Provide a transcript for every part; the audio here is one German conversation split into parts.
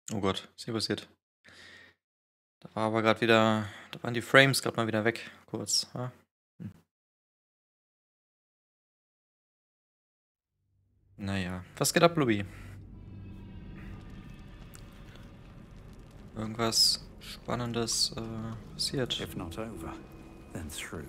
Oh Gott, ist hier passiert? Da war aber gerade wieder, da waren die Frames gerade mal wieder weg, kurz. Ja. Hm. Naja, was geht ab, Louis? Irgendwas Spannendes passiert? If not over, then through.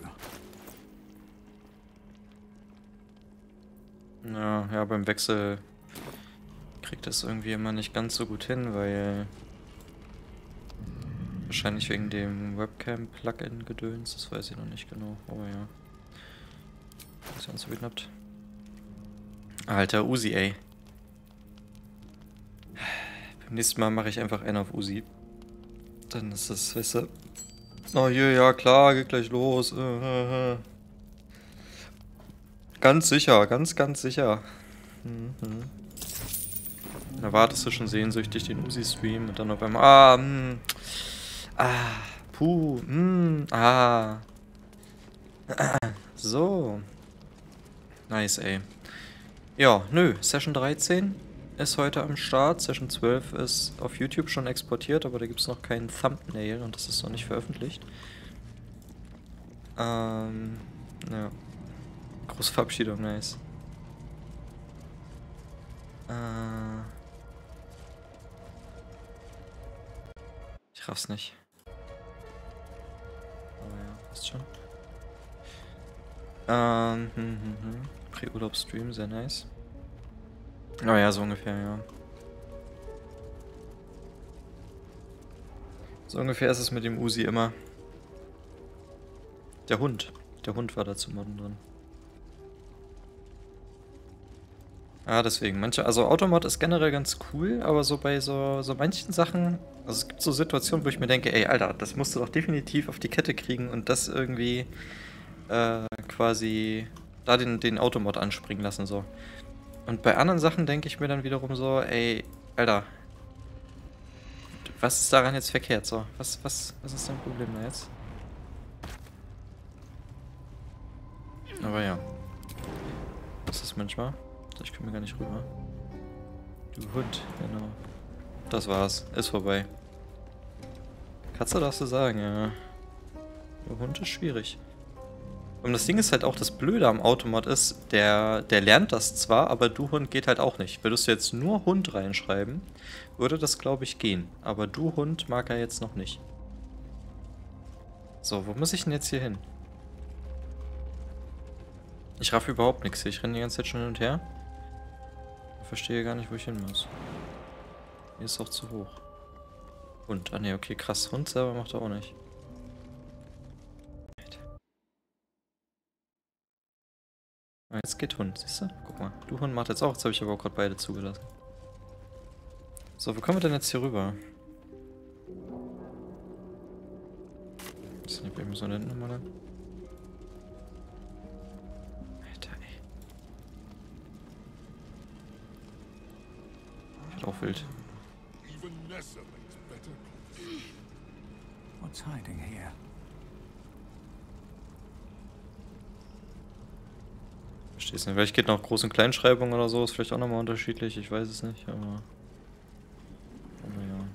Ja, ja, beim Wechsel kriegt das irgendwie immer nicht ganz so gut hin, weil wahrscheinlich wegen dem Webcam-Plugin-Gedöns, das weiß ich noch nicht genau, aber ja. Was ihr uns so habt. Alter, Uzi, ey. Beim nächsten Mal mache ich einfach einen auf Uzi. Dann ist das, weißt du. Oh je, ja klar, geht gleich los. Ganz sicher, ganz sicher. Mhm. Da wartest du schon sehnsüchtig den Uzi-Stream und dann auf einmal. Puh, So. Nice, ey. Ja, nö, Session 13 ist heute am Start. Session 12 ist auf YouTube schon exportiert, aber da gibt es noch keinen Thumbnail und das ist noch nicht veröffentlicht. Ja. Große Verabschiedung, nice. Ich raff's nicht. Aber ja, passt schon. Pre-Urlaub-Stream, sehr nice. Oh ja, so ungefähr, ja. So ungefähr ist es mit dem Uzi immer. Der Hund. Der Hund war da zu modden drin. Ja, deswegen. Also Automod ist generell ganz cool, aber so bei so manchen Sachen, also es gibt so Situationen, wo ich mir denke, ey, Alter, das musst du doch definitiv auf die Kette kriegen und das irgendwie quasi da den Automod anspringen lassen, so. Und bei anderen Sachen denke ich mir dann wiederum so, ey, Alter, was ist daran jetzt verkehrt, so? Was ist dein Problem da jetzt? Aber ja. Das ist manchmal. Ich komme gar nicht rüber. Du Hund, genau. Das war's. Ist vorbei. Katze darfst du sagen, ja. Der Hund ist schwierig. Und das Ding ist halt auch, das Blöde am Automat ist, der lernt das zwar, aber du Hund geht halt auch nicht. Würdest du jetzt nur Hund reinschreiben, würde das, glaube ich, gehen. Aber du Hund mag er jetzt noch nicht. So, wo muss ich denn jetzt hier hin? Ich raff überhaupt nichts hier. Ich renne die ganze Zeit schon hin und her. Ich verstehe gar nicht, wo ich hin muss. Hier ist auch zu hoch. Hund. Ah ne, okay, krass. Hund selber macht er auch nicht. Ah, jetzt geht Hund, siehst du? Guck mal. Du Hund macht jetzt auch. Jetzt habe ich aber auch gerade beide zugelassen. So, wo kommen wir denn jetzt hier rüber? Ich bin so hinten nochmal dann. Alter, ey. Wird auch wild. What's hiding here? Verstehst nicht. Vielleicht geht noch Groß- und Kleinschreibung oder so. Ist vielleicht auch nochmal unterschiedlich. Ich weiß es nicht, aber ja.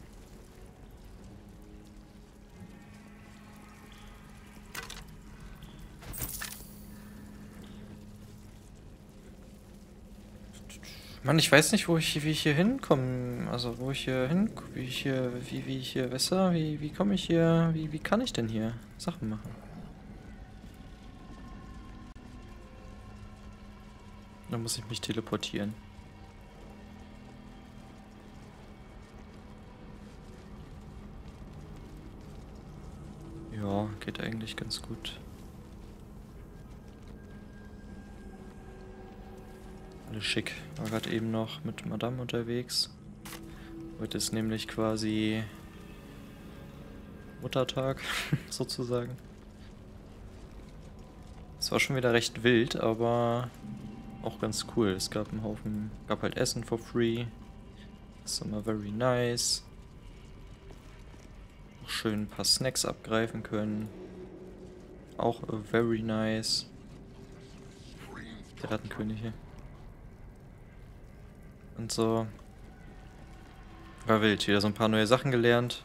Mann, ich weiß nicht, wie ich hier hinkomme. Also, wie ich hier, weißt du, wie komme ich hier, wie kann ich denn hier Sachen machen? Da muss ich mich teleportieren. Ja, geht eigentlich ganz gut. Alles schick. War gerade eben noch mit Madame unterwegs. Heute ist nämlich quasi Muttertag, sozusagen. Es war schon wieder recht wild, aber auch ganz cool. Es gab gab halt Essen for free. Das ist immer very nice. Auch schön ein paar Snacks abgreifen können. Auch very nice. Der Rattenkönig hier. Und so. War wild, wieder so ein paar neue Sachen gelernt.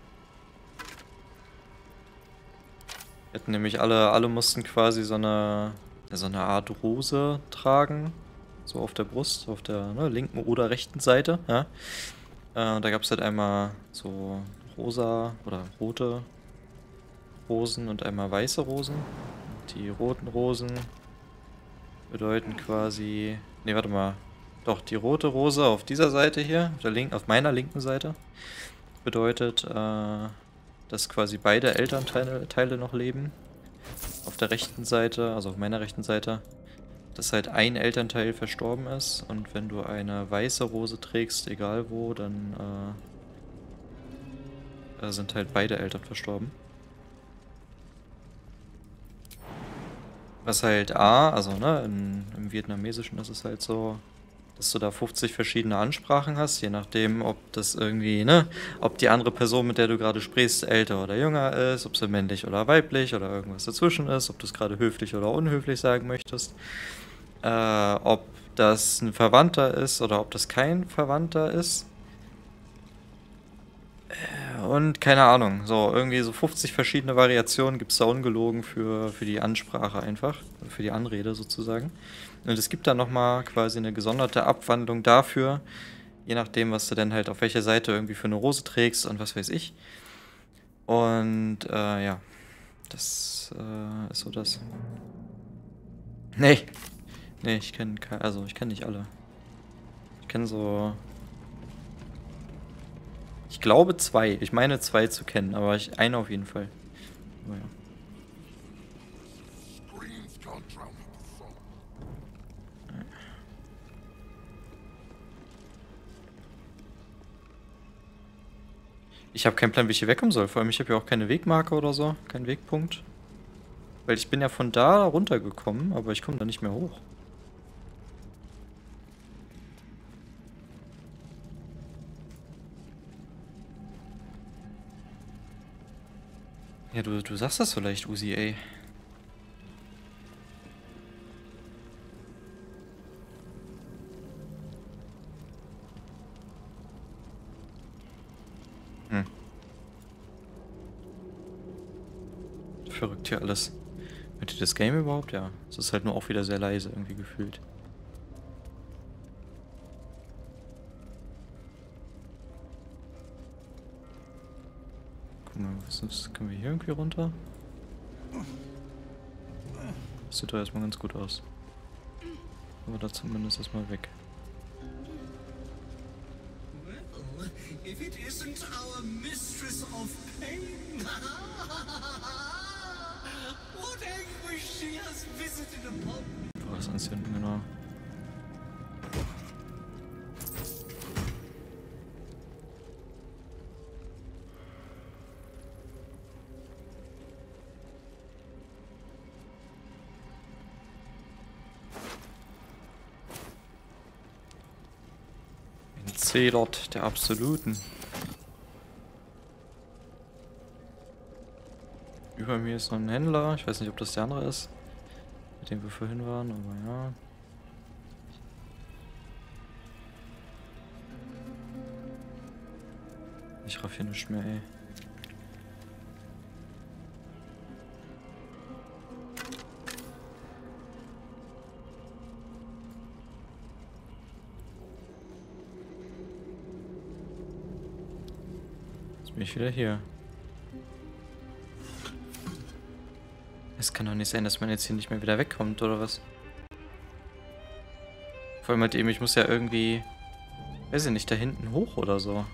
Wir hatten nämlich alle mussten quasi so eine Art Rose tragen. So auf der Brust, auf der linken oder rechten Seite, ja. Da gab es halt einmal so rosa oder rote Rosen und einmal weiße Rosen. Die roten Rosen bedeuten quasi... Ne, warte mal. Doch, die rote Rose auf dieser Seite hier, auf meiner linken Seite, bedeutet, dass quasi beide Elternteile noch leben. Auf der rechten Seite, also auf meiner rechten Seite, dass halt ein Elternteil verstorben ist. Und wenn du eine weiße Rose trägst, egal wo, dann sind halt beide Eltern verstorben. Was halt also im Vietnamesischen ist es halt so, dass du da 50 verschiedene Ansprachen hast, je nachdem, ob das irgendwie, ob die andere Person, mit der du gerade sprichst, älter oder jünger ist, ob sie männlich oder weiblich oder irgendwas dazwischen ist, ob du es gerade höflich oder unhöflich sagen möchtest, ob das ein Verwandter ist oder ob das kein Verwandter ist. Und keine Ahnung, so irgendwie so 50 verschiedene Variationen gibt es da ungelogen für die Ansprache einfach, für die Anrede sozusagen. Und es gibt dann nochmal quasi eine gesonderte Abwandlung dafür, je nachdem, was du denn halt auf welcher Seite irgendwie für eine Rose trägst und was weiß ich. Und ja, das ist so das. Nee, ich kenne nicht alle. Ich kenne so... Ich glaube 2. Ich meine 2 zu kennen, aber eine auf jeden Fall. Oh, ja. Ich habe keinen Plan, wie ich hier wegkommen soll. Vor allem, ich habe ja auch keine Wegmarke oder so. Keinen Wegpunkt. Weil ich bin ja von da runtergekommen, aber ich komme da nicht mehr hoch. Ja, du sagst das so leicht, Uzi, ey. Verrückt hier alles. Hört ihr das Game überhaupt? Ja. Es ist halt nur auch wieder sehr leise irgendwie gefühlt. Guck mal, was ist? Können wir hier irgendwie runter? Das sieht doch erstmal ganz gut aus. Aber da zumindest erstmal weg. Well, if it isn't our mistress of pain. What anguish she has visited upon me. Wo ist uns hier hinten genau? Zelot der Absoluten. Über mir ist noch ein Händler. Ich weiß nicht, ob das der andere ist, mit dem wir vorhin waren, aber ja. Ich raff hier nicht mehr, ey. Jetzt bin ich wieder hier. Es kann doch nicht sein, dass man jetzt hier nicht mehr wieder wegkommt, oder was? Vor allem mit dem, ich muss ja irgendwie, weiß ich nicht, da hinten hoch oder so.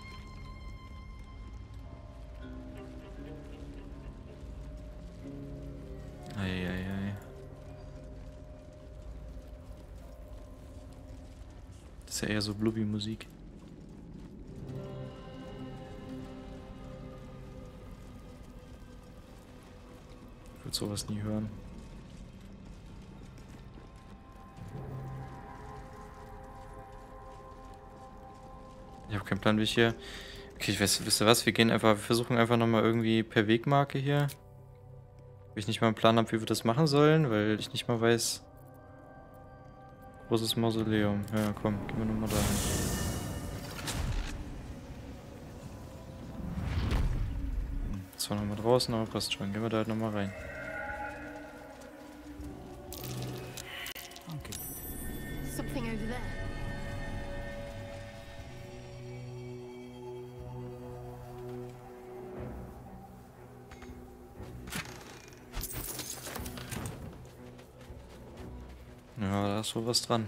Eieiei. Das ist ja eher so Blubby-Musik. Ich würde sowas nie hören. Ich habe keinen Plan, wie ich hier... Okay, wisst ihr was? Wir versuchen einfach nochmal irgendwie per Wegmarke hier. Weil ich nicht mal einen Plan habe, wie wir das machen sollen, weil ich nicht mal weiß... Großes Mausoleum. Ja, komm, gehen wir nochmal dahin. zwar noch mal draußen, aber passt schon. Gehen wir da halt nochmal rein. Okay. Something over there. Ja, da ist wohl was dran.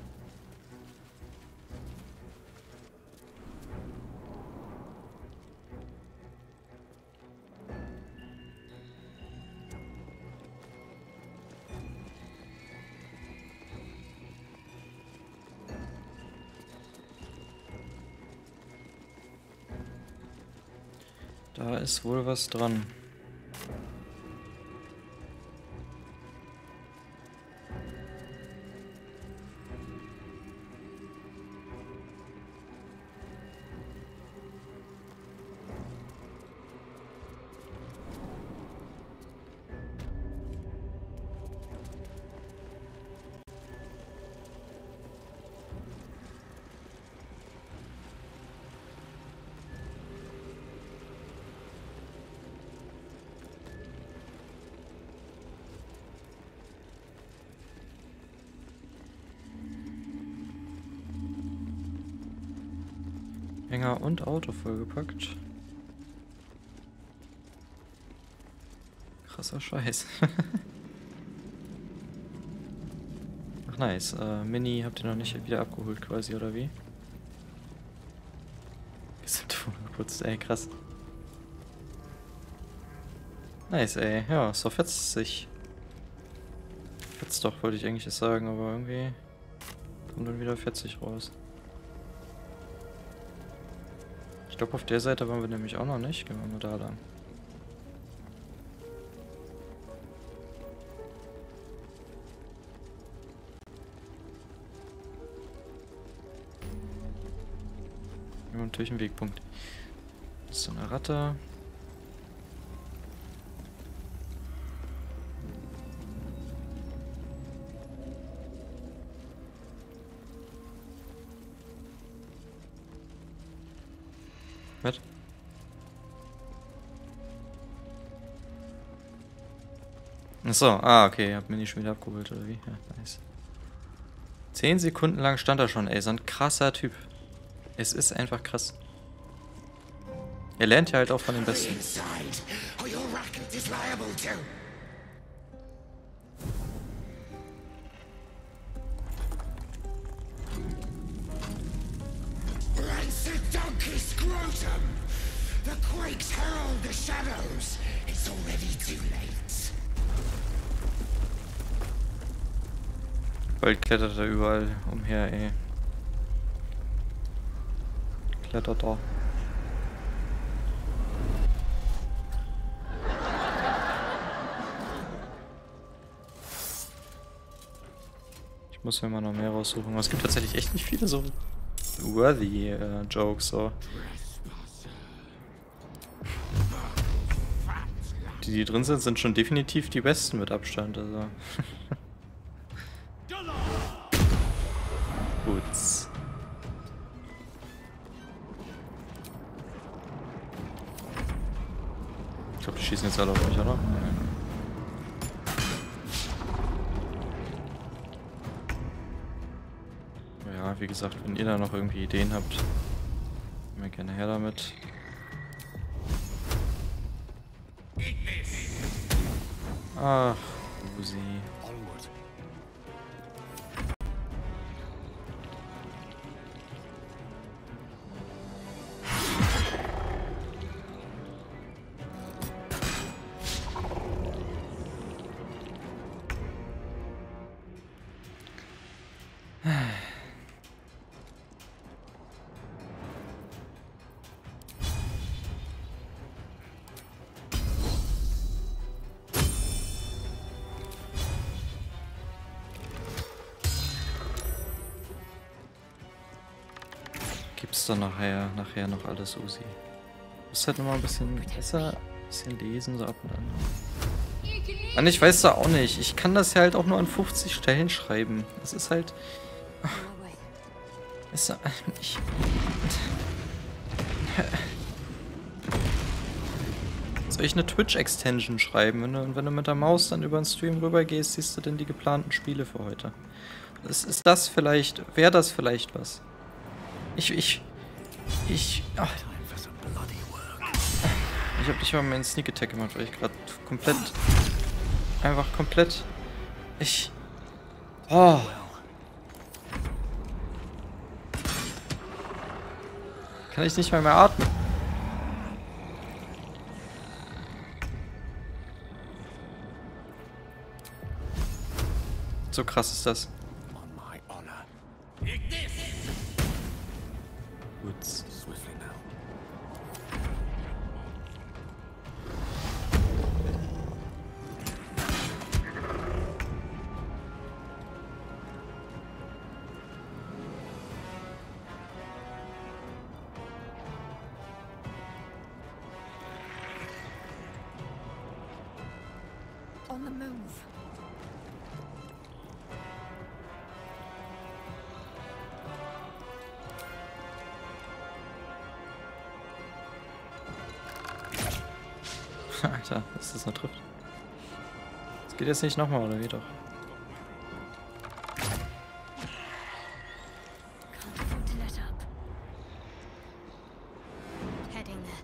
Da ist wohl was dran. Hänger und Auto vollgepackt. Krasser Scheiß. Ach nice. Mini habt ihr noch nicht wieder abgeholt quasi, oder wie? Gesamte Wohnung geputzt, ey, krass. Nice, ey. Ja, so fetzt sich. Fetzt doch, wollte ich eigentlich sagen, aber irgendwie kommt dann wieder fetzig raus. Ich glaube, auf der Seite waren wir nämlich auch noch nicht. Gehen wir mal da lang. Wir haben natürlich einen Wegpunkt. Das ist so eine Ratte. Mit? Achso, okay, ihr habt mir nicht schon wieder abgeholt, oder wie? Ja, nice. 10 Sekunden lang stand er schon, ey, so ein krasser Typ. Es ist einfach krass. Er lernt ja halt auch von den Besten. The quakes herald the shadows. It's already too late. Bald klettert er überall umher, ey. Klettert da. Ich muss mir mal noch mehr raussuchen. Aber es gibt tatsächlich echt nicht viele so worthy Jokes, so. Die drin sind, sind schon definitiv die besten mit Abstand, also. Gut. Ich glaube, die schießen jetzt alle auf mich, oder? Ja, wie gesagt, wenn ihr da noch irgendwie Ideen habt, immer gerne her damit. Ach, Uzi. Gibt's dann nachher noch alles, Uzi. Du musst halt nochmal ein bisschen besser, ein bisschen lesen, so ab und an. Mann, ich weiß da auch nicht. Ich kann das ja halt auch nur an 50 Stellen schreiben. Das ist halt... Soll ich eine Twitch-Extension schreiben? Wenn du mit der Maus dann über den Stream rüber gehst, siehst du denn die geplanten Spiele für heute. Ist das vielleicht... Wäre das vielleicht was? Ich hab nicht mal meinen Sneak Attack gemacht, weil ich gerade komplett... Einfach komplett... Oh. Kann ich nicht mal mehr atmen. So krass ist das. Gut. On the move. Alter, dass das nur trifft. Das geht jetzt nicht nochmal, oder wie doch? Can't afford to let up. Heading there.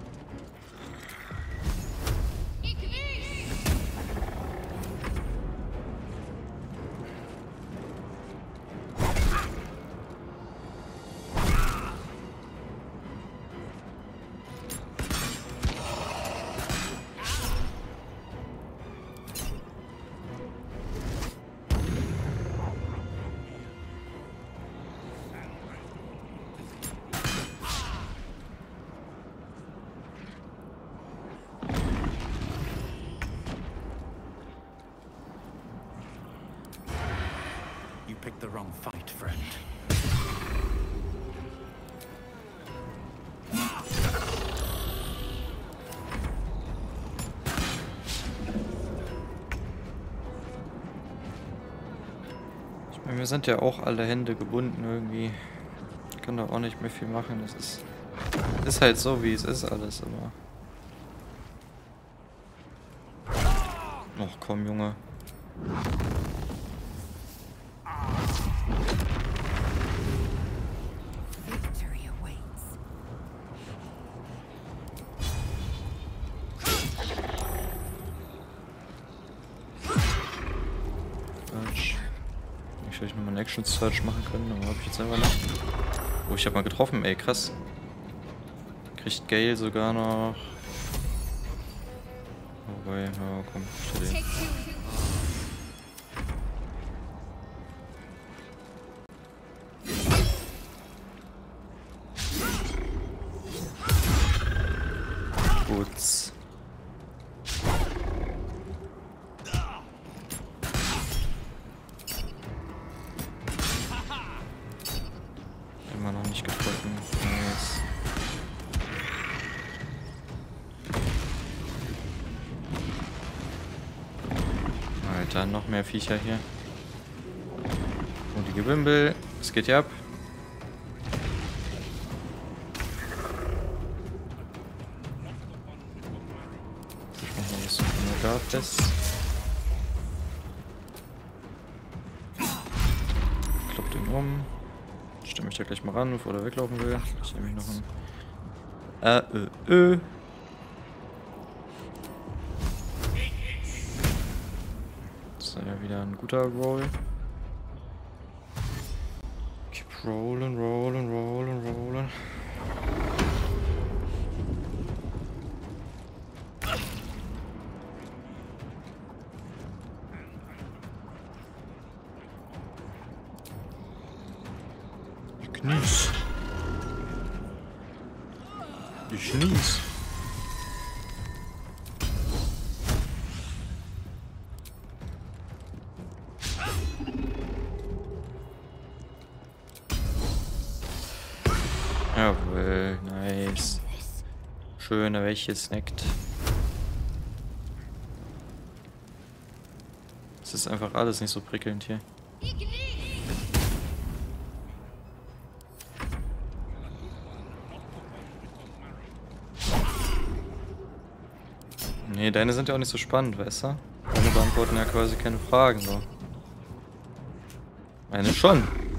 You picked the wrong fight, friend. Ich meine, mir sind ja auch alle Hände gebunden irgendwie. Ich kann da auch nicht mehr viel machen. Das ist halt so, wie es ist alles immer. Ach komm, Junge. Victory awaits. Search. Ich hätte nochmal einen Action Search machen können, aber habe ich jetzt einfach nicht. Oh, ich habe mal getroffen, ey, krass. Kriegt Gale sogar noch. Wobei, ja, komm, stell den. Gut. Immer noch nicht getroffen. Nice. Alter, noch mehr Viecher hier. Und die Gewimbel. Es geht ja ab. Ich mach mal das nur da fest. Klopp den um. Stell mich da gleich mal ran, bevor der weglaufen will. Ich nehme noch ein. Das ist ja wieder ein guter Roll. Keep rolling, rolling, rolling, rolling. Knies. Die Schnies. Jawohl, nice. Schöne welche snackt. Es ist einfach alles nicht so prickelnd hier. Nee, deine sind ja auch nicht so spannend, weißt du? Deine beantworten ja quasi keine Fragen, so. Meine schon.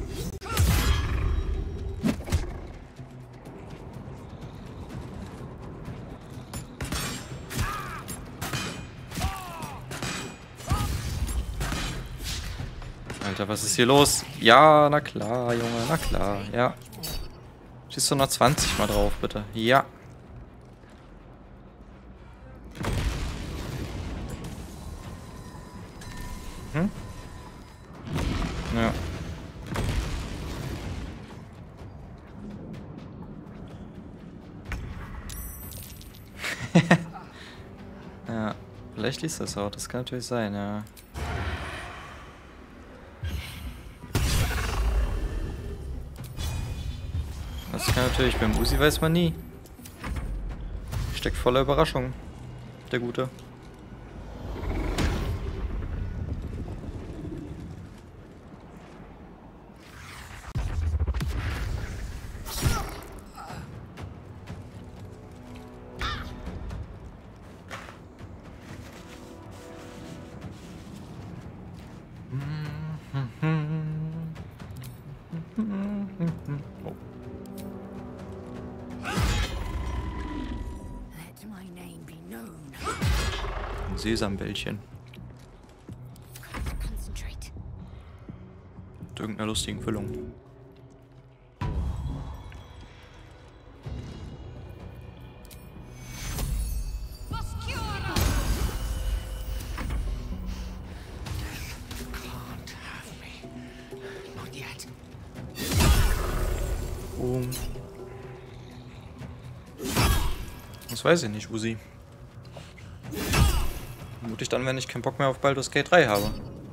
Alter, was ist hier los? Ja, na klar, Junge, na klar, ja. Schießt du noch 20 mal drauf, bitte. Ja. Hm? Ja. Ja, vielleicht liest das auch, das kann natürlich sein, ja. Das kann natürlich, beim Uzi weiß man nie. Steckt voller Überraschung, der Gute. Oh. Let my name be known. Ein Sesambällchen. Concentrate. Mit irgendeiner lustigen Füllung. Can't have me. Not yet. Das weiß ich nicht, Uzi. Vermutlich dann, wenn ich keinen Bock mehr auf Baldur's Gate 3 habe.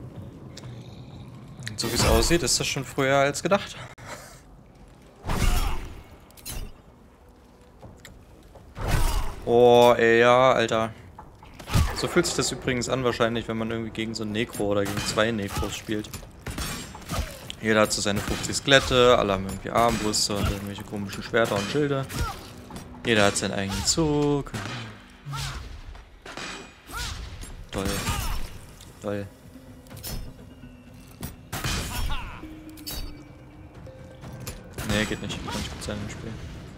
Und so wie es aussieht, ist das schon früher als gedacht. Oh, ey, ja, Alter. So fühlt sich das übrigens an wahrscheinlich, wenn man irgendwie gegen so einen Necro oder gegen 2 Necros spielt. Jeder hat so seine 50 Skelette, alle haben irgendwie Armbrüste und irgendwelche komischen Schwerter und Schilde. Jeder hat seinen eigenen Zug. Toll. Toll. Nee, geht nicht. Kann nicht gut sein im Spiel.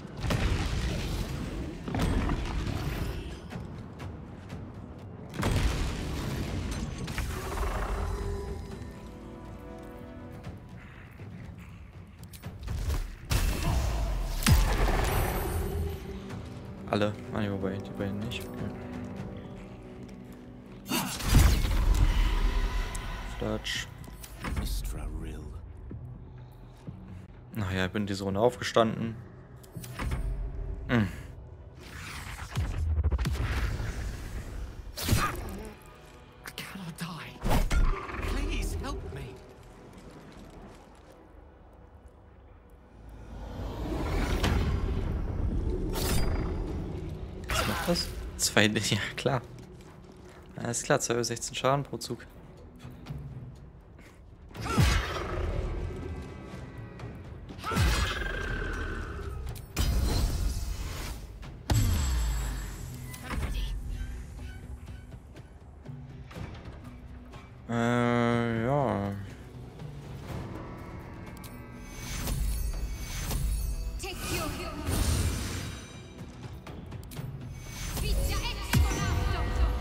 Alle. Ah, nee, wobei, die beiden nicht. Okay. Flatsch. Mistra Rill. Naja, ich bin diese Runde aufgestanden. Hm. I cannot die. Please help me. Was macht das? 2, ja klar. Alles klar, 216 Schaden pro Zug. Ja. Take your Vita Exponato.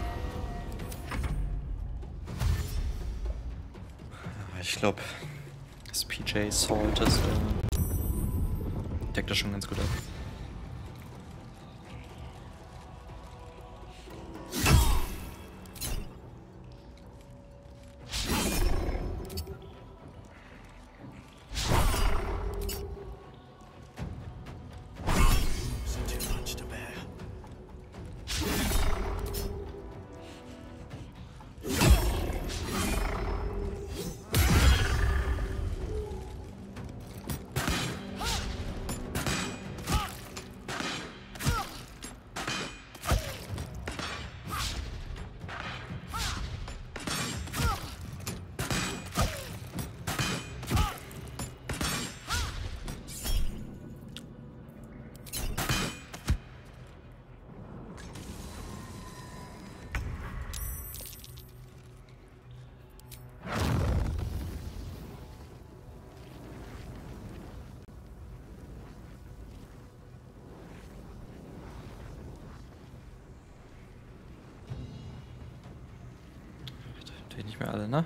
Ich glaube, das PJ Salt ist, deckt das schon ganz gut ab. Too much to bear. mehr alle, ne?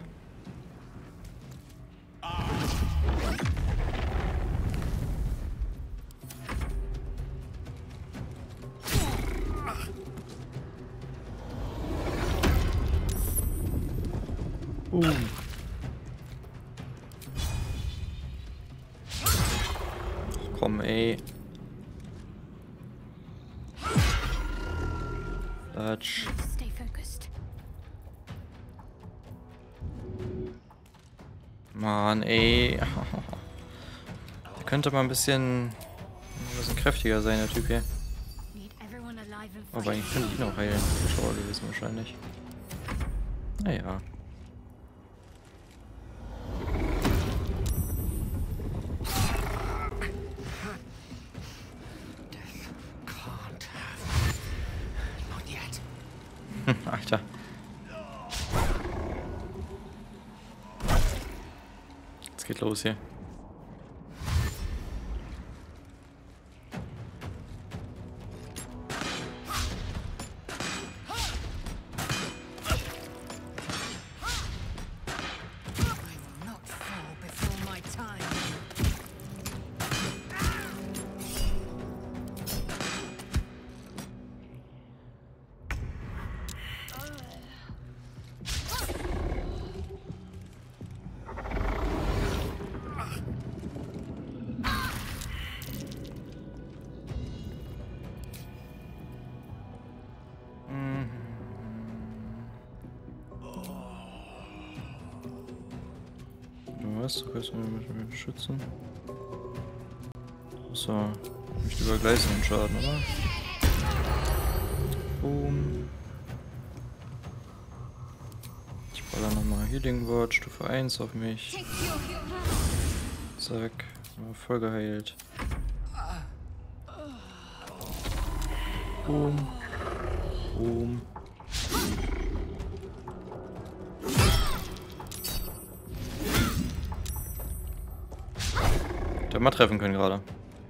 Komm, ey. Platsch. Stay focused. Mann, ey. Der könnte mal ein bisschen kräftiger sein, der Typ hier. Need everyone alive and Aber eigentlich könnte ich ihn auch heilen. Schlauer gewesen wahrscheinlich. Naja. Can't have. Not yet. Alter. Jetzt geht los hier. I will not fall before my time. Was? Du kannst mich beschützen. So. Nicht übergleichen den Schaden, oder? Boom. Ich baller nochmal Healing Word, Stufe 1 auf mich. Take your Zack. Voll geheilt. Boom. Boom. Der mal treffen können gerade.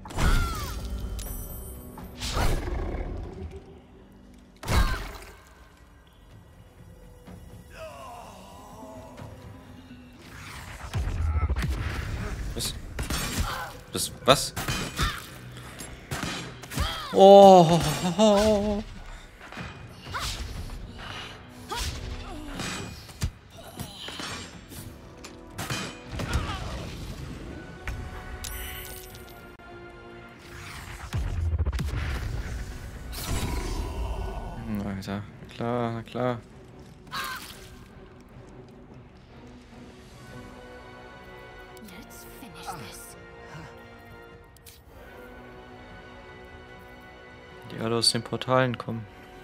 Was? Oh. Alter, klar, na klar. Let's finish this. Die alle aus den Portalen kommen.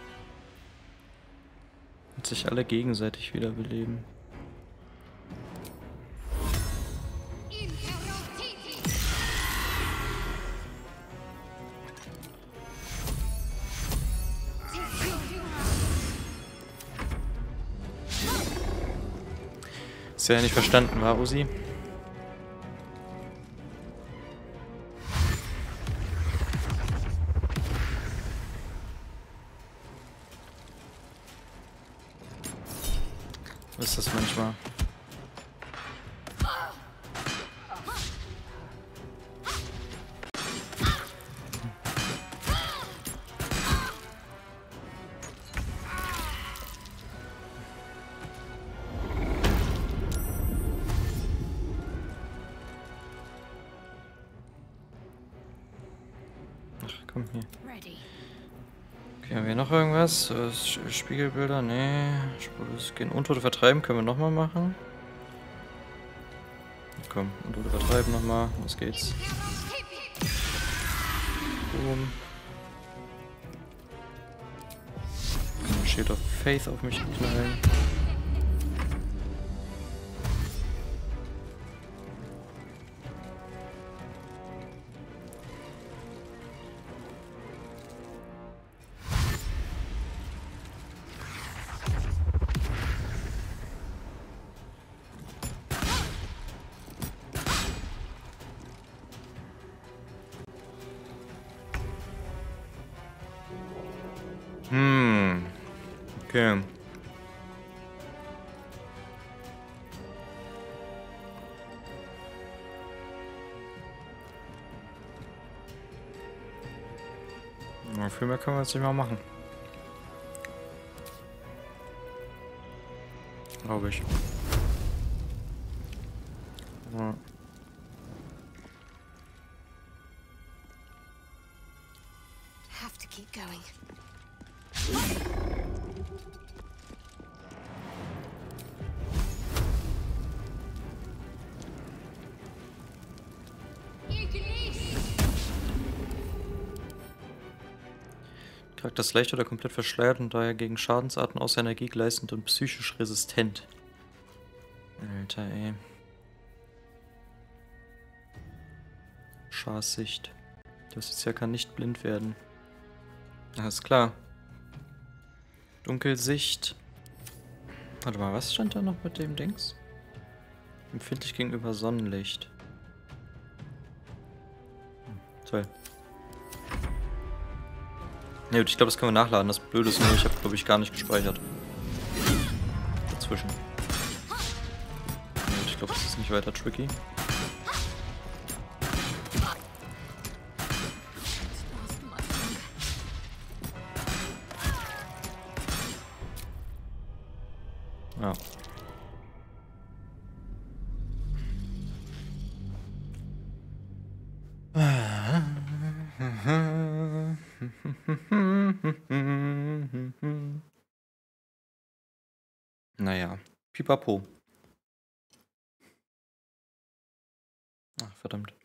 Und sich alle gegenseitig wiederbeleben. Ist ja nicht verstanden, war Uzi? Was ist das manchmal? Komm hier. Ready. Okay, haben wir noch irgendwas? Spiegelbilder? Nee. Gehen Untote vertreiben können wir nochmal machen. Komm, Untote vertreiben nochmal. Los geht's. Boom. Shield of Faith auf mich knallen. Okay. Ja, viel mehr können wir jetzt nicht mal machen. Glaube ich. Ja. Have to keep going. Charakter ist leicht oder komplett verschleiert und daher gegen Schadensarten außer Energie gleißend und psychisch resistent. Alter, ey. Scharsicht. Das ist ja kann nicht blind werden. Alles klar. Dunkelsicht. Warte mal, was stand da noch mit dem Dings? Empfindlich gegenüber Sonnenlicht. Toll. Ne, gut, ich glaube, das können wir nachladen. Das Blöde ist nur, ich habe, glaube ich, gar nicht gespeichert. Dazwischen. Ich glaube, das ist nicht weiter tricky. Ja. Naja, pipapo. Ach, verdammt.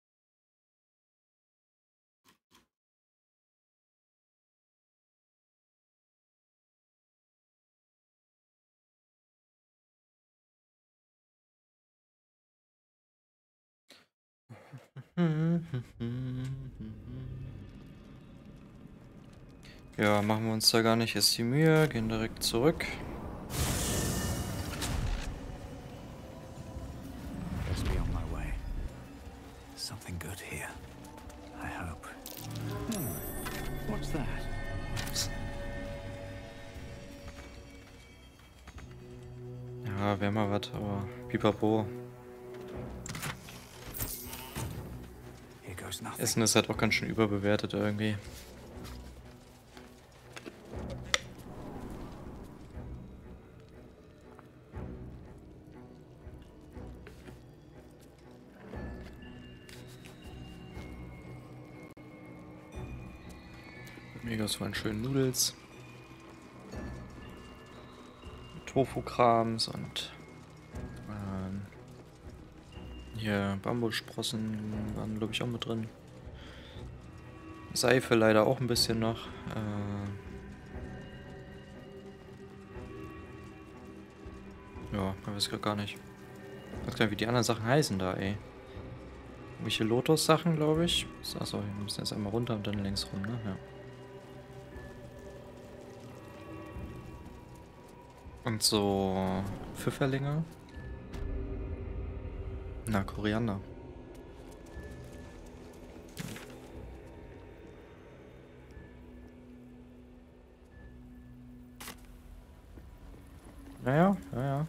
Ja, machen wir uns da gar nicht erst die Mühe, gehen direkt zurück. Best be on my way. Something good here. I hope. What's that? Ja, wäre mal was, aber pipapo. Here goes nothing. Essen ist halt auch ganz schön überbewertet irgendwie. Mega so einen schönen Nudels. Tofu-Krams und hier Bambussprossen waren, glaube ich, auch mit drin. Seife leider auch ein bisschen noch. Ja, ich weiß gar nicht. Ich weiß gar nicht, wie die anderen Sachen heißen da, ey. Welche Lotus-Sachen, glaube ich. Achso, wir müssen jetzt einmal runter und dann längs rum, ne? Ja. Und so Pfifferlinge. Na, Koriander. Naja, ja.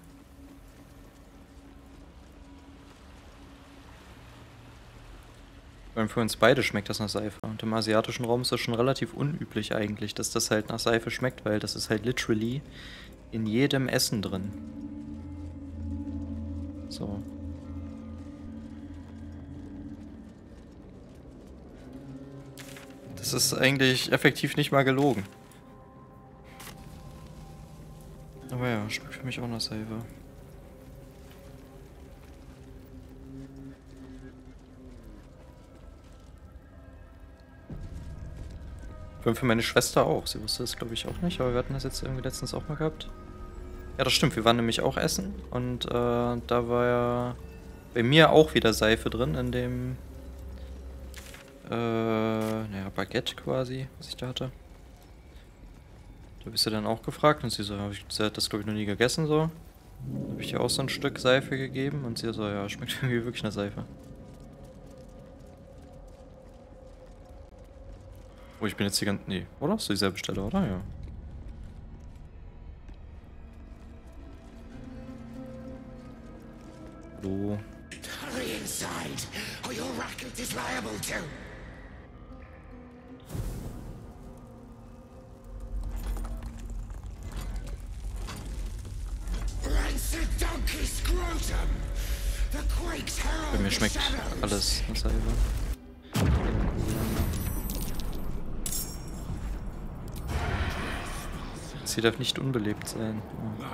Für uns beide schmeckt das nach Seife. Und im asiatischen Raum ist das schon relativ unüblich eigentlich, dass das halt nach Seife schmeckt, weil das ist halt literally in jedem Essen drin. So. Das ist eigentlich effektiv nicht mal gelogen. Aber ja, schmeckt für mich auch nach Seife. Für meine Schwester auch. Sie wusste das, glaube ich, auch nicht, aber wir hatten das jetzt irgendwie letztens auch mal gehabt. Ja, das stimmt. Wir waren nämlich auch essen und da war ja bei mir auch wieder Seife drin in dem naja, Baguette quasi, was ich da hatte. Da bist du dann auch gefragt und sie so, sie hat das, glaube ich, noch nie gegessen so. Da habe ich ihr auch so ein Stück Seife gegeben und sie so, ja, schmeckt irgendwie wirklich nach Seife. Oh, ich bin jetzt die ganze... Nee, oder? Ist dieselbe Stelle, oder? Ja. Hallo. Hurry inside, or your racket is liable to. Bei mir schmeckt alles nach Salbe. Sie darf nicht unbelebt sein. Ja.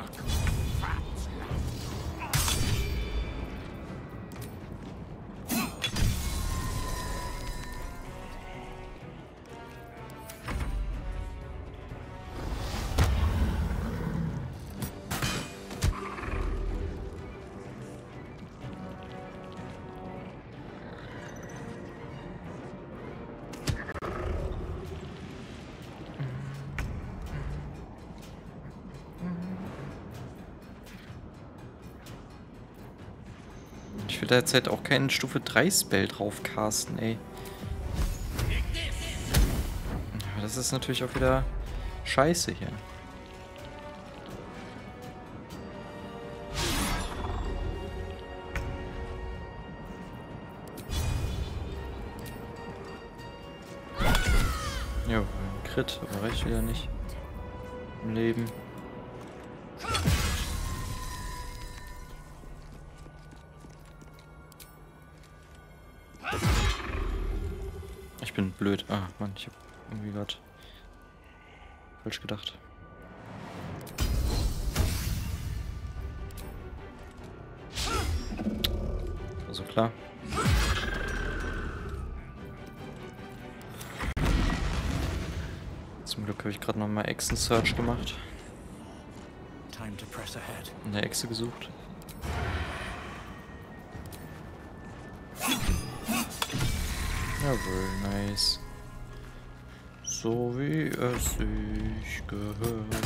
Ich will da jetzt halt auch keinen Stufe 3 Spell drauf casten, ey. Aber das ist natürlich auch wieder scheiße hier. Ja, ein Crit, aber reicht wieder nicht. Im Leben. Ich bin blöd. Ah, Mann, ich hab irgendwie gerade falsch gedacht. Also klar. Zum Glück habe ich gerade nochmal Echsen-Search gemacht. Time to press ahead. Eine Echse gesucht. Jawohl, nice. So wie es sich gehört.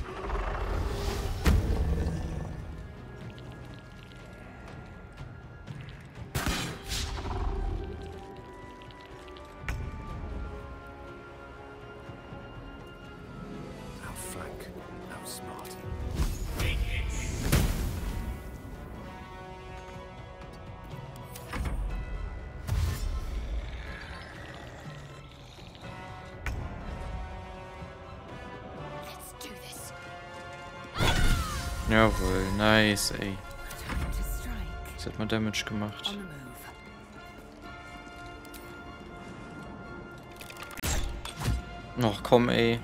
Outflank, outsmart. Let's do this. Jawohl, nice, ey. Time to strike. Das hat mal Damage gemacht. On the move. Ach komm, ey.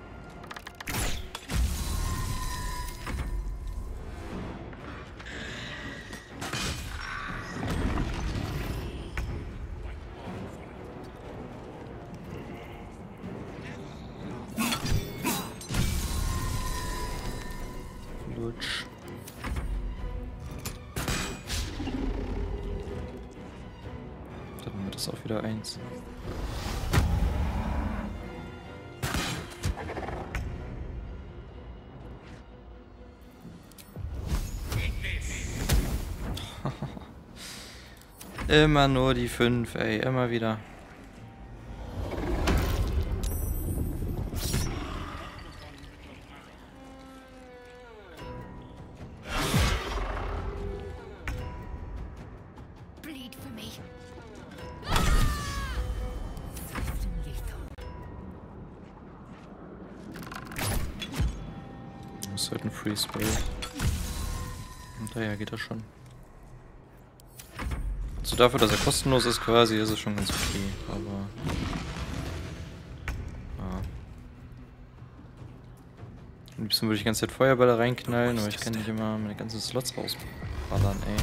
Lutsch. Dann haben wir das auch wieder 1. Immer nur die 5, ey, immer wieder. Bleed for me. Swift and lethal. Das ist halt ein Free Spell. Und daher geht das schon. Also dafür, dass er kostenlos ist quasi, ist es schon ganz okay, aber... Ja. Am liebsten würde ich die ganze Zeit Feuerbälle reinknallen, aber ich kann nicht immer meine ganzen Slots rausballern, ey.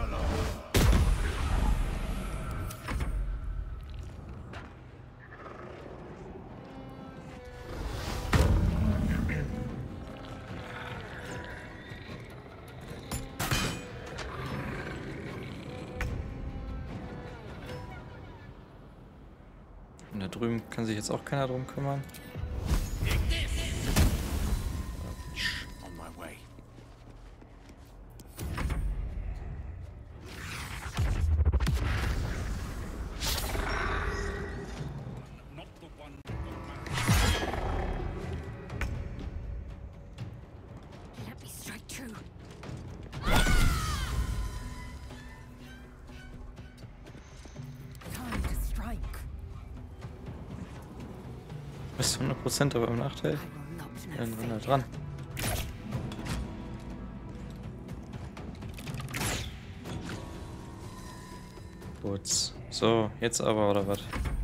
Und da drüben kann sich jetzt auch keiner drum kümmern. On my way. Let me strike true. Time to strike. Ist 100% aber im Nachteil. I will not Dann know sind wir failure. dran. Gut. So, jetzt aber, oder was?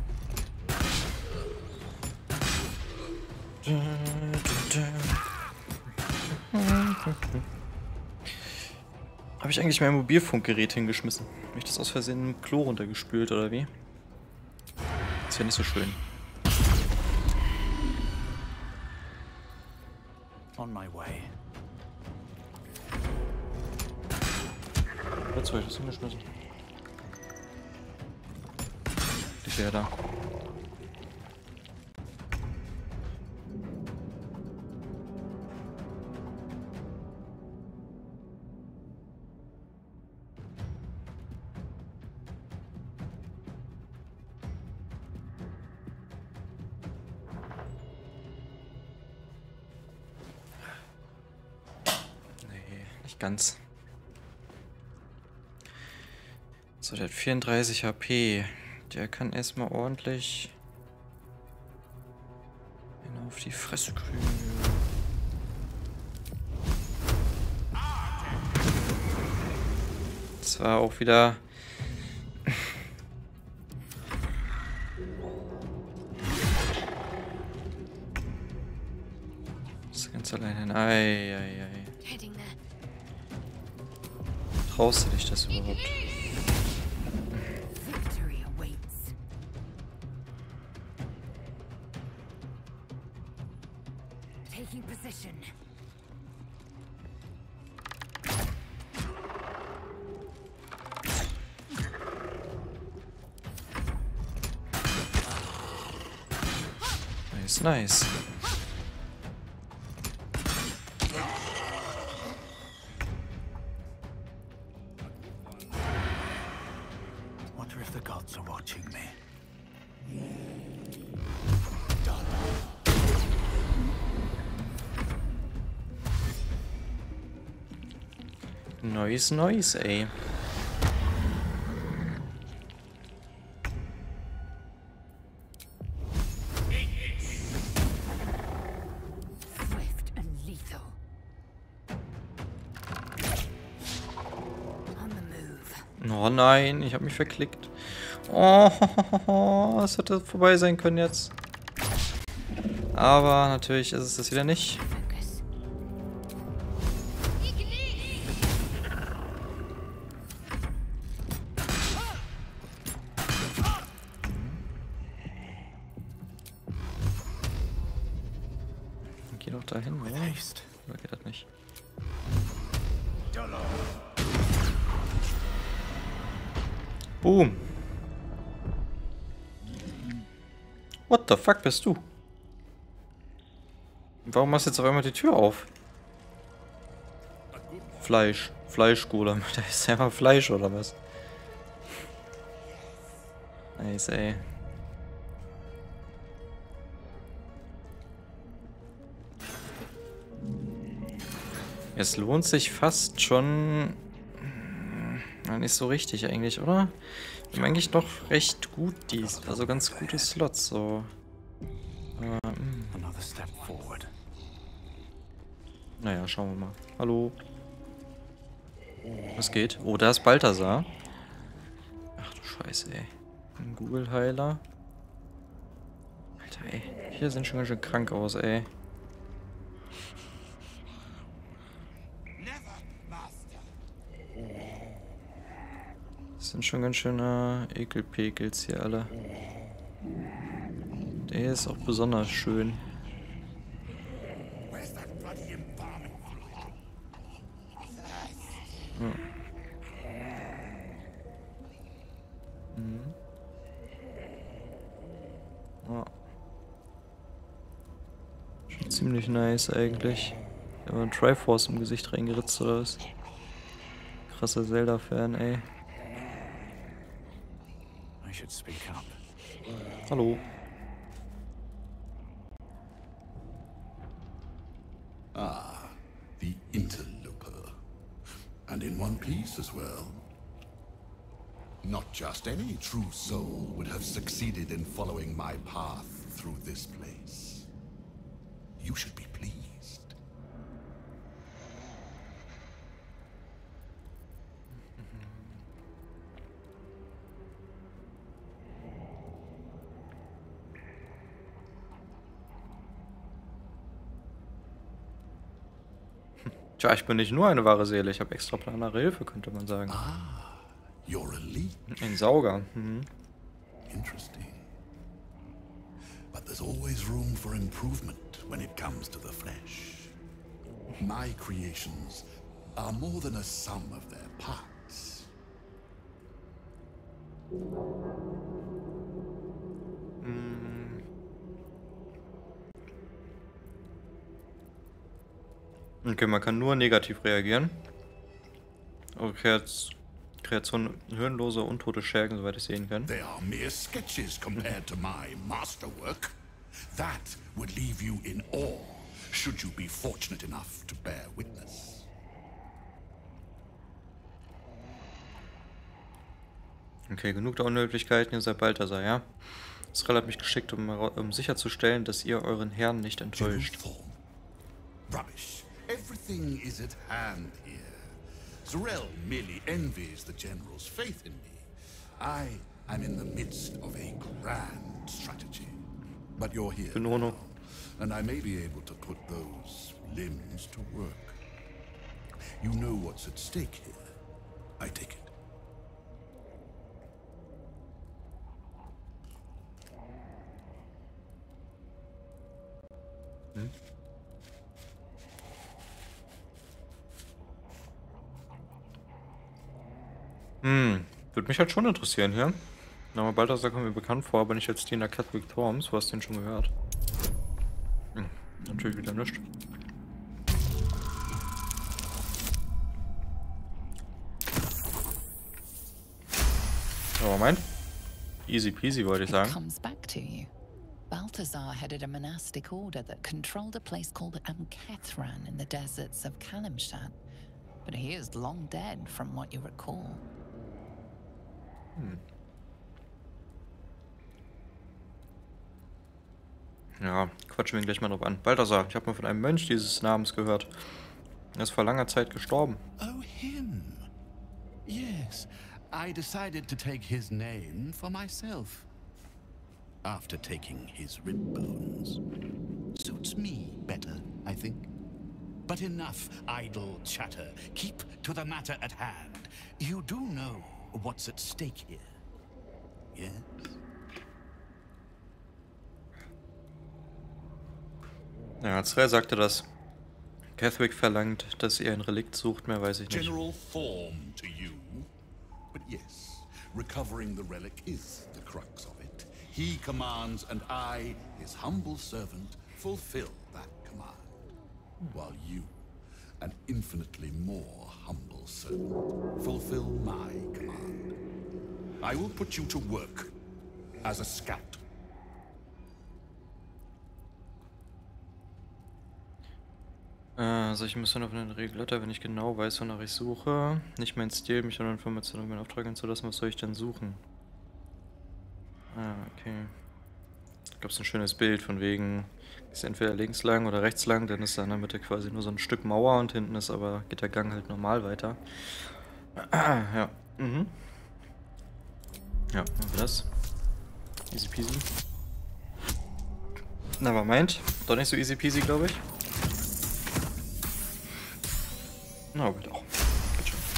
Habe ich eigentlich mein Mobilfunkgerät hingeschmissen? Habe ich das aus Versehen im Klo runtergespült, oder wie? Ist ja nicht so schön. On my way. Wozu habe ich das hingeschmissen? Die wäre da. Nee, nicht ganz. So, der hat 34 HP. Der kann erstmal ordentlich auf die Fresse kriegen. Das war auch wieder... Das ganz alleine... Ei, ei, ei. Heading there. Traust du dich das überhaupt? Victory awaits. Taking position. Nice, nice. Wonder if the gods are watching me. Nice, nice, ey. Swift and lethal. On the move. Oh nein, ich habe mich verklickt. Oh, es hätte vorbei sein können jetzt. Aber natürlich ist es das wieder nicht. Focus. Geh doch dahin, With oder? haste. Oder geht das nicht? Boom. What the fuck bist du? Warum machst du jetzt auf einmal die Tür auf? Fleisch. Fleischgolem. Da ist ja mal Fleisch, oder was? Nice, ey. Es lohnt sich fast schon... Nicht so richtig eigentlich, oder? Wir haben eigentlich noch recht gut also ganz gute Slots, so. Another step forward. Naja, schauen wir mal. Hallo. Was geht? Oh, da ist Balthasar. Ach du Scheiße, ey. Ein Google-Heiler. Alter, ey. Hier sind schon ganz schön krank aus, ey. Das sind schon ganz schöne Ekelpekels hier alle. Der ist auch besonders schön. Ja. Mhm. Ja. Schon ziemlich nice eigentlich. Da war ein Triforce im Gesicht reingeritzt oder was? Krasser Zelda-Fan, ey. I should speak up. Hallo. Ah, the interloper. And in one piece as well. Not just any true soul would have succeeded in following my path through this place. You should be pleased. Tja, ich bin nicht nur eine wahre Seele, ich habe extraplanare Hilfe, könnte man sagen. You're a leech. Ein Sauger. Interesting. But there's always room for improvement when it comes to the flesh. My creations are more than a sum of their parts. Okay, man kann nur negativ reagieren. Okay, Kreation hirnlose, untote Schergen, soweit ich sehen kann. They are mere sketches compared to my masterwork. That would leave you in awe, should you be fortunate enough to bear witness. Okay, genug der Unhöflichkeiten, ihr seid Balthasar, ja? Israel hat mich geschickt, um sicherzustellen, dass ihr euren Herrn nicht enttäuscht. Rubbish. Everything is at hand here. Z'rell merely envies the General's faith in me. I am in the midst of a grand strategy. But you're here now, and I may be able to put those limbs to work. You know what's at stake here, I take it. Würde mich halt schon interessieren hier. Name Balthasar kommt mir bekannt vor, aber nicht als Diener Catholic Torms. Du hast den schon gehört. Natürlich wieder nichts. Aber meint? Easy peasy, wollte ich sagen. Comes back to you. Balthasar headed a monastic order that controlled a place called Amkethran in the deserts of Kalimshan. But he is long dead from what you recall. Ja, quatschen wir ihn gleich mal drauf an. Balthasar, ich habe mal von einem Mönch dieses Namens gehört. Er ist vor langer Zeit gestorben. Oh, him. Yes, I decided to take his name for myself. After taking his rib bones. Suits me better, I think. But enough idle chatter. Keep to the matter at hand. You do know what's at stake here. Yes? Ja, Z'rell sagte das. Catherick verlangt, dass ihr ein Relikt sucht, mehr weiß ich nicht. General form to you. But yes, recovering the relic is the crux of it. He commands, and I, his humble servant, fulfill that command. While you, an infinitely more humble servant, fulfill my command. I will put you to work as a scout. Also ich muss dann auf einen Regelletter, wenn ich genau weiß, wonach ich suche. Nicht mein Stil, mich an Informationen über meinen Auftrag hinzulassen. Was soll ich denn suchen? Ah, okay. Da gab es ein schönes Bild von wegen, ist entweder links lang oder rechts lang, dann ist da in der Mitte quasi nur so ein Stück Mauer und hinten ist aber, geht der Gang halt normal weiter. Ja, Ja, machen wir das. Easy peasy. Nevermind. Doch nicht so easy peasy, glaube ich. Na, aber doch. Geht schon.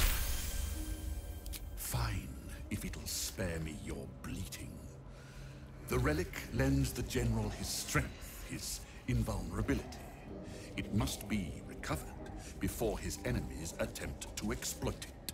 Fine, if it'll spare me your bleating. The relic lends the General his strength, his invulnerability. It must be recovered before his enemies attempt to exploit it.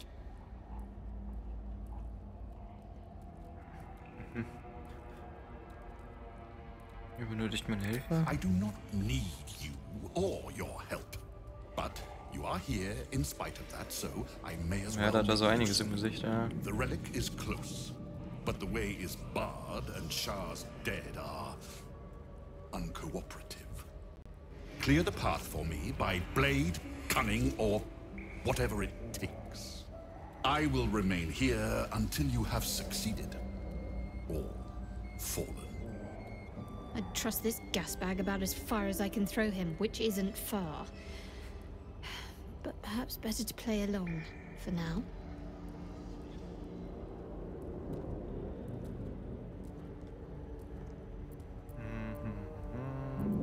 Ihr benötigt meine Hilfe? I do not need you or your help, but you are here in spite of that, so I may as well. Ja, da hat er so einiges im Gesicht, ja. The relic is close, but the way is barred and Shah's dead are uncooperative. Clear the path for me by blade, cunning, or whatever it takes. I will remain here until you have succeeded or fallen. I'd trust this gas bag about as far as I can throw him, which isn't far. But perhaps better to play along for now.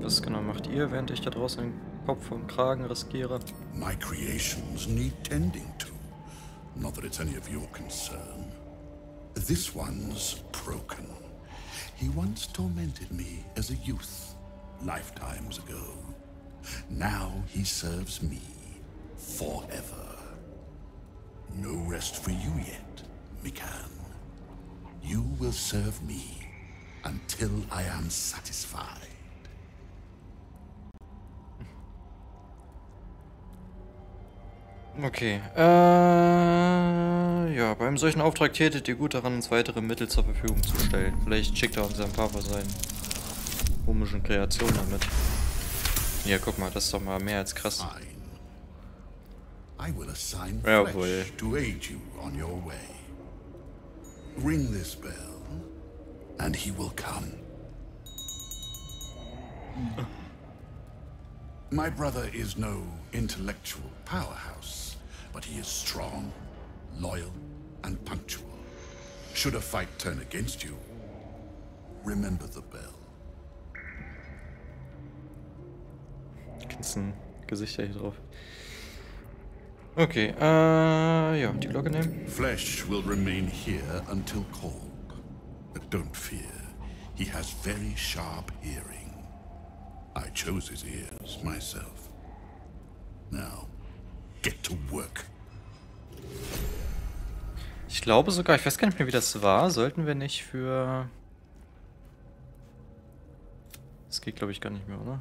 Was genau macht ihr, während ich da draußen den Kopf und Kragen riskiere? My creations need tending to. Not that it's any of your concern. This one's broken. He once tormented me as a youth, lifetimes ago. Now he serves me forever. No rest for you yet, Mikan. You will serve me until I am satisfied. Okay, ja, bei einem solchen Auftrag tätet ihr gut daran, uns weitere Mittel zur Verfügung zu stellen. Vielleicht schickt er uns ein paar von seinen komischen Kreationen damit. Ja, guck mal, das ist doch mal mehr als krass. Fine. I will assign Jawohl. Fletch to aid you on your way. Ring this bell, and he will come. My brother is no intellectual powerhouse, but he is strong, loyal, and punctual. Should a fight turn against you, remember the bell. Ganzen Gesichter hier drauf. Okay, ja, die Glocke nehmen. Flesh will remain here until called. But don't fear, he has very sharp hearing. I chose his ears myself. Now, get to work. Ich glaube sogar, ich weiß gar nicht mehr, wie das war. Sollten wir nicht für... Das geht, glaube ich, gar nicht mehr, oder?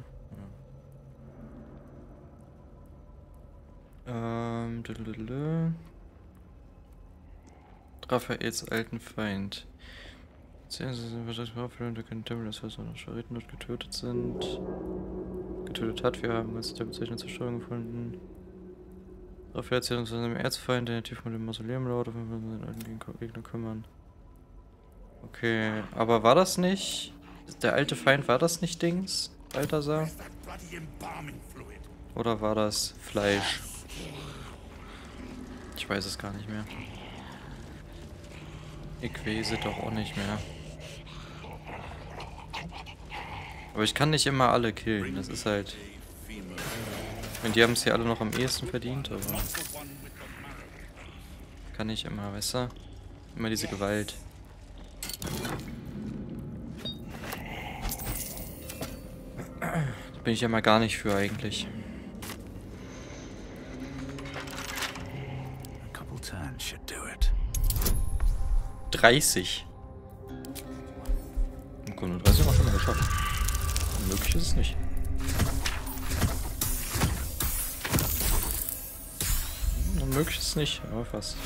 Ja. Raphaels alten Feind. Sehen Sie, was das war für den Tempel, das heißt, Schariten dort getötet sind. Getötet hat, wir haben als der Bezeichnung Zerstörung gefunden. Raphael erzählt uns von seinem Erzfeind, der tief mit dem Mausoleum laut, auf jeden Fall seinen alten Gegner kümmern. Okay, aber war das nicht... Der alte Feind, war das nicht Dings? Balthasar? Oder war das Fleisch? Ich weiß es gar nicht mehr. Ich weiß es doch auch nicht mehr. Aber ich kann nicht immer alle killen, das ist halt... Und die haben es hier alle noch am ehesten verdient, aber... Kann ich immer, weißt du? Immer diese Gewalt. Da bin ich ja mal gar nicht für eigentlich. A couple turns should do it. 30. Komm, nur 30 haben wir schon mal geschafft. Möglich ist es nicht. Möglich ist es nicht, aber fast.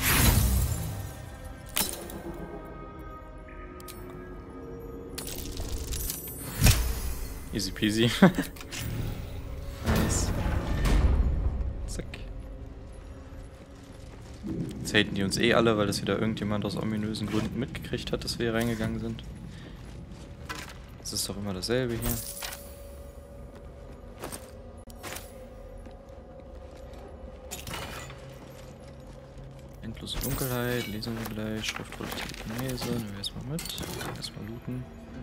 Easy peasy. Nice. Zack. Jetzt haten die uns eh alle, weil das wieder irgendjemand aus ominösen Gründen mitgekriegt hat, dass wir hier reingegangen sind. Das ist doch immer dasselbe hier. Endlose Dunkelheit, lesen wir gleich, Schriftrolle Telekinese, nehmen wir erstmal mit. Erstmal looten.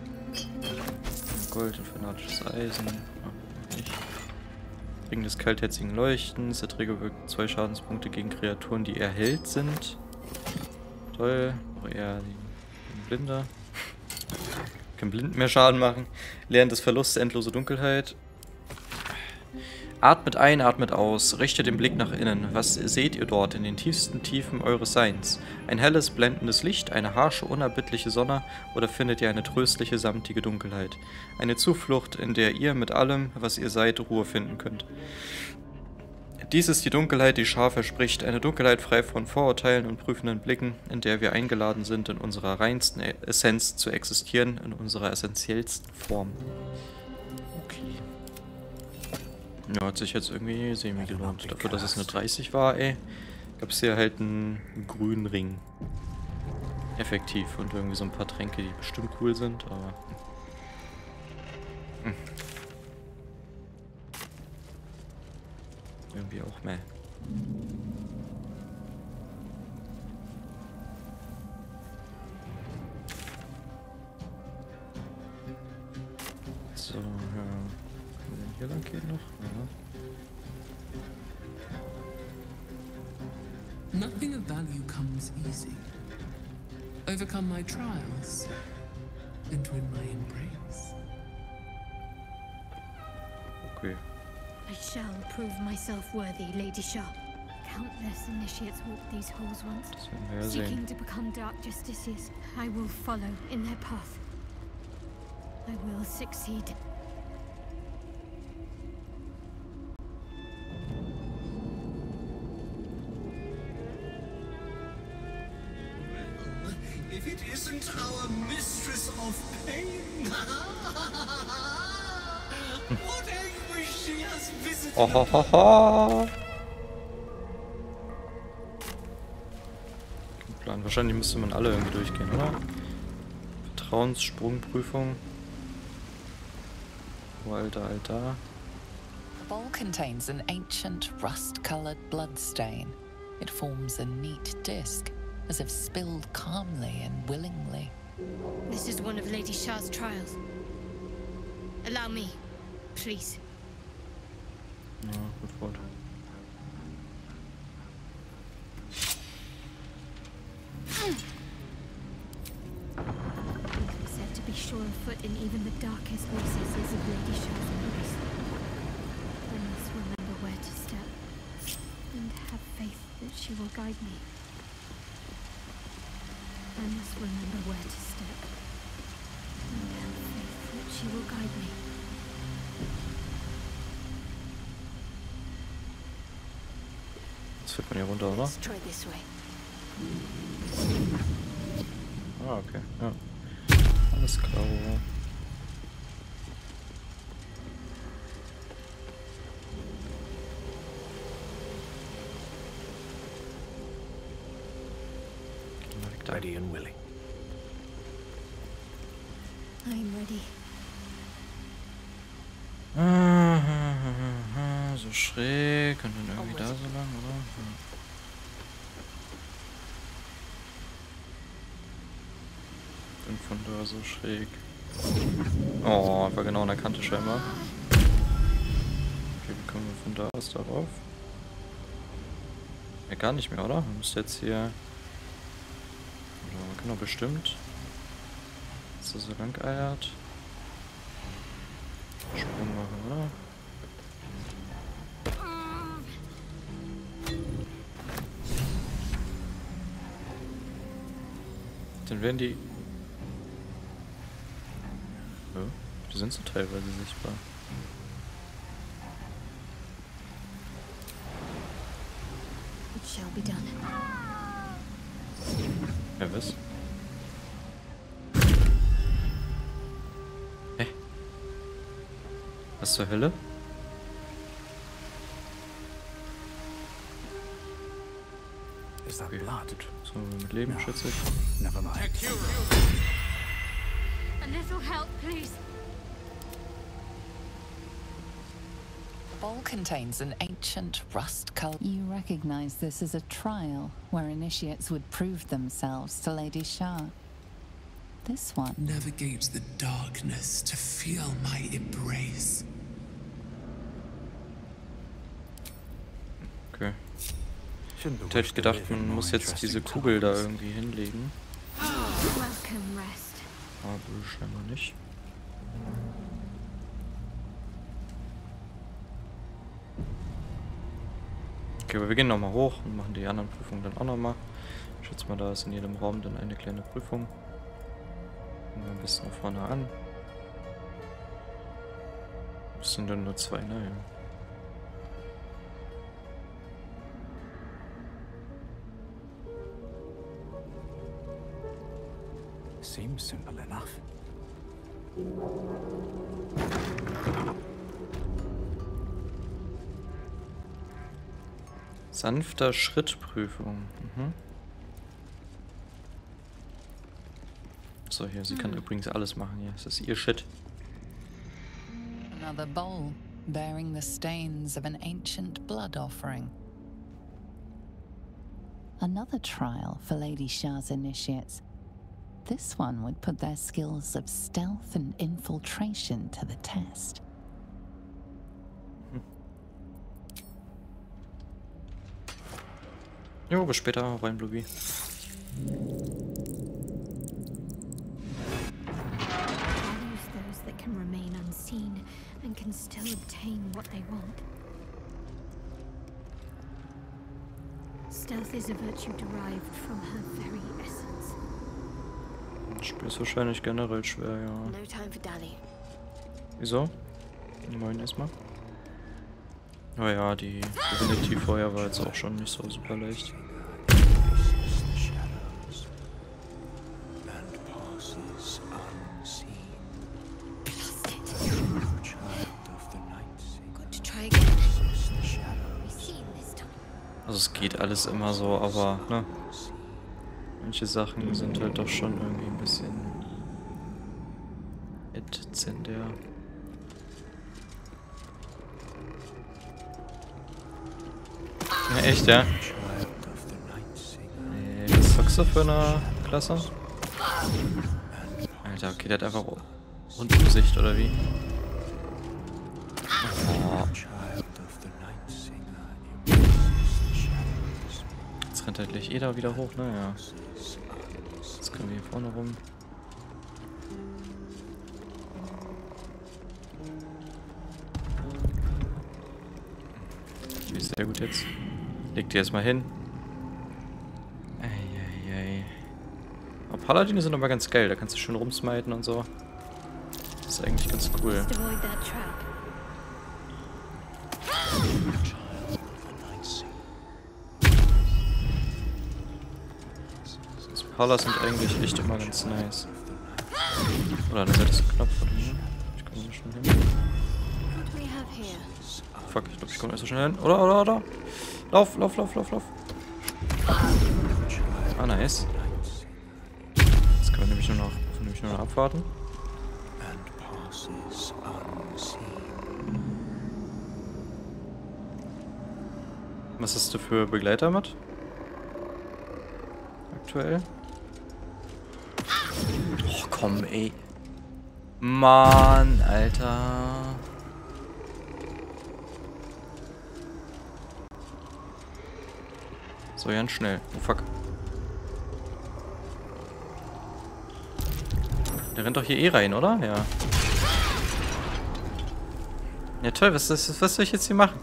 Gold und fanatisches Eisen. Nicht. Ring des kaltherzigen Leuchtens. Der Träger wirkt 2 Schadenspunkte gegen Kreaturen, die erhellt sind. Toll. Auch eher den Blinder. Kann blind mehr Schaden machen. Lernen des Verlusts, endlose Dunkelheit. Atmet ein, atmet aus, richtet den Blick nach innen. Was seht ihr dort in den tiefsten Tiefen eures Seins? Ein helles, blendendes Licht, eine harsche, unerbittliche Sonne oder findet ihr eine tröstliche, samtige Dunkelheit? Eine Zuflucht, in der ihr mit allem, was ihr seid, Ruhe finden könnt. Dies ist die Dunkelheit, die Schar verspricht, eine Dunkelheit frei von Vorurteilen und prüfenden Blicken, in der wir eingeladen sind, in unserer reinsten Essenz zu existieren, in unserer essentiellsten Form. Okay. Ja, hat sich jetzt irgendwie semi gelohnt. Dafür, dass es eine 30 war, ey, gab es hier halt einen grünen Ring. Effektiv. Und irgendwie so ein paar Tränke, die bestimmt cool sind, aber... Irgendwie auch mehr. So, ja. Hier lang geht noch. Ja. Nothing of value comes easy. Overcome my trials and win my embrace. Okay. I shall prove myself worthy, Lady Shah. Countless initiates walked these halls once, Das werden wir ja seeking sehen. to become Dark Justiciars. I will follow in their path. I will succeed. If it isn't our mistress of pain. What anguish she has visited. Ohohoho. Plan. Wahrscheinlich müsste man alle irgendwie durchgehen, oder? Vertrauenssprungprüfung. Oh, Alter. The bowl contains an ancient rust-colored bloodstain. It forms a neat disc, as if spilled calmly and willingly. This is one of Lady Shah's trials. Allow me, please. Ja, gut. Said to be sure-of-foot in even the darkest recesses of Lady Shah's embrace. I must remember where to step, and have faith that she will guide me. I must remember where to step, and have faith that she will guide me. Jetzt fährt man hier runter, oder? Let's try this way. Ah, okay. Ja. Alles klar. Ready and willing. I'm ready. So schräg und dann irgendwie da so lang, oder? Ja. Und von da so schräg. Oh, einfach genau an der Kante scheinbar. Okay, wie kommen wir von da aus darauf? Ja, gar nicht mehr, oder? Man müsste jetzt hier... Oder genau, bestimmt. Dass er so lang eiert. Sprung machen, oder? Dann werden die... Ja, die sind so teilweise sichtbar. It shall be done. Ja, was? Hä? Was zur Hölle? Is that Okay. blood? So, mit Leben, No. schätze ich. Never mind. A little help, please. The bowl contains an ancient rust-colored... You recognize this as a trial where initiates would prove themselves to Lady Shah. This one... Navigate the darkness to feel my embrace. Okay. Shouldn't Ich have hätte gedacht, man muss jetzt diese Kugel da irgendwie hinlegen. Welcome, rest. Aber scheinbar nicht. Okay, aber wir gehen nochmal hoch und machen die anderen Prüfungen dann auch nochmal. Ich schätze mal, da ist in jedem Raum dann eine kleine Prüfung. Fangen wir am besten noch vorne an. Das sind dann nur 2, naja. Seems simple enough. Sanfter Schrittprüfung. So, hier, sie kann übrigens alles machen hier. Das ist ihr Shit. Another bowl, bearing the stains of an ancient blood offering. Another trial for Lady Shah's initiates. This one would put their skills of stealth and infiltration to the test. Jo, bis später. Rein, Bluebi. Values those that can remain unseen and can still obtain what they want. Stealth is a virtue derived from her very essence. Das Spiel ist wahrscheinlich generell schwer, ja. No time for dally. Wieso? Moin erstmal. Oh ja, die Divinity vorher war jetzt auch schon nicht so super leicht. Also es geht alles immer so, aber ne, manche Sachen sind halt doch schon irgendwie ein bisschen dezenter. Ja, echt, ja? Nee, was sagst du für eine Klasse? Alter, okay, der hat einfach Rundumsicht, oder wie? Oh. Jetzt rennt halt gleich jeder wieder hoch, ne? Ja. Jetzt können wir hier vorne rum. Sehr gut jetzt. Leg die erstmal hin. Eieiei. Aber Paladine sind aber ganz geil, da kannst du schön rumsmiten und so. Das ist eigentlich ganz cool. Das Palas sind eigentlich echt immer ganz nice. Oder an der Seite ist ein Knopf von hier. Ich komme hier schon hin. Fuck, ich glaube, ich komme erst so schnell hin. Oder. Lauf. Ah, nice. Jetzt können wir nämlich nur noch abwarten. Was hast du für Begleiter mit? Aktuell? Oh, komm, ey. Mann, Alter. So, ganz schnell. Oh, fuck. Der rennt doch hier eh rein, oder? Ja. Ja, toll. Was soll ich jetzt hier machen?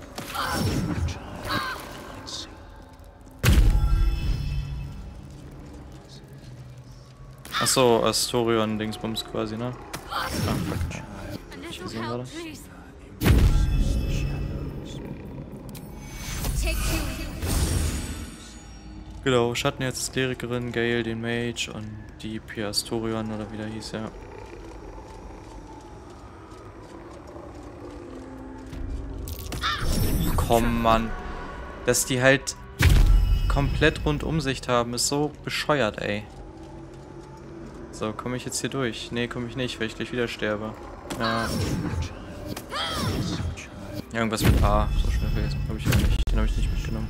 Achso, Astorion-Dingsbums quasi, ne? Ah, fuck. Hab ich gesehen gerade. Genau, Schatten jetzt Klerikerin, Gale den Mage und die Pia Astorion oder wie der hieß, ja. Oh, komm, Mann. Dass die halt komplett Rundumsicht haben, ist so bescheuert, ey. So, komme ich jetzt hier durch? Nee, komme ich nicht, weil ich gleich wieder sterbe. Ja. Irgendwas mit A. So schnell vergessen. Hab ich ja nicht. Den habe ich nicht mitgenommen.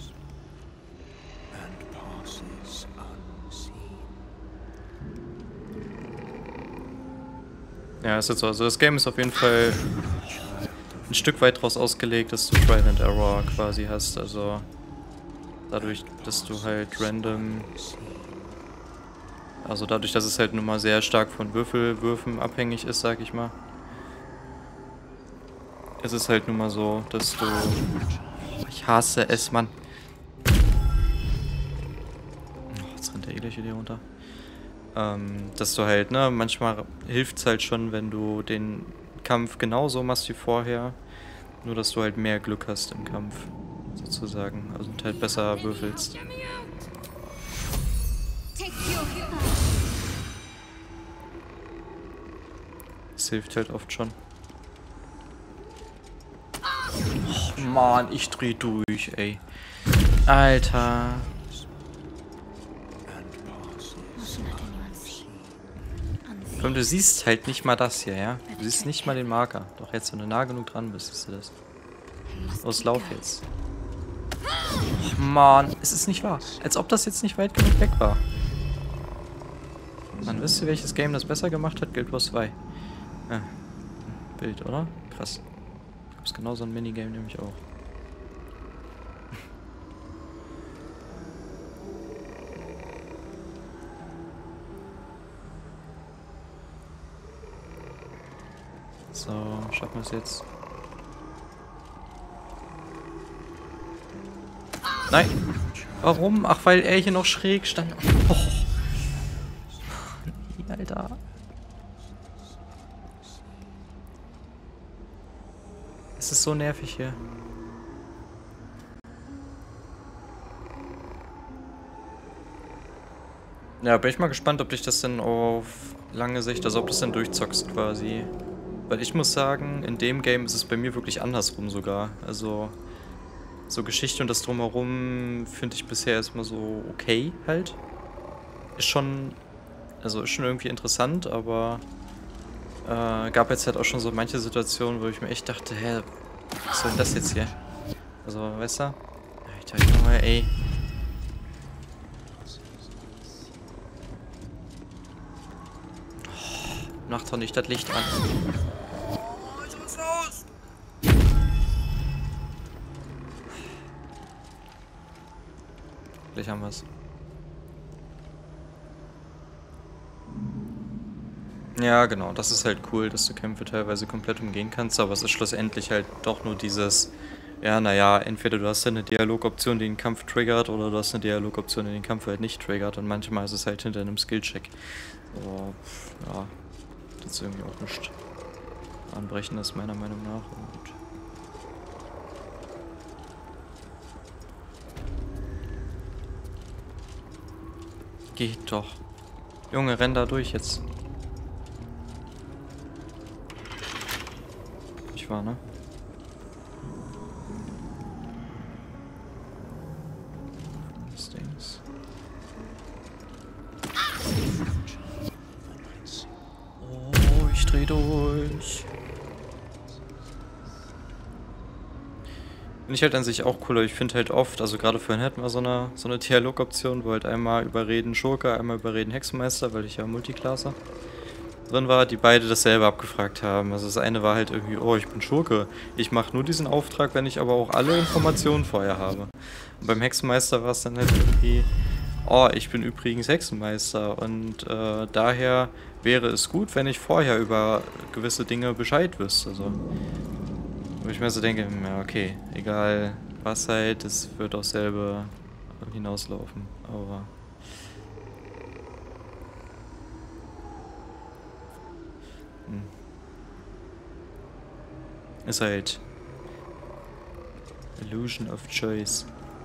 Ja, ist jetzt so. Also das Game ist auf jeden Fall ein Stück weit daraus ausgelegt, dass du Trial and Error quasi hast. Also dadurch, dass du halt random... Also dadurch, dass es halt nun mal sehr stark von Würfen abhängig ist, sag ich mal. Es ist halt nun mal so, dass du... Ich hasse es, Mann. Oh, jetzt rennt der Ehrliche hier runter. Dass du halt, ne, manchmal hilft es halt schon, wenn du den Kampf genauso machst wie vorher. Nur, dass du halt mehr Glück hast im Kampf, sozusagen. Also und halt besser würfelst. Das hilft halt oft schon. Oh Mann, ich dreh durch, ey. Alter. Und du siehst halt nicht mal das hier, ja? Du siehst nicht mal den Marker. Doch jetzt, wenn du nah genug dran bist, siehst du das. Los, lauf jetzt. Oh Mann, es ist nicht wahr. Als ob das jetzt nicht weit genug weg war. Dann wisst ihr, welches Game das besser gemacht hat? Guild Wars 2. Ja. Bild, oder? Krass. Gab's genau so ein Minigame nämlich auch. So, schaffen wir es jetzt. Nein! Warum? Ach, weil er hier noch schräg stand. Oh. Alter. Es ist so nervig hier. Ja, bin ich mal gespannt, ob dich das denn auf lange Sicht, also ob du es denn durchzockst quasi. Weil ich muss sagen, in dem Game ist es bei mir wirklich andersrum sogar. Also, so Geschichte und das Drumherum finde ich bisher erstmal so okay halt. Ist schon irgendwie interessant, aber gab jetzt halt auch schon so manche Situationen, wo ich mir echt dachte, hä, was soll denn das jetzt hier? Also, weißt du? Alter, Junge, ey. Mach doch nicht das Licht an. Was ist los? Gleich haben wir's. Ja, genau. Das ist halt cool, dass du Kämpfe teilweise komplett umgehen kannst, aber es ist schlussendlich halt doch nur dieses, ja, naja, entweder du hast eine Dialogoption, die den Kampf triggert, oder du hast eine Dialogoption, die den Kampf halt nicht triggert, und manchmal ist es halt hinter einem Skillcheck. So, ja. Das ist irgendwie auch nicht anbrechendes, meiner Meinung nach. Und geht doch. Junge, renn da durch jetzt. Ich war, ne? Das Dings. Ich dreh durch. Finde ich halt an sich auch cool, aber ich finde halt oft, also gerade vorhin hatten wir so eine Dialogoption, wo halt einmal überreden Schurke, einmal überreden Hexenmeister, weil ich ja Multiclasser drin war, die beide dasselbe abgefragt haben. Also das eine war halt irgendwie, oh, ich bin Schurke, ich mache nur diesen Auftrag, wenn ich aber auch alle Informationen vorher habe. Und beim Hexenmeister war es dann halt irgendwie, oh, ich bin übrigens Hexenmeister und daher wäre es gut, wenn ich vorher über gewisse Dinge Bescheid wüsste. Also, wo ich mir so denke, ja okay, egal was halt, es wird auch selber hinauslaufen, aber... Ist halt Illusion of Choice.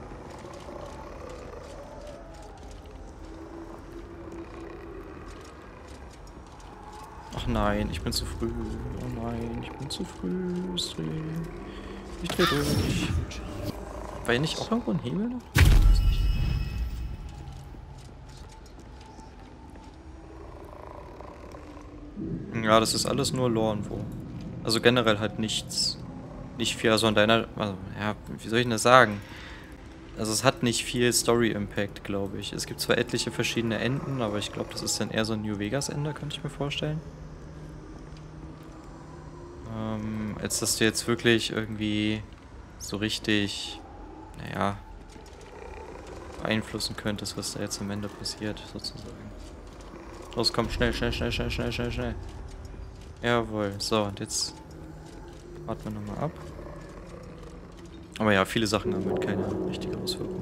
Ach nein, ich bin zu früh. Oh nein, ich bin zu früh. Ich dreh durch. War hier nicht auch irgendwo ein Hebel noch? Ja, das ist alles nur Lore und wo. Also generell halt nichts. Nicht viel, also in deiner. Also, ja, wie soll ich denn das sagen? Also es hat nicht viel Story-Impact, glaube ich. Es gibt zwar etliche verschiedene Enden, aber ich glaube, das ist dann eher so ein New Vegas-Ende, könnte ich mir vorstellen. Als dass du jetzt wirklich irgendwie so richtig, naja, beeinflussen könntest, was da jetzt am Ende passiert, sozusagen. Los, komm, schnell. Jawohl, so, und jetzt warten wir nochmal ab. Aber ja, viele Sachen haben halt keine richtige Auswirkung.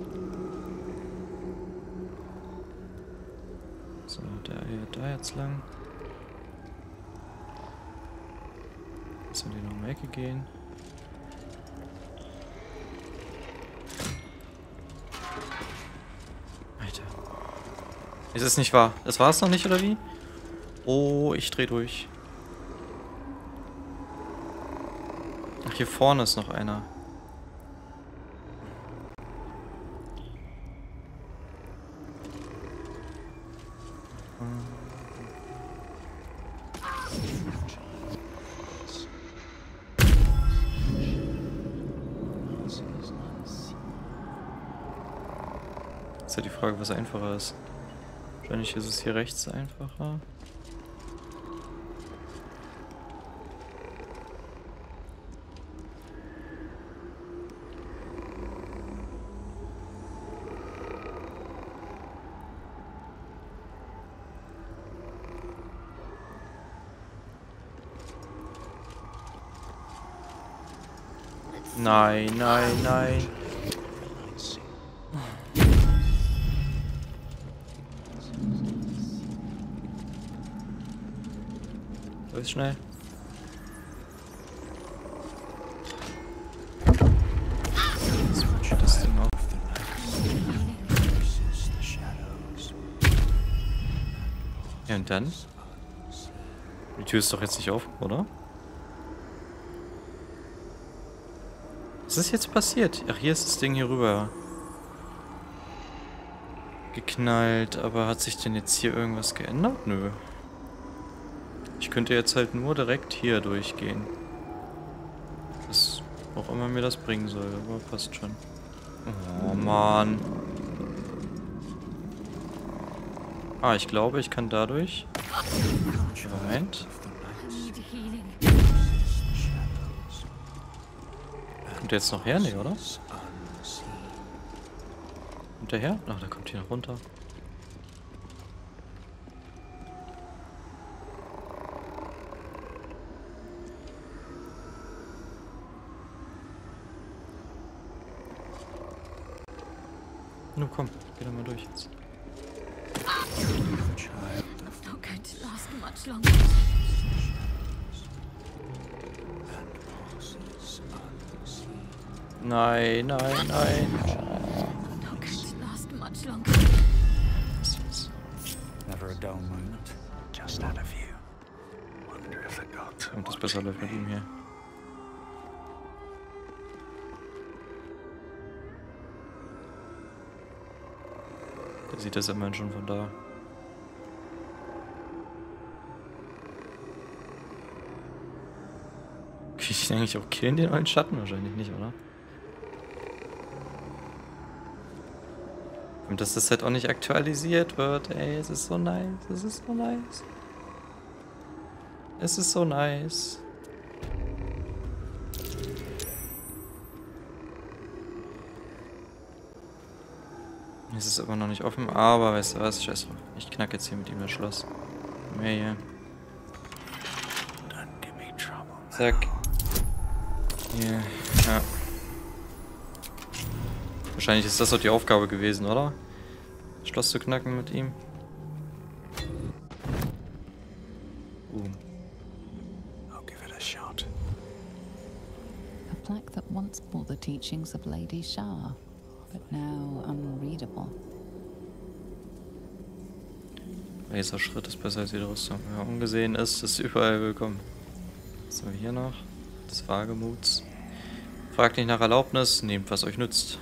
So, da jetzt lang. Müssen wir noch um die Ecke gehen. Alter. Ist es nicht wahr? Das war es noch nicht, oder wie? Oh, ich dreh durch. Ach, hier vorne ist noch einer. Ist ja die Frage, was einfacher ist. Wahrscheinlich ist es hier rechts einfacher. Nein, nein, nein. Los, schnell. Das Ding auf. Ja, und dann? Die Tür ist doch jetzt nicht auf, oder? Was ist jetzt passiert? Ach, hier ist das Ding hier rüber geknallt, aber hat sich denn jetzt hier irgendwas geändert? Nö. Ich könnte jetzt halt nur direkt hier durchgehen. Was auch immer mir das bringen soll, aber passt schon. Oh Mann. Ah, ich glaube, ich kann dadurch... Moment. Kommt der jetzt noch her? Nee, oder? Kommt der her? Ach, der kommt hier noch runter. Nun komm, geh doch mal durch jetzt. Not going to last much longer. Nein, nein, nein. Not going to last much longer. Never a dull moment. Just out of view. Wonder if it got to Und das besser läuft mit ihm hier. Der sieht das immerhin schon von da. Kann ich den eigentlich auch killen, den neuen Schatten? Wahrscheinlich nicht, oder? Und dass das halt auch nicht aktualisiert wird, ey, es ist so nice, es ist so nice. Es ist so nice. Es ist immer noch nicht offen, aber weißt du was, scheiß drauf. Ich knack jetzt hier mit ihm das Schloss. Mehr hier. Zack. Hier, ja. Wahrscheinlich ist das doch die Aufgabe gewesen, oder? Schloss zu knacken mit ihm. I'll give it a shot. A plaque that once bore the teachings of Lady Shar, but now unreadable. Laserschritt ist besser als jede Rüstung. Wer ungesehen ist, ist überall willkommen. Was haben wir hier noch? Das Wagemuts. Fragt nicht nach Erlaubnis, nehmt was euch nützt.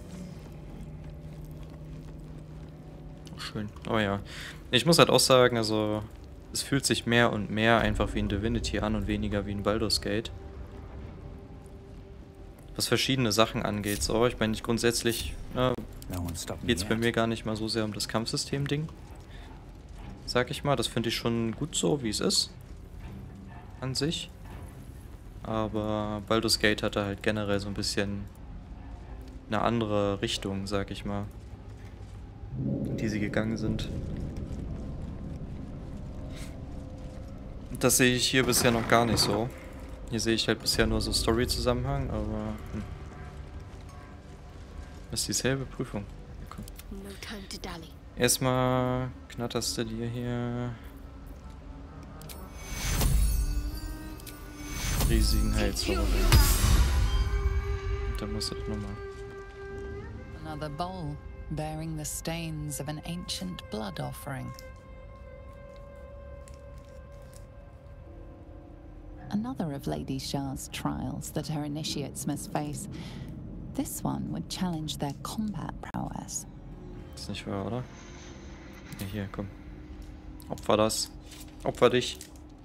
Schön. Oh ja. Ich muss halt auch sagen, also es fühlt sich mehr und mehr einfach wie ein Divinity an und weniger wie ein Baldur's Gate. Was verschiedene Sachen angeht. So, ich meine, grundsätzlich geht es bei mir gar nicht mal so sehr um das Kampfsystem-Ding. Sag ich mal, das finde ich schon gut so, wie es ist. An sich. Aber Baldur's Gate hatte halt generell so ein bisschen eine andere Richtung, sag ich mal, in die sie gegangen sind. Das sehe ich hier bisher noch gar nicht so. Hier sehe ich halt bisher nur so Story-Zusammenhang, aber das ist dieselbe Prüfung. Komm. No time to dally. Erstmal knatterst du dir hier riesigen Hals oder so. Und dann musst du das nochmal. Another bowl bearing the stains of an ancient blood offering. Another of Lady Shar's trials that her initiates must face. This one would challenge their combat prowess. Ist nicht wahr, oder? Ja, hier, komm. Opfer das. Opfer dich.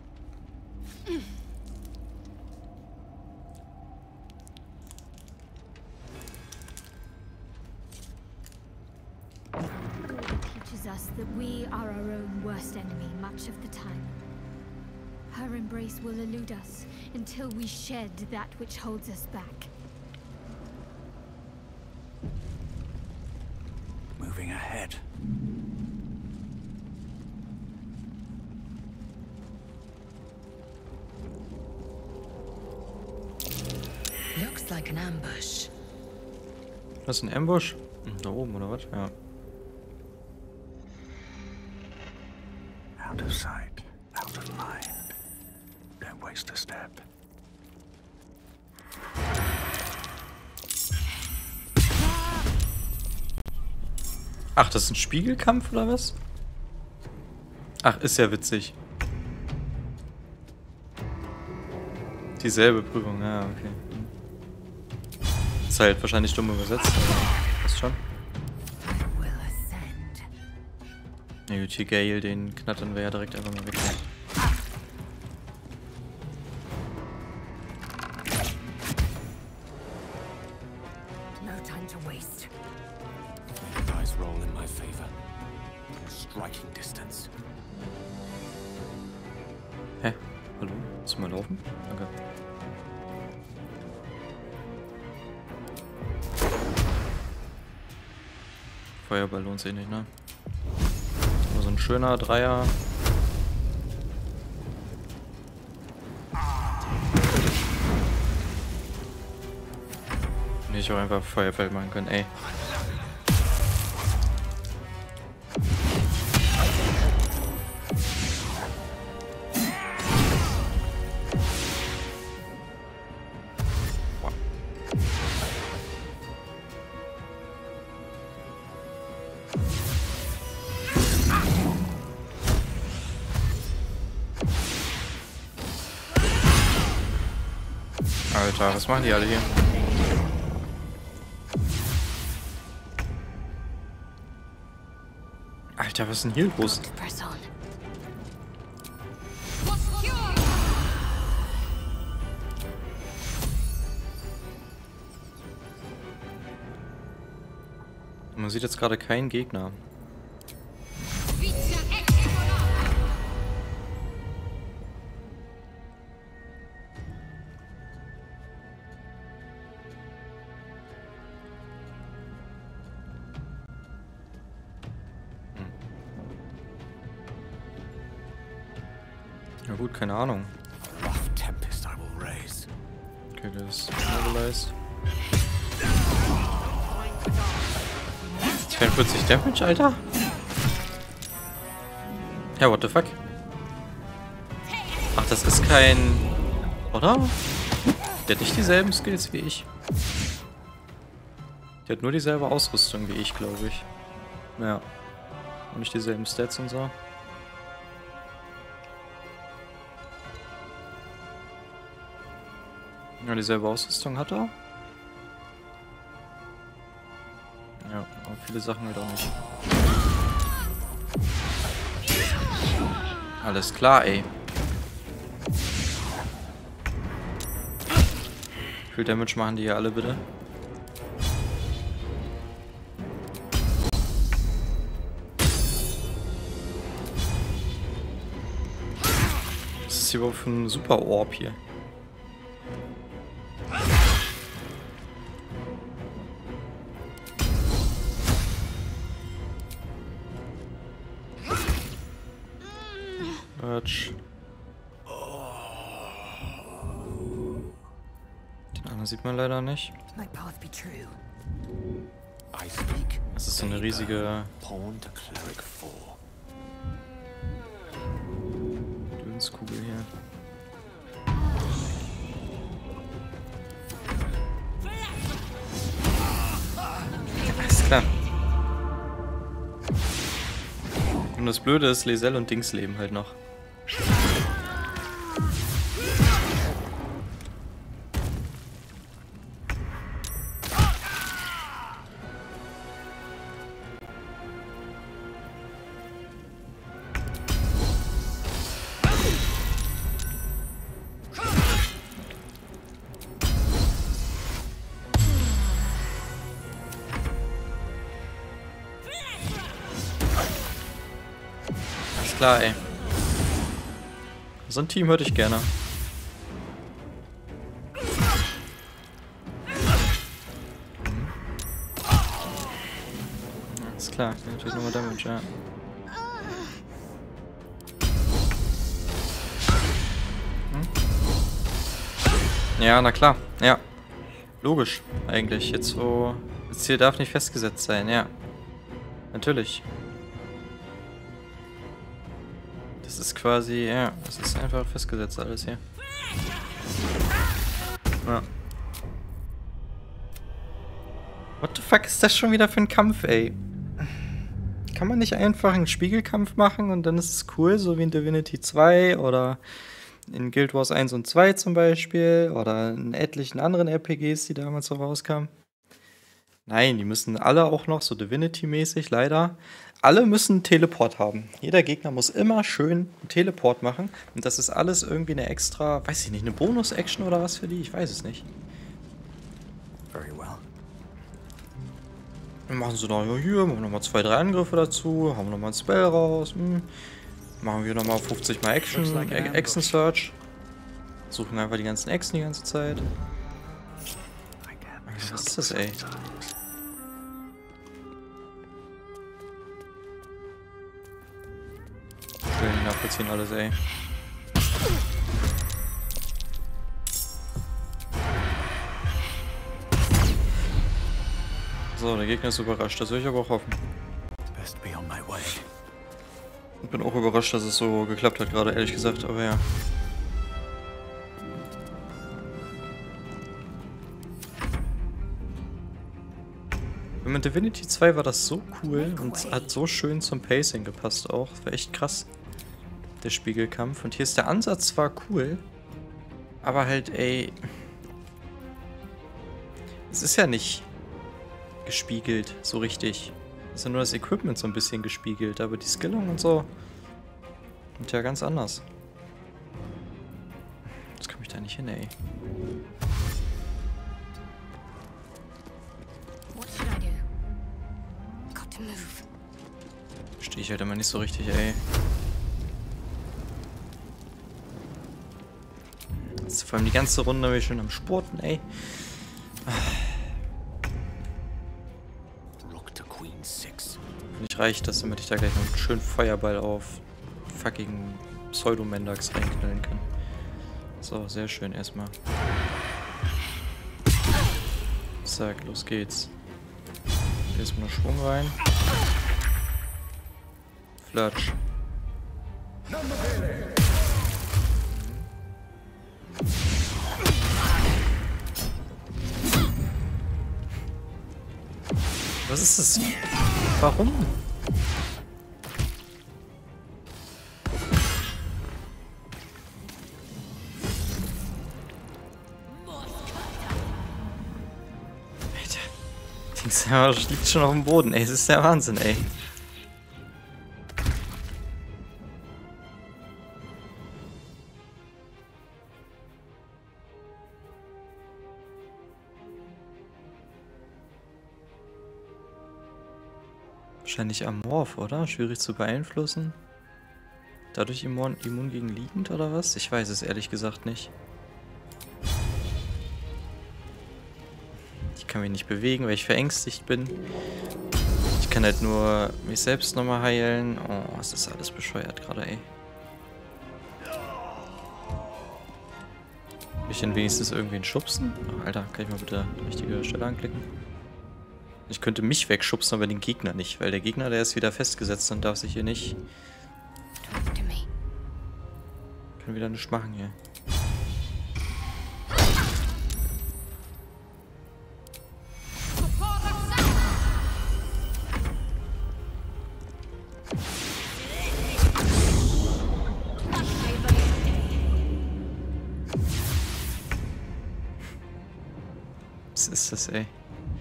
Teaches us that we are our own worst enemy much of the time. Her embrace will elude us until we shed that which holds us back. Moving ahead. Looks like an ambush. Was ist ein Ambush? Da oben, oder was? Ja. Out of sight, out of mind. Don't waste a step. Ach, das ist ein Spiegelkampf oder was? Ach, ist ja witzig. Dieselbe Prüfung, ja, okay. Ist halt wahrscheinlich dumm übersetzt, aber passt schon. Na gut, hier Gale, den knattern wir ja direkt einfach mal weg. No time to waste. Dice roll in my favor. Striking distance. Hä? Hallo? Müssen wir laufen? Okay. Feuerball lohnt sich nicht, ne? Nur so ein schöner Dreier. Nee, ich auch einfach Feuerfeld machen können, ey. Alter, was machen die alle hier? Alter, was ist denn hier los? Press on. Man sieht jetzt gerade keinen Gegner. Ja gut, keine Ahnung. Rough tempest I will raise. Okay, das ist mobilized. 42 Damage, Alter? Ja, what the fuck? Ach, das ist kein... Oder? Der hat nicht dieselben Skills wie ich. Der hat nur dieselbe Ausrüstung wie ich, glaube ich. Ja. Und nicht dieselben Stats und so. Ja, dieselbe Ausrüstung hat er. Ja, aber viele Sachen halt auch nicht. Alles klar, ey. Wie viel Damage machen die hier alle, bitte? Was ist hier überhaupt für ein Super Orb hier? Den anderen sieht man leider nicht. Das ist so eine riesige Dünskugel hier. Alles klar. Und das Blöde ist, Lae'zel und Dings leben halt noch. Klar, ey. So ein Team hätte ich gerne. Alles klar, natürlich nochmal Damage, ja. Ja, na klar, ja. Logisch, eigentlich. Jetzt so... Das Ziel darf nicht festgesetzt sein, ja. Natürlich. Das ist quasi, ja, das ist einfach festgesetzt alles hier. Ja. What the fuck ist das schon wieder für ein Kampf, ey? Kann man nicht einfach einen Spiegelkampf machen und dann ist es cool, so wie in Divinity 2 oder in Guild Wars 1 und 2 zum Beispiel oder in etlichen anderen RPGs, die damals so rauskamen? Nein, die müssen alle auch noch so Divinity-mäßig, leider. Alle müssen einen Teleport haben. Jeder Gegner muss immer schön einen Teleport machen. Und das ist alles irgendwie eine extra, weiß ich nicht, eine Bonus-Action oder was für die? Ich weiß es nicht. Very well. Dann machen sie noch, ja, hier, machen wir nochmal 2, 3 Angriffe dazu, haben wir nochmal ein Spell raus. Machen wir nochmal 50 mal Action Search. Suchen einfach die ganzen Echsen die ganze Zeit. Was ist das, ey? Schön nachvollziehen alles, ey. So, der Gegner ist überrascht, das will ich aber auch hoffen. Ich bin auch überrascht, dass es so geklappt hat gerade, ehrlich gesagt, aber ja. Mit Divinity 2 war das so cool und hat so schön zum Pacing gepasst auch. Das war echt krass, der Spiegelkampf. Und hier ist der Ansatz zwar cool, aber halt, ey... Es ist ja nicht gespiegelt, so richtig. Es ist ja nur das Equipment so ein bisschen gespiegelt, aber die Skillung und so sind ja ganz anders. Jetzt komme ich da nicht hin, ey. Verstehe ich halt immer nicht so richtig, ey. Jetzt vor allem die ganze Runde bin ich schon am Sporten, ey. Nicht reicht das, damit ich da gleich noch einen schönen Feuerball auf fucking Pseudomendax reinknallen kann. So, sehr schön erstmal. Zack, los geht's. Erstmal noch Schwung rein. Flatsch. Was ist das? Warum? Alter. Das liegt schon auf dem Boden, ey. Das ist der Wahnsinn, ey. Wahrscheinlich amorph, oder? Schwierig zu beeinflussen. Dadurch immun gegen liegend, oder was? Ich weiß es ehrlich gesagt nicht. Ich kann mich nicht bewegen, weil ich verängstigt bin. Ich kann halt nur mich selbst nochmal heilen. Oh, ist das alles bescheuert gerade, ey. Will ich denn wenigstens irgendwen schubsen? Oh, Alter, kann ich mal bitte die richtige Stelle anklicken? Ich könnte mich wegschubsen, aber den Gegner nicht, weil der Gegner, der ist wieder festgesetzt und darf sich hier nicht... Kann wieder nichts machen hier. Was ist das, ey?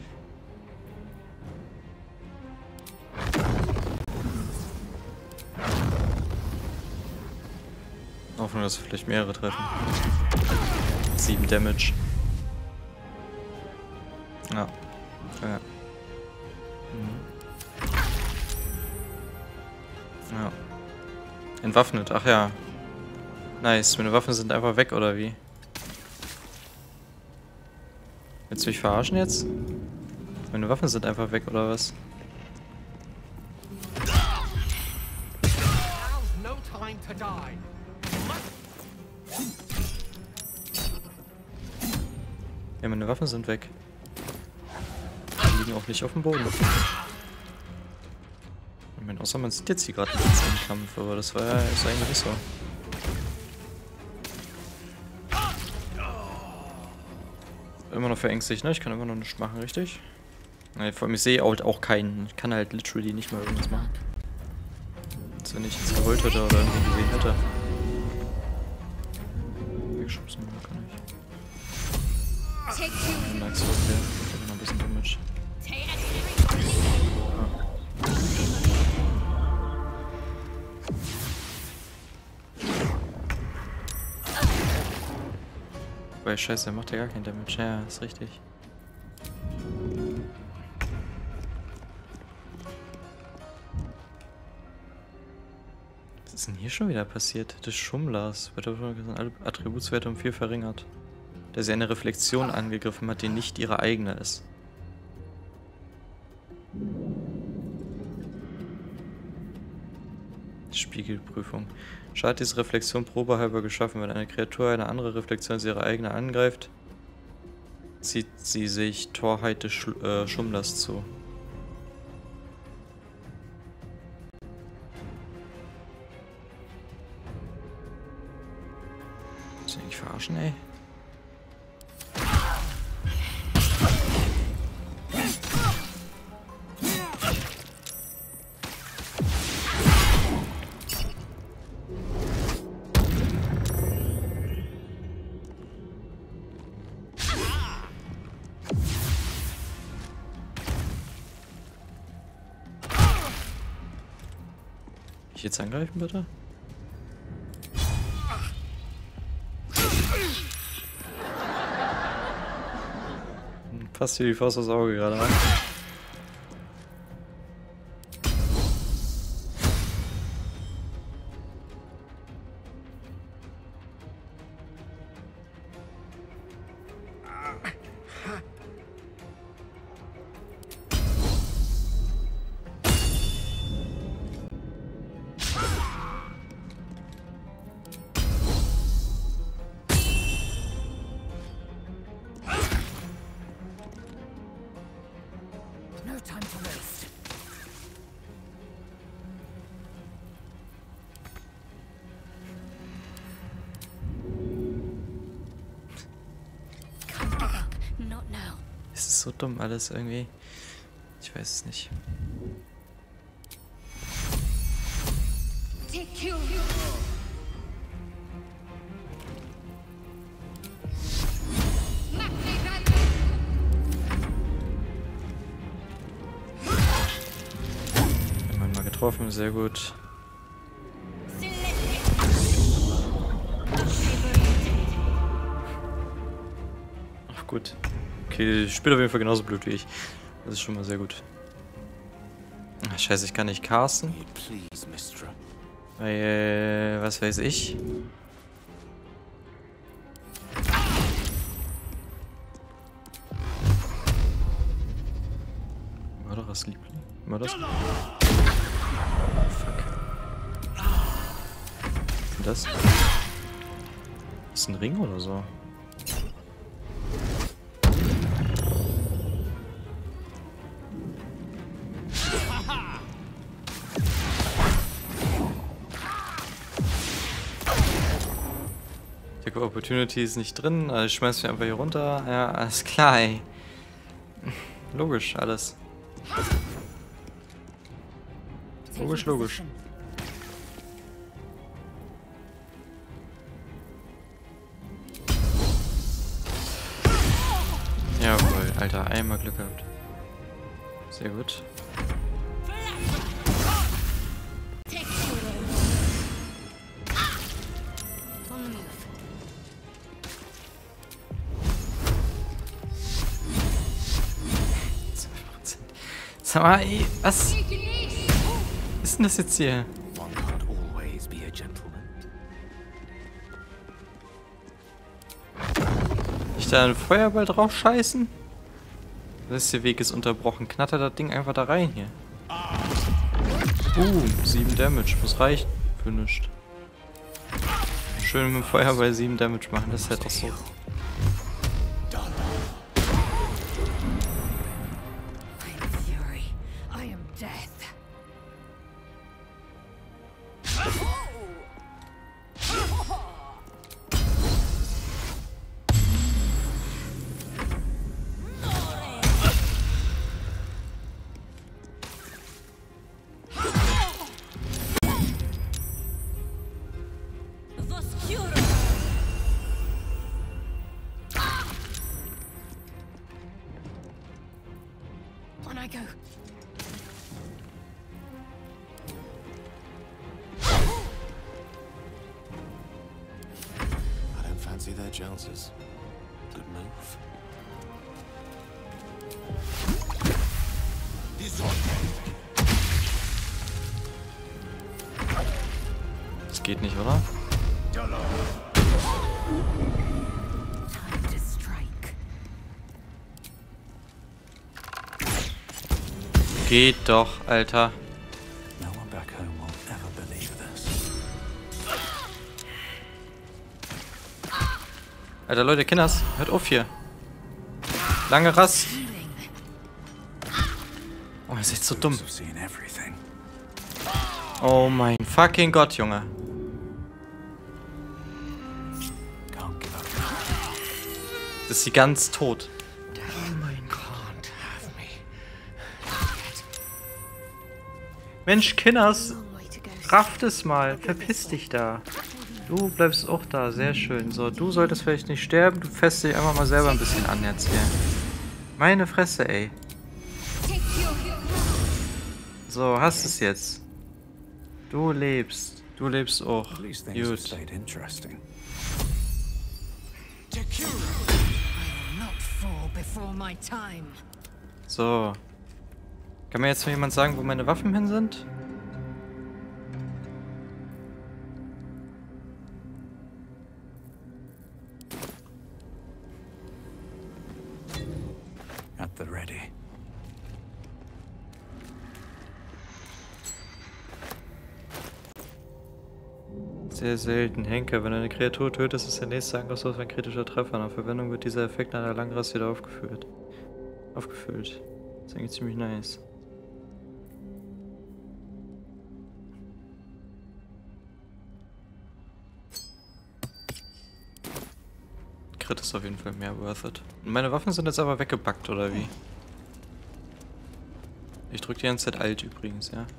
Hoffen, dass wir vielleicht mehrere treffen. 7 Damage. Ja. Ja. Ja. Entwaffnet, ach ja. Nice, meine Waffen sind einfach weg, oder wie? Willst du mich verarschen jetzt? Meine Waffen sind einfach weg, oder was? Ja, meine Waffen sind weg. Die liegen auch nicht auf dem Boden. Ich meine, außer man sieht jetzt hier gerade nichts im Kampf, aber das war ja ist eigentlich nicht so. Immer noch verängstigt, ne? Ich kann immer noch nichts machen, richtig? Ja, vor allem, ich sehe halt auch keinen. Ich kann halt literally nicht mal irgendwas machen. Als wenn ich jetzt gewollt hätte oder irgendwie gesehen hätte. Wegschubsen kann ich. Ja, merkst du, okay. Ich habe noch ein bisschen Damage. Weil scheiße, der macht ja gar keinen Damage. Ja, ist richtig. Was ist denn hier schon wieder passiert? Des Schummlers wird alle Attributswerte um 4 verringert. Da sie eine Reflexion angegriffen hat, die nicht ihre eigene ist. Spiegelprüfung. Schad diese Reflexion probehalber geschaffen. Wenn eine Kreatur eine andere Reflexion als ihre eigene angreift, zieht sie sich Torheit des Schummlers zu. Willst du mich verarschen, ey? Ich jetzt angreifen, bitte? Passt hier die Faust aufs Auge gerade an. No time to waste. Can't give up. Not now. Es ist so dumm alles irgendwie. Ich weiß es nicht. Take you. Einmal mal getroffen, sehr gut. Ach gut. Okay, die spielt auf jeden Fall genauso blöd wie ich. Das ist schon mal sehr gut. Ach, scheiße, ich kann nicht casten. Weil, was weiß ich. Mörderers Liebling? Mörders? Fuck. Was ist denn das? Ist ein Ring oder so? Die Opportunity ist nicht drin, also ich schmeiß mich einfach hier runter. Ja, alles klar, ey. Logisch, alles. Logisch, logisch. Jawohl, Alter, einmal Glück gehabt. Sehr gut. Sag mal, ey, was ist denn das jetzt hier? Ich da einen Feuerball drauf scheißen? Das ist der Weg ist unterbrochen. Knatter das Ding einfach da rein hier. 7 Damage. Muss reichen für nichts. Schön mit dem Feuerball 7 Damage machen. Das ist halt auch so. I go. I don't fancy their chances. Good move. Das geht nicht, oder? Time to strike. Geht doch, Alter. No one back home will ever believe this. Alter, Leute, Kinders, hört auf hier. Lange Rast. Oh, ihr seid so dumm. I've seen everything. Oh mein fucking Gott, Junge. Can't give up. Das ist sie ganz tot. Mensch, Kinders, rafft es mal. Verpiss dich da. Du bleibst auch da, sehr schön. So, du solltest vielleicht nicht sterben. Du fässt dich einfach mal selber ein bisschen an jetzt hier. Meine Fresse, ey. So, hast es jetzt. Du lebst. Du lebst auch. At least things have Gut. stayed interesting. I will not fall before my time. So. Kann mir jetzt noch jemand sagen, wo meine Waffen hin sind? At the ready. Sehr selten. Henker, wenn du eine Kreatur tötest, ist der nächste Angriffswurf ein kritischer Treffer. Nach Verwendung wird dieser Effekt nach einer langen Rast wieder aufgefüllt. Das ist eigentlich ziemlich nice. Crit ist auf jeden Fall mehr worth it. Und meine Waffen sind jetzt aber weggebackt, oder wie? Ich drücke die ganze Zeit Alt übrigens, ja.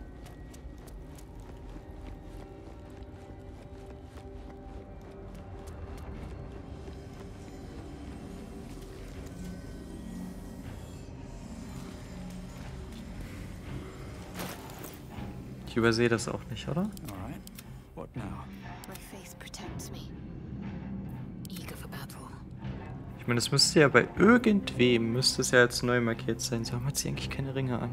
Ich übersehe das auch nicht, oder? Alright. What now? My faith protects me. Eager for battle. Ich meine, das müsste ja bei irgendwem, müsste es ja jetzt neu markiert sein. So, warum hat sie eigentlich keine Ringe an?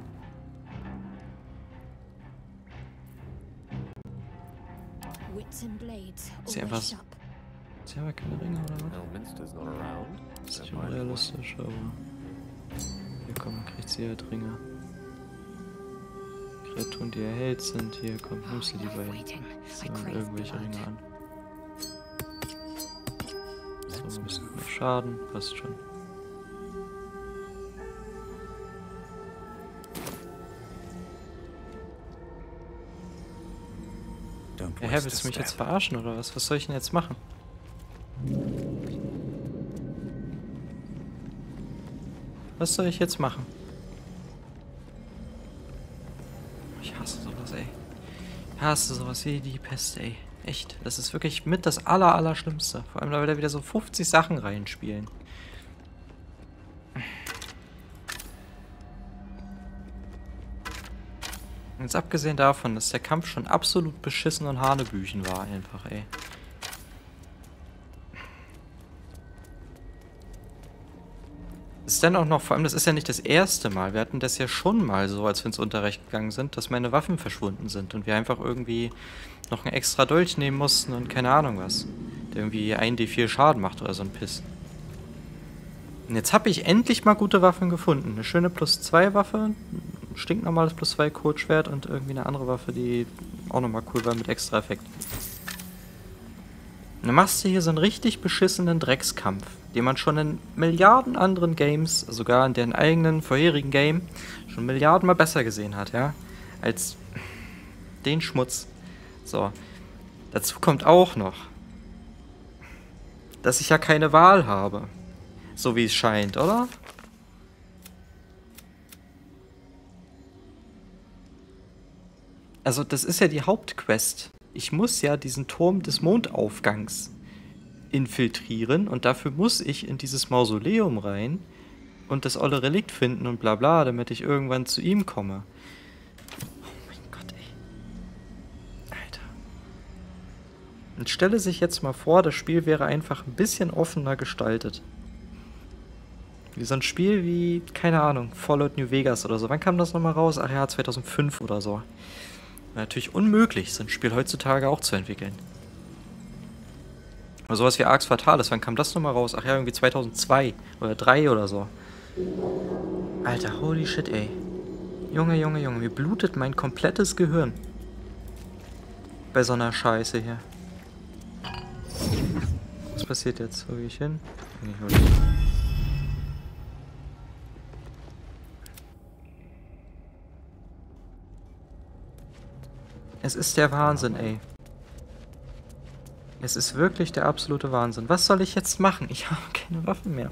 Wits and blades Sie always einfach- sharp. Sie haben ja keine Ringe, oder was? Elminster's not around. Das ist That nicht might be why. unrealistisch, aber... Hier, komm, kriegt sie halt Ringe. Kreaturen, die erhält sind. Hier, komm, nimmst du die beiden. Waiting. I Sie haben crave irgendwelche blood. Ringe an. Let's So, ein bisschen move. mehr Schaden, passt schon. Don't Ja, waste willst a du mich jetzt step. verarschen, oder was? Was soll ich denn jetzt machen? Was soll ich jetzt machen? Ich hasse sowas, ey. Ich hasse sowas wie die Pest, ey. Echt. Das ist wirklich mit das Allerschlimmste. Vor allem, weil da wieder so 50 Sachen reinspielen. Jetzt abgesehen davon, dass der Kampf schon absolut beschissen und Hanebüchen war, einfach, ey. Ist dann auch noch, vor allem, das ist ja nicht das erste Mal. Wir hatten das ja schon mal so, als wir ins Unterrecht gegangen sind, dass meine Waffen verschwunden sind und wir einfach irgendwie noch einen extra Dolch nehmen mussten und keine Ahnung was. Der irgendwie 1d4 Schaden macht oder so ein Piss. Und jetzt habe ich endlich mal gute Waffen gefunden. Eine schöne +2 Waffe, ein stinknormales +2 Kurzschwert und irgendwie eine andere Waffe, die auch nochmal cool war mit extra Effekt. Und dann machst du hier so einen richtig beschissenen Dreckskampf, den man schon in Milliarden anderen Games, sogar in deren eigenen vorherigen Game, schon Milliarden Mal besser gesehen hat, ja, als den Schmutz. So, dazu kommt auch noch, dass ich ja keine Wahl habe, so wie es scheint, oder? Also das ist ja die Hauptquest. Ich muss ja diesen Turm des Mondaufgangs infiltrieren und dafür muss ich in dieses Mausoleum rein, und das olle Relikt finden und bla bla, damit ich irgendwann zu ihm komme. Oh mein Gott, ey. Alter. Und stelle sich jetzt mal vor, das Spiel wäre einfach ein bisschen offener gestaltet. Wie so ein Spiel wie, keine Ahnung, Fallout New Vegas oder so. Wann kam das nochmal raus? Ach ja, 2005 oder so. Natürlich unmöglich, so ein Spiel heutzutage auch zu entwickeln. Oder sowas wie Arx Fatalis, wann kam das nochmal raus? Ach ja, irgendwie 2002 oder 2003 oder so. Alter, holy shit, ey. Junge, Junge, Junge, mir blutet mein komplettes Gehirn. Bei so einer Scheiße hier. Was passiert jetzt? Wo gehe ich hin? Es ist der Wahnsinn, ey. Es ist wirklich der absolute Wahnsinn. Was soll ich jetzt machen? Ich habe keine Waffen mehr.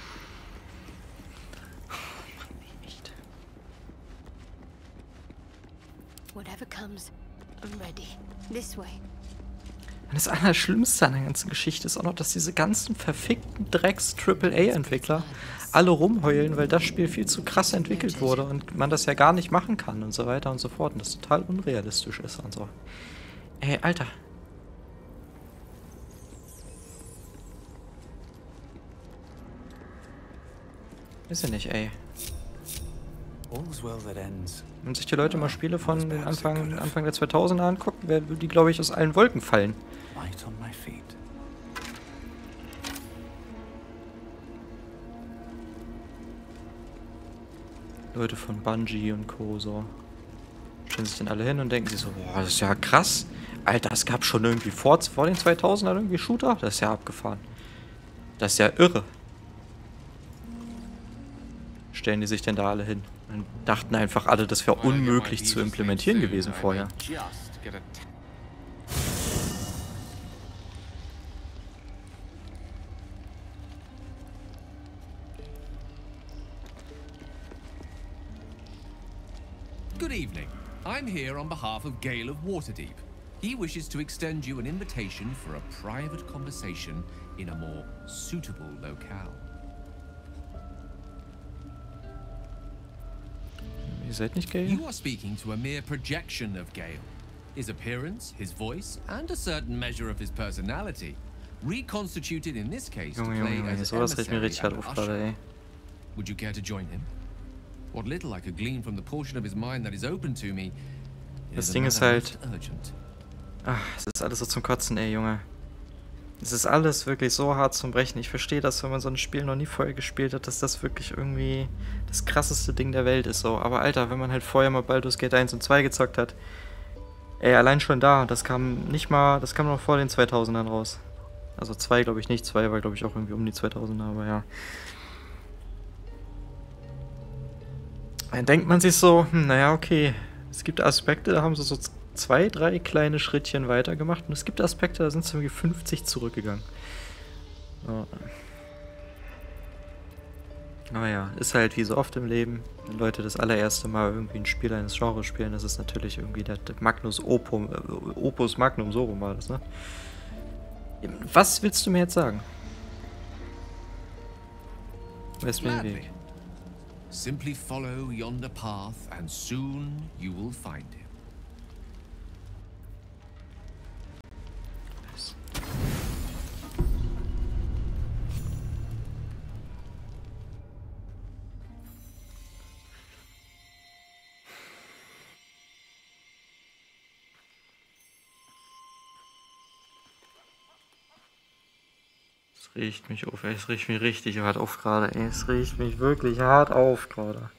Whatever comes, I'm ready. This way. Und das Allerschlimmste an der ganzen Geschichte ist auch noch, dass diese ganzen verfickten Drecks-AAA-Entwickler alle rumheulen, weil das Spiel viel zu krass entwickelt wurde und man das ja gar nicht machen kann und so weiter und so fort. Und das total unrealistisch ist und so. Ey, Alter. Weiß ich nicht, ey. Wenn sich die Leute mal Spiele von den Anfang der 2000er angucken, würde die, glaube ich, aus allen Wolken fallen. Leute von Bungie und Co. so. Stellen sich dann alle hin und denken sich so, boah, das ist ja krass. Alter, es gab schon irgendwie vor den 2000ern irgendwie Shooter. Das ist ja abgefahren. Das ist ja irre. Stellen die sich denn da alle hin? Und dachten einfach alle, das wäre unmöglich zu implementieren gewesen vorher. Good evening. I'm here on behalf of Gale of Waterdeep. He wishes to extend you an invitation for a private conversation in a more suitable locale. Ihr seid nicht Gale? You are speaking to a mere projection of Gale. His appearance, his voice, and a certain measure of his personality, reconstituted in this case to play as an emissary and usher. Would you care to join him? What little I could glean from the portion of his mind that is open to me Das Ding ist halt... Ach, es ist alles so zum Kotzen, ey, Junge. Es ist alles wirklich so hart zum Brechen. Ich verstehe das, wenn man so ein Spiel noch nie vorher gespielt hat, dass das wirklich irgendwie das krasseste Ding der Welt ist, so. Aber Alter, wenn man halt vorher mal Baldur's Gate 1 und 2 gezockt hat, ey, allein schon da, das kam noch vor den 2000ern raus. Also 2 glaube ich nicht, 2 war glaube ich auch irgendwie um die 2000er, aber ja. Dann denkt man sich so, naja, okay, es gibt Aspekte, da haben sie so 2, 3 kleine Schrittchen weitergemacht und es gibt Aspekte, da sind sie irgendwie 50 zurückgegangen. So. Aber ja, ist halt wie so oft im Leben, wenn Leute das allererste Mal irgendwie ein Spiel eines Genres spielen, das ist natürlich irgendwie der Magnus Opus Magnum, so rum war das, ne? Was willst du mir jetzt sagen? Weißt du den Weg? Simply follow yonder path and soon you will find him. Es riecht mich auf, ey. Es riecht mich richtig hart auf gerade, ey. Es riecht mich wirklich hart auf gerade.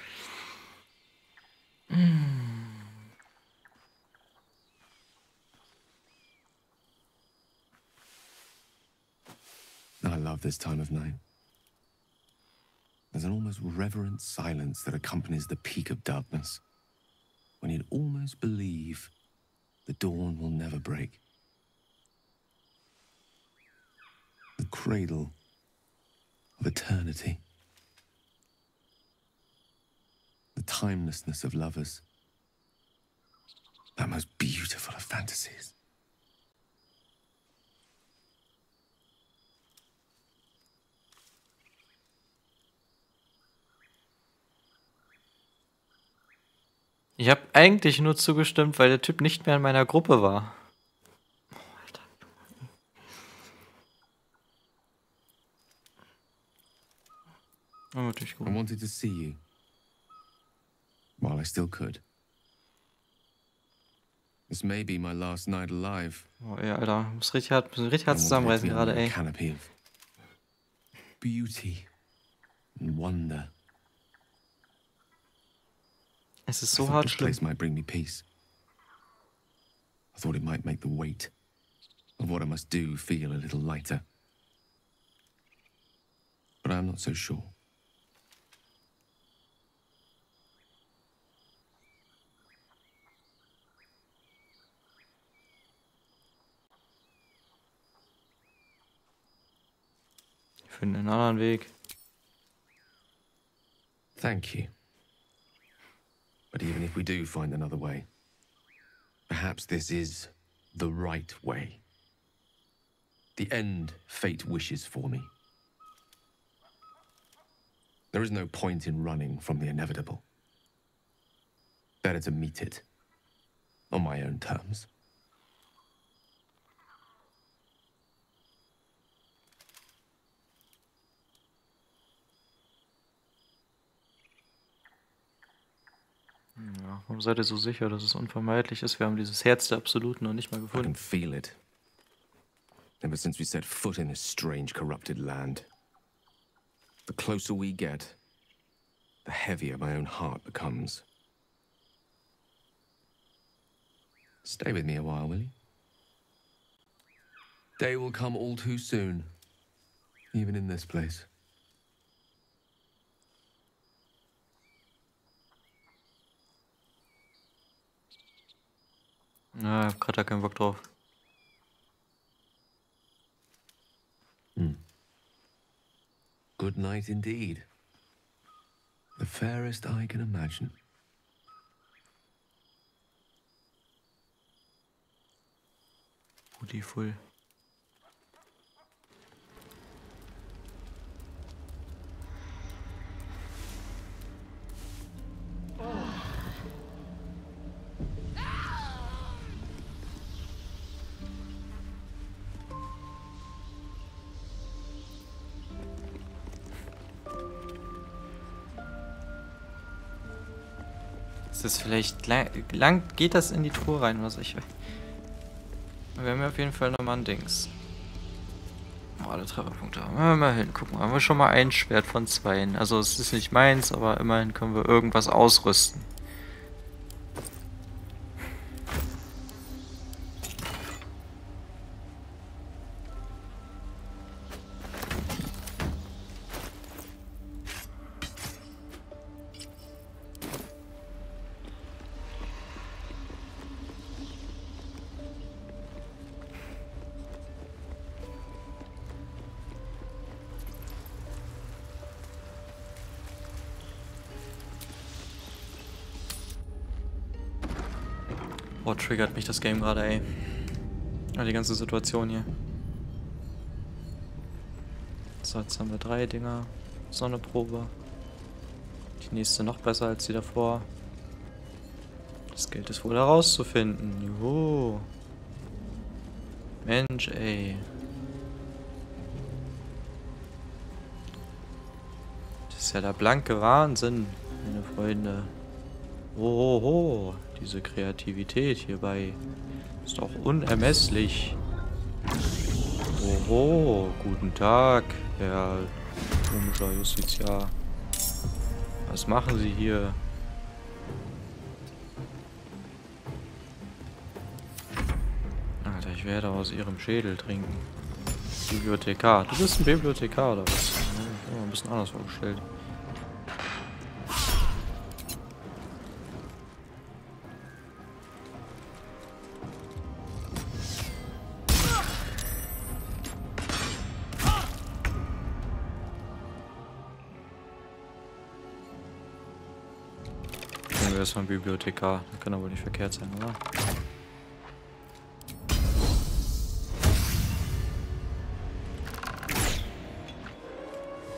I love this time of night. There's an almost reverent silence that accompanies the peak of darkness, when you'd almost believe the dawn will never break. The cradle of eternity. The timelessness of lovers. That most beautiful of fantasies. Ich habe eigentlich nur zugestimmt, weil der Typ nicht mehr in meiner Gruppe war. Oh, Alter. Oh, natürlich gut. I wanted to see you. While I still could. This may be my last night alive. Oh, ja, Alter. Muss richtig hart zusammenreißen gerade, ey. Canopy of beauty and wonder. Es ist so hart schlimm. This place might bring me peace. I thought it might make the weight of what I must do feel a little lighter. But I'm not so sure. Ich finde einen anderen Weg. Thank you. But even if we do find another way, perhaps this is the right way. The end fate wishes for me. There is no point in running from the inevitable. Better to meet it on my own terms. Ja, warum seid ihr so sicher, dass es unvermeidlich ist? Wir haben dieses Herz der Absoluten noch nicht mal I gefunden. can feel it. Ever since we set foot in this strange, corrupted land. The closer we get, the heavier my own heart becomes. Stay with me a while, will you? Day will come all too soon, even in this place. Na, ich hab grad da keinen Bock drauf. Good night indeed. The fairest I can imagine. Beautiful. Ist das vielleicht lang geht das in die Truhe rein, was ich. Wir haben ja auf jeden Fall nochmal ein Dings. Oh, alle Trefferpunkte haben wir mal hin. Gucken, haben wir schon mal ein Schwert von 2. Also es ist nicht meins, aber immerhin können wir irgendwas ausrüsten. Boah, triggert mich das Game gerade, ey. Ja, die ganze Situation hier. So, jetzt haben wir 3 Dinger. Sonneprobe. Die nächste noch besser als die davor. Das gilt es wohl herauszufinden. Juhu. Mensch, ey. Das ist ja der blanke Wahnsinn, meine Freunde. Oho, diese Kreativität hierbei ist auch unermesslich. Oho, guten Tag, Herr komischer Justiziar. Was machen Sie hier? Alter, ich werde aus Ihrem Schädel trinken. Bibliothekar. Du bist ein Bibliothekar, oder was? Ja, ein bisschen anders vorgestellt. Er ist ein Bibliothekar. Das kann aber nicht verkehrt sein, oder?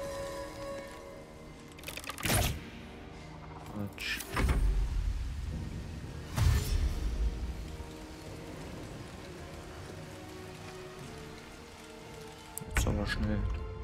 Quatsch. schnell.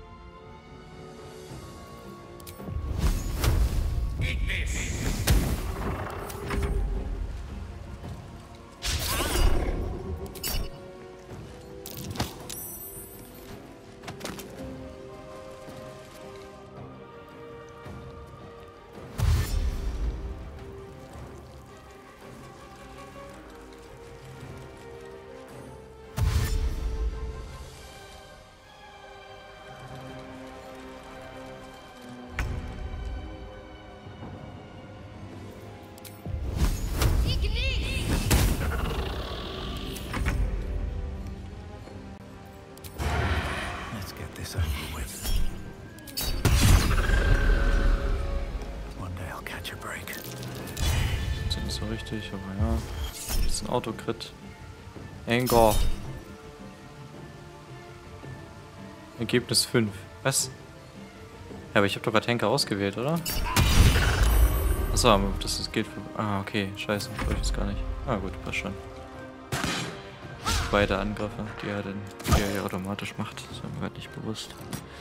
Nicht so richtig, aber ja. Das ist ein Autocrit. Anger. Ergebnis 5. Was? Ja, aber ich habe doch gerade Henker ausgewählt, oder? Achso, aber das geht für... Ah, okay. Scheiße. Wollte ich jetzt gar nicht. Ah, gut. Passt schon. Beide Angriffe, die er hier automatisch macht. Das war mir halt nicht bewusst.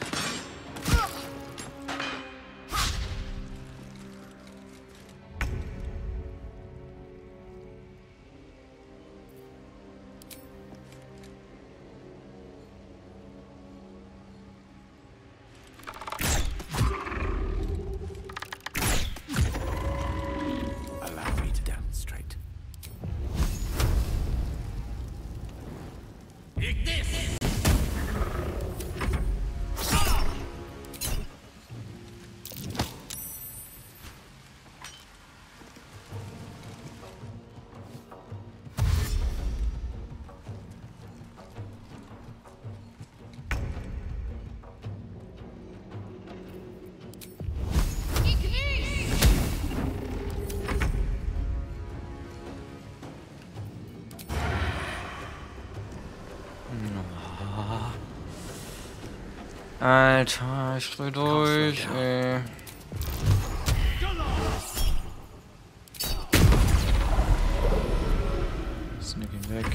Alter, ich dreh durch, ey. Sneaking weg.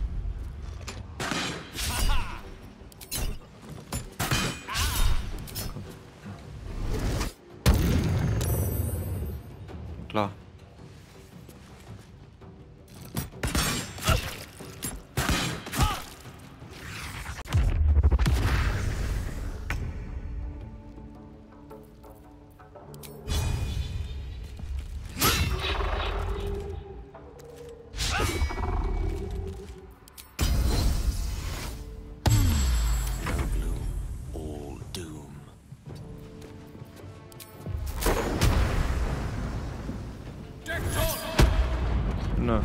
Klar. Ne.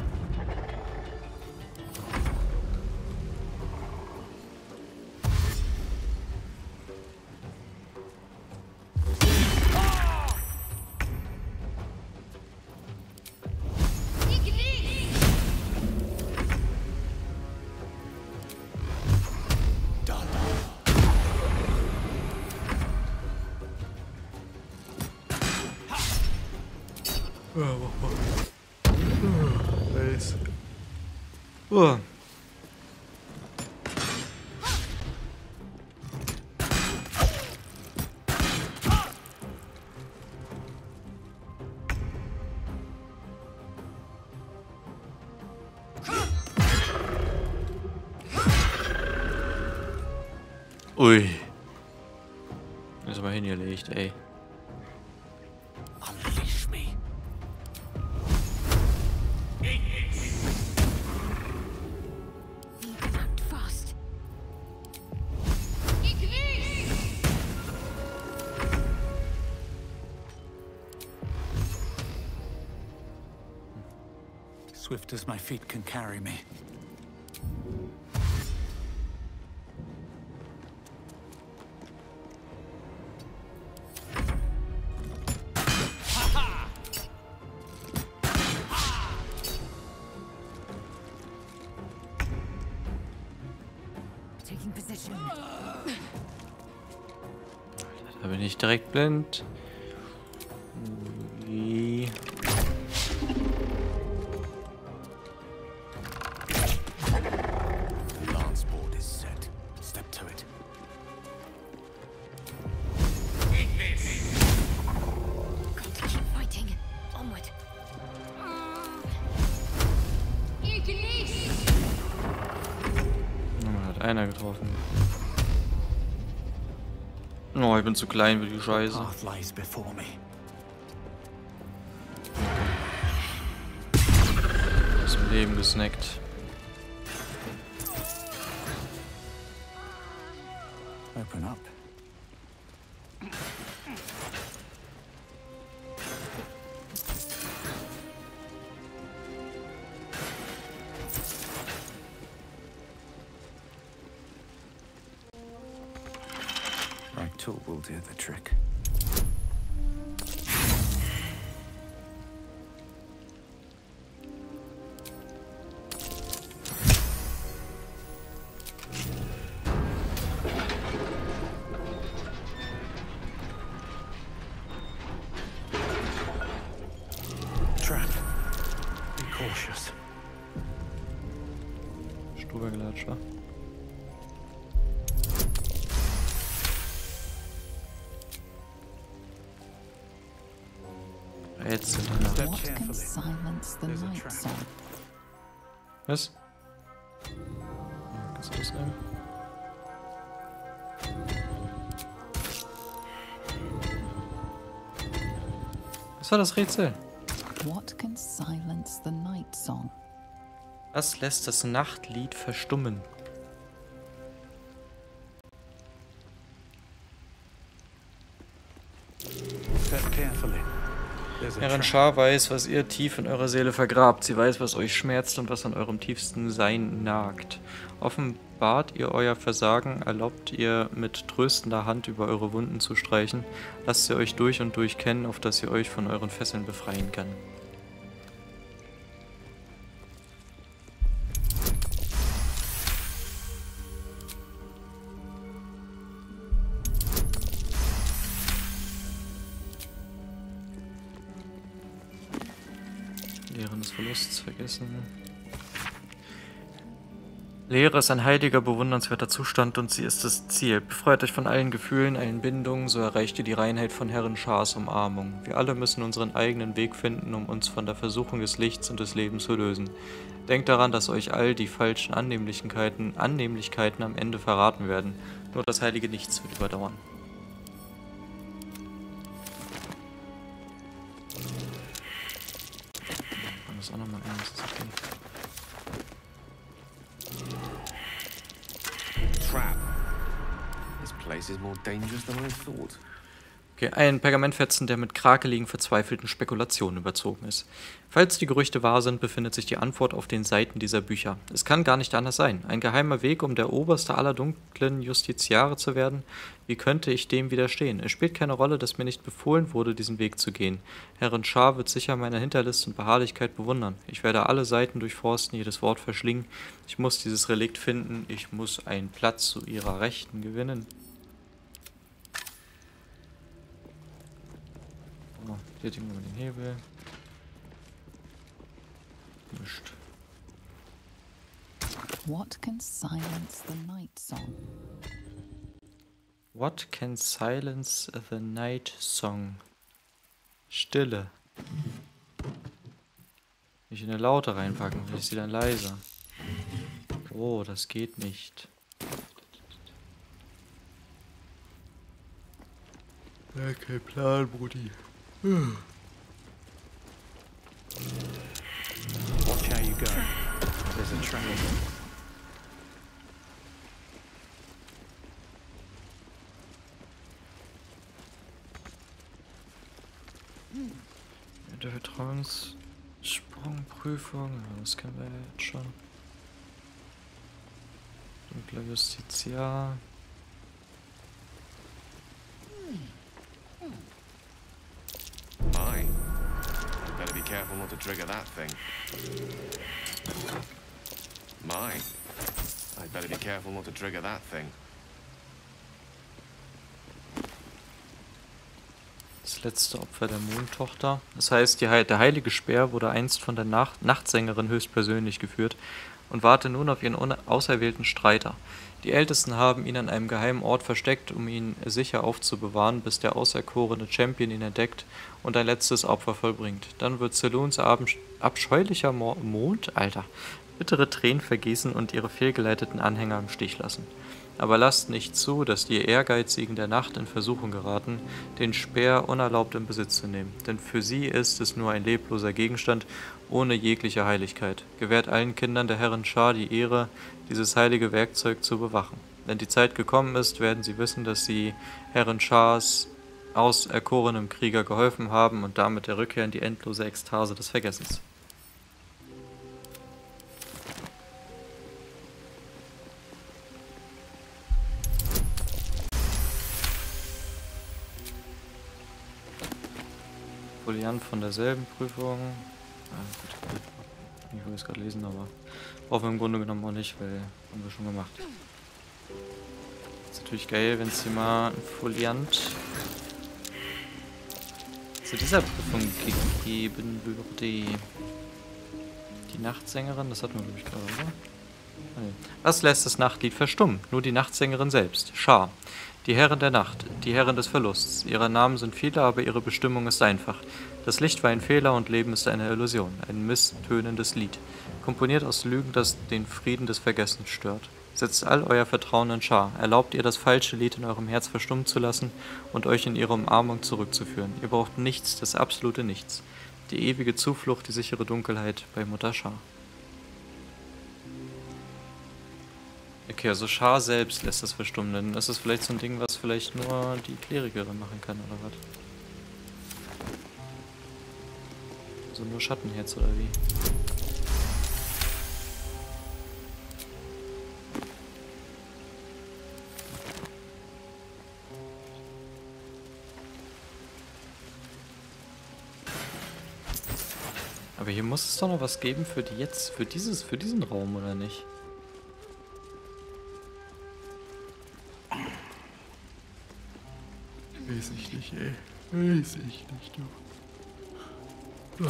Ui. Ist aber hingelegt, ey. Unleash me. Act fast. Swift as my feet can carry me. Da bin ich direkt blind. Ui. The lance board is set. Step to it. einer getroffen. Oh, ich bin zu klein für die Scheiße. Aus dem Leben gesnackt. Open up. Right tool will do the trick. Stubergelatscher. Rätsel. Was? Ja, kannst du das nehmen? Was war das Rätsel? What can silence the night song? Was lässt das Nachtlied verstummen? Herrin Shar weiß, was ihr tief in eurer Seele vergrabt. Sie weiß, was euch schmerzt und was an eurem tiefsten Sein nagt. Offenbart ihr euer Versagen, erlaubt ihr mit tröstender Hand über eure Wunden zu streichen, lasst sie euch durch und durch kennen, auf dass sie euch von euren Fesseln befreien kann. Lehren des Verlusts vergessen. Lehre ist ein heiliger, bewundernswerter Zustand und sie ist das Ziel. Befreit euch von allen Gefühlen, allen Bindungen, so erreicht ihr die Reinheit von Herrin Shars Umarmung. Wir alle müssen unseren eigenen Weg finden, um uns von der Versuchung des Lichts und des Lebens zu lösen. Denkt daran, dass euch all die falschen Annehmlichkeiten am Ende verraten werden. Nur das heilige Nichts wird überdauern. Das auch nochmal ein, das ist okay. Trap. This place is more dangerous than I thought. Okay, ein Pergamentfetzen, der mit krakeligen, verzweifelten Spekulationen überzogen ist. Falls die Gerüchte wahr sind, befindet sich die Antwort auf den Seiten dieser Bücher. Es kann gar nicht anders sein. Ein geheimer Weg, um der oberste aller dunklen Justiziare zu werden. Wie könnte ich dem widerstehen? Es spielt keine Rolle, dass mir nicht befohlen wurde, diesen Weg zu gehen. Herrin Shar wird sicher meine Hinterlist und Beharrlichkeit bewundern. Ich werde alle Seiten durchforsten, jedes Wort verschlingen. Ich muss dieses Relikt finden. Ich muss einen Platz zu ihrer Rechten gewinnen. Oh, hier drücken wir den Hebel. Mischt. What can silence the night song? What can silence the night song? Stille. Nicht in eine Laute reinpacken, vielleicht ist sie dann leiser. Oh, das geht nicht. Ja, kein Plan, Brudi. Watch how you go. There's a trap. Der Vertrauenssprungprüfung, das kennen wir ja jetzt schon. Dunkler Justiziar. My. Better be careful not to trigger that thing. My. I'd better be careful not to trigger that thing. Das letzte Opfer der Mondtochter. Das heißt, der heilige Speer wurde einst von der Nachtsängerin höchstpersönlich geführt und warte nun auf ihren auserwählten Streiter. Die Ältesten haben ihn an einem geheimen Ort versteckt, um ihn sicher aufzubewahren, bis der auserkorene Champion ihn entdeckt und ein letztes Opfer vollbringt. Dann wird Saloons abscheulicher Mond, bittere Tränen vergießen und ihre fehlgeleiteten Anhänger im Stich lassen. Aber lasst nicht zu, dass die Ehrgeizigen der Nacht in Versuchung geraten, den Speer unerlaubt in Besitz zu nehmen, denn für sie ist es nur ein lebloser Gegenstand ohne jegliche Heiligkeit. Gewährt allen Kindern der Herren Shar die Ehre, dieses heilige Werkzeug zu bewachen. Wenn die Zeit gekommen ist, werden sie wissen, dass sie Herren Shars auserkorenem Krieger geholfen haben und damit der Rückkehr in die endlose Ekstase des Vergessens. Foliant von derselben Prüfung. Gut. Ich wollte es gerade lesen, aber brauchen wir im Grunde genommen auch nicht, weil haben wir schon gemacht. Ist natürlich geil, wenn es hier mal ein Foliant zu dieser Prüfung gegeben würde. Die Nachtsängerin, das hatten wir glaube ich gerade, oder? Was lässt das Nachtlied verstummen? Nur die Nachtsängerin selbst, Shar. Die Herren der Nacht, die Herren des Verlusts. Ihre Namen sind viele, aber ihre Bestimmung ist einfach. Das Licht war ein Fehler und Leben ist eine Illusion, ein misstönendes Lied. Komponiert aus Lügen, das den Frieden des Vergessens stört. Setzt all euer Vertrauen in Shar. Erlaubt ihr, das falsche Lied in eurem Herz verstummen zu lassen und euch in ihre Umarmung zurückzuführen. Ihr braucht nichts, das absolute Nichts. Die ewige Zuflucht, die sichere Dunkelheit bei Mutter Shar. Okay, also Shar selbst lässt das verstummen. Dann ist das vielleicht so ein Ding, was vielleicht nur die Klerikerin machen kann, oder was? Also nur Schattenherz, oder wie? Aber hier muss es doch noch was geben für die jetzt, für diesen Raum, oder nicht? Weiß ich nicht, ey. Weiß ich nicht, du.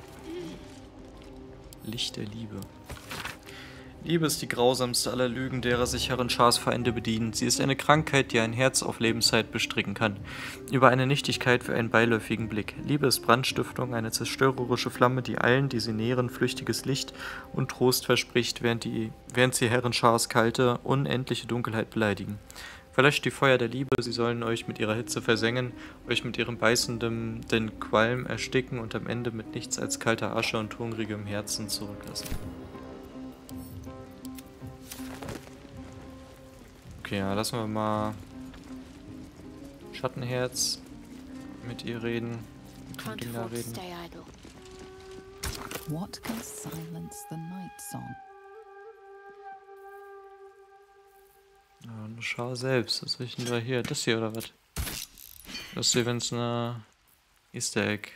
Licht der Liebe. Liebe ist die grausamste aller Lügen, derer sich Herren Shars Feinde bedienen. Sie ist eine Krankheit, die ein Herz auf Lebenszeit bestricken kann. Über eine Nichtigkeit für einen beiläufigen Blick. Liebe ist Brandstiftung, eine zerstörerische Flamme, die allen, die sie nähren, flüchtiges Licht und Trost verspricht, während sie Herren Shars kalte, unendliche Dunkelheit beleidigen. Verlöscht die Feuer der Liebe, sie sollen euch mit ihrer Hitze versengen, euch mit ihrem beißenden Qualm ersticken und am Ende mit nichts als kalter Asche und hungrigem Herzen zurücklassen. Okay, ja, lassen wir mal Schattenherz mit ihr reden, mit dem Ding da reden. What can silence the night song? Ja, eine Schar selbst. Was richten wir hier? Das hier oder was? Das hier, wenn es eine Easter Egg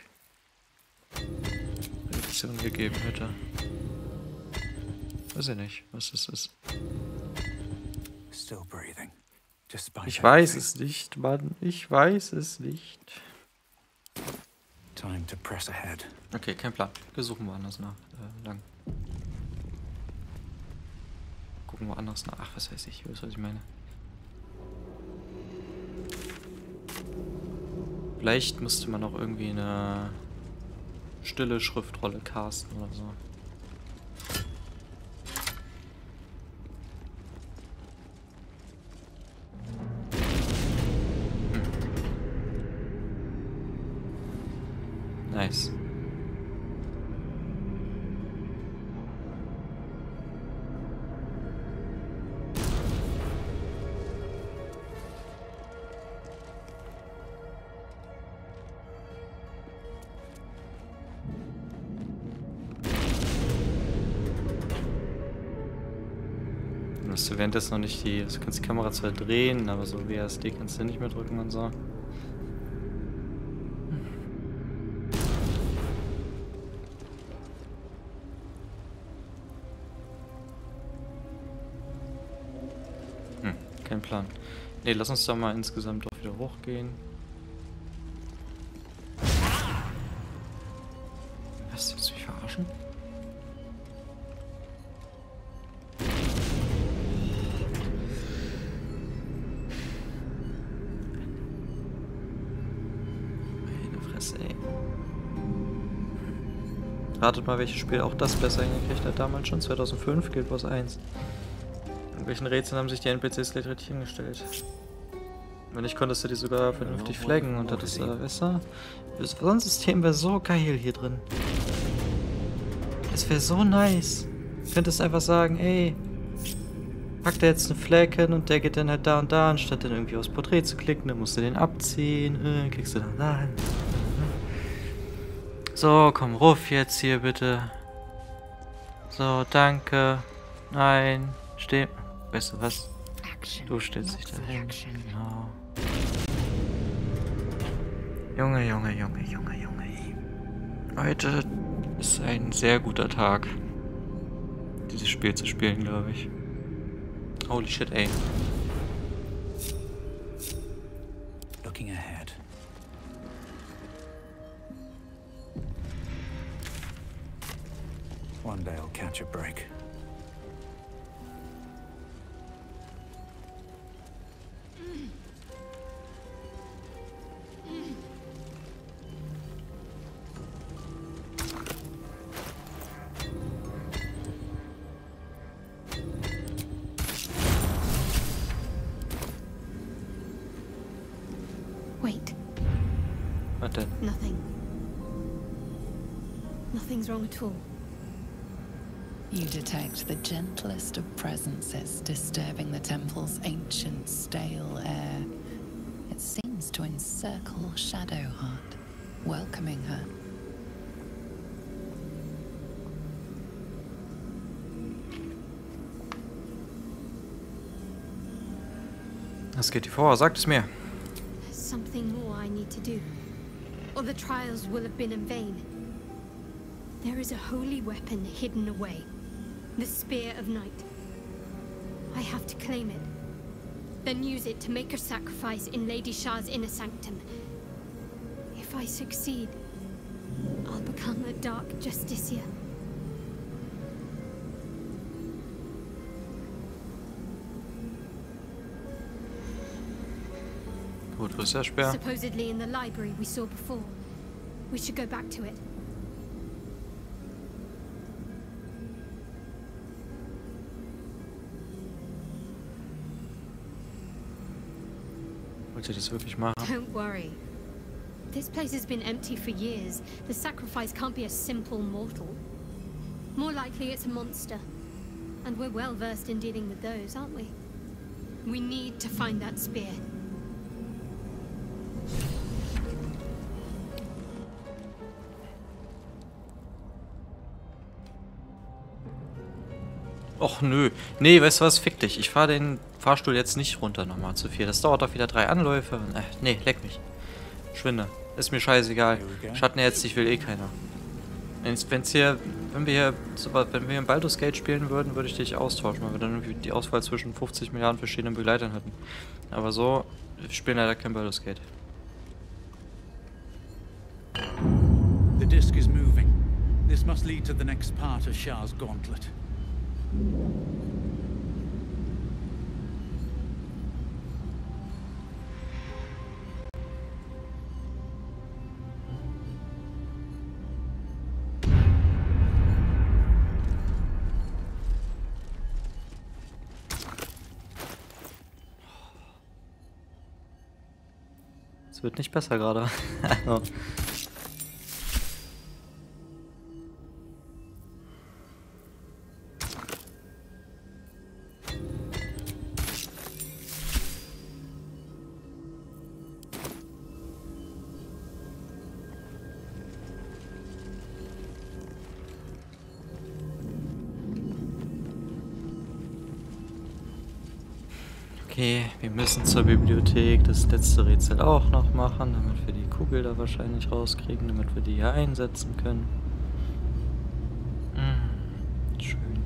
Edition gegeben hätte. Weiß ich nicht, was das ist. Ich weiß es nicht, Mann. Ich weiß es nicht. Okay, kein Plan. Wir suchen woanders lang. Gucken woanders nach. Ach, was weiß ich. Weißt du, was ich meine? Vielleicht müsste man auch irgendwie eine stille Schriftrolle casten oder so. Nice. Du währenddessen noch nicht du kannst die Kamera zwar drehen, aber so WASD kannst du nicht mehr drücken und so. Kein Plan. Ne, lass uns da mal insgesamt doch wieder hochgehen. Was, willst du mich verarschen? Ratet mal, welches Spiel auch das besser hingekriegt hat. Damals schon, 2005, Guild Wars 1. In welchen Rätseln haben sich die NPCs gleich richtig hingestellt? Wenn nicht, konntest du die sogar vernünftig flaggen und hattest, weißt du? So ein System wäre so geil hier drin. Es wäre so nice. Du könntest einfach sagen, ey, pack da jetzt eine Flag hin und der geht dann halt da und da, anstatt dann irgendwie aufs Porträt zu klicken, dann musst du den abziehen, klickst du dann da hin. So, komm, ruf jetzt hier bitte. So, danke. Nein, steh. Weißt du was? Du stellst dich da hin. Genau. Junge, Junge, Junge, Junge, Junge. Heute ist ein sehr guter Tag, dieses Spiel zu spielen, glaube ich. Holy shit, ey. Looking ahead. One day I'll catch a break. Wait. What then? Nothing. Nothing's wrong at all. You detect the gentlest of presences disturbing the temple's ancient, stale air. It seems to encircle Shadowheart, welcoming her. Was geht dir vor? Sagt es mir. There's something more I need to do, or the trials will have been in vain. There is a holy weapon hidden away. The Spear of Night. I have to claim it. Then use it to make a sacrifice in Lady Shah's inner sanctum. If I succeed, I'll become a Dark Justiciar. Gut, wo ist der Speer? Supposedly in the library we saw before. We should go back to it. Wollt ihr das wirklich machen? Don't worry. This place has been empty for years. The sacrifice can't be a simple mortal. More likely it's a monster. And we're well versed in dealing with those, aren't we? We need to find that spear. Och nö. Nee, weißt du was? Fick dich. Ich fahre den Fahrstuhl jetzt nicht runter nochmal zu viel. Das dauert doch wieder 3 Anläufe. Nee, leck mich. Schwinde. Ist mir scheißegal. Schatten jetzt, ich will eh keiner. Wenn wir hier in Baldur's Gate spielen würden, würde ich dich austauschen, weil wir dann irgendwie die Auswahl zwischen 50 Milliarden verschiedenen Begleitern hatten. Aber so, wir spielen leider kein Baldur's Gate. The disc is moving. This must lead to the next part of Shah's gauntlet. Es wird nicht besser gerade. Okay, wir müssen zur Bibliothek das letzte Rätsel auch noch machen, damit wir die Kugel da wahrscheinlich rauskriegen, damit wir die hier einsetzen können. Schön.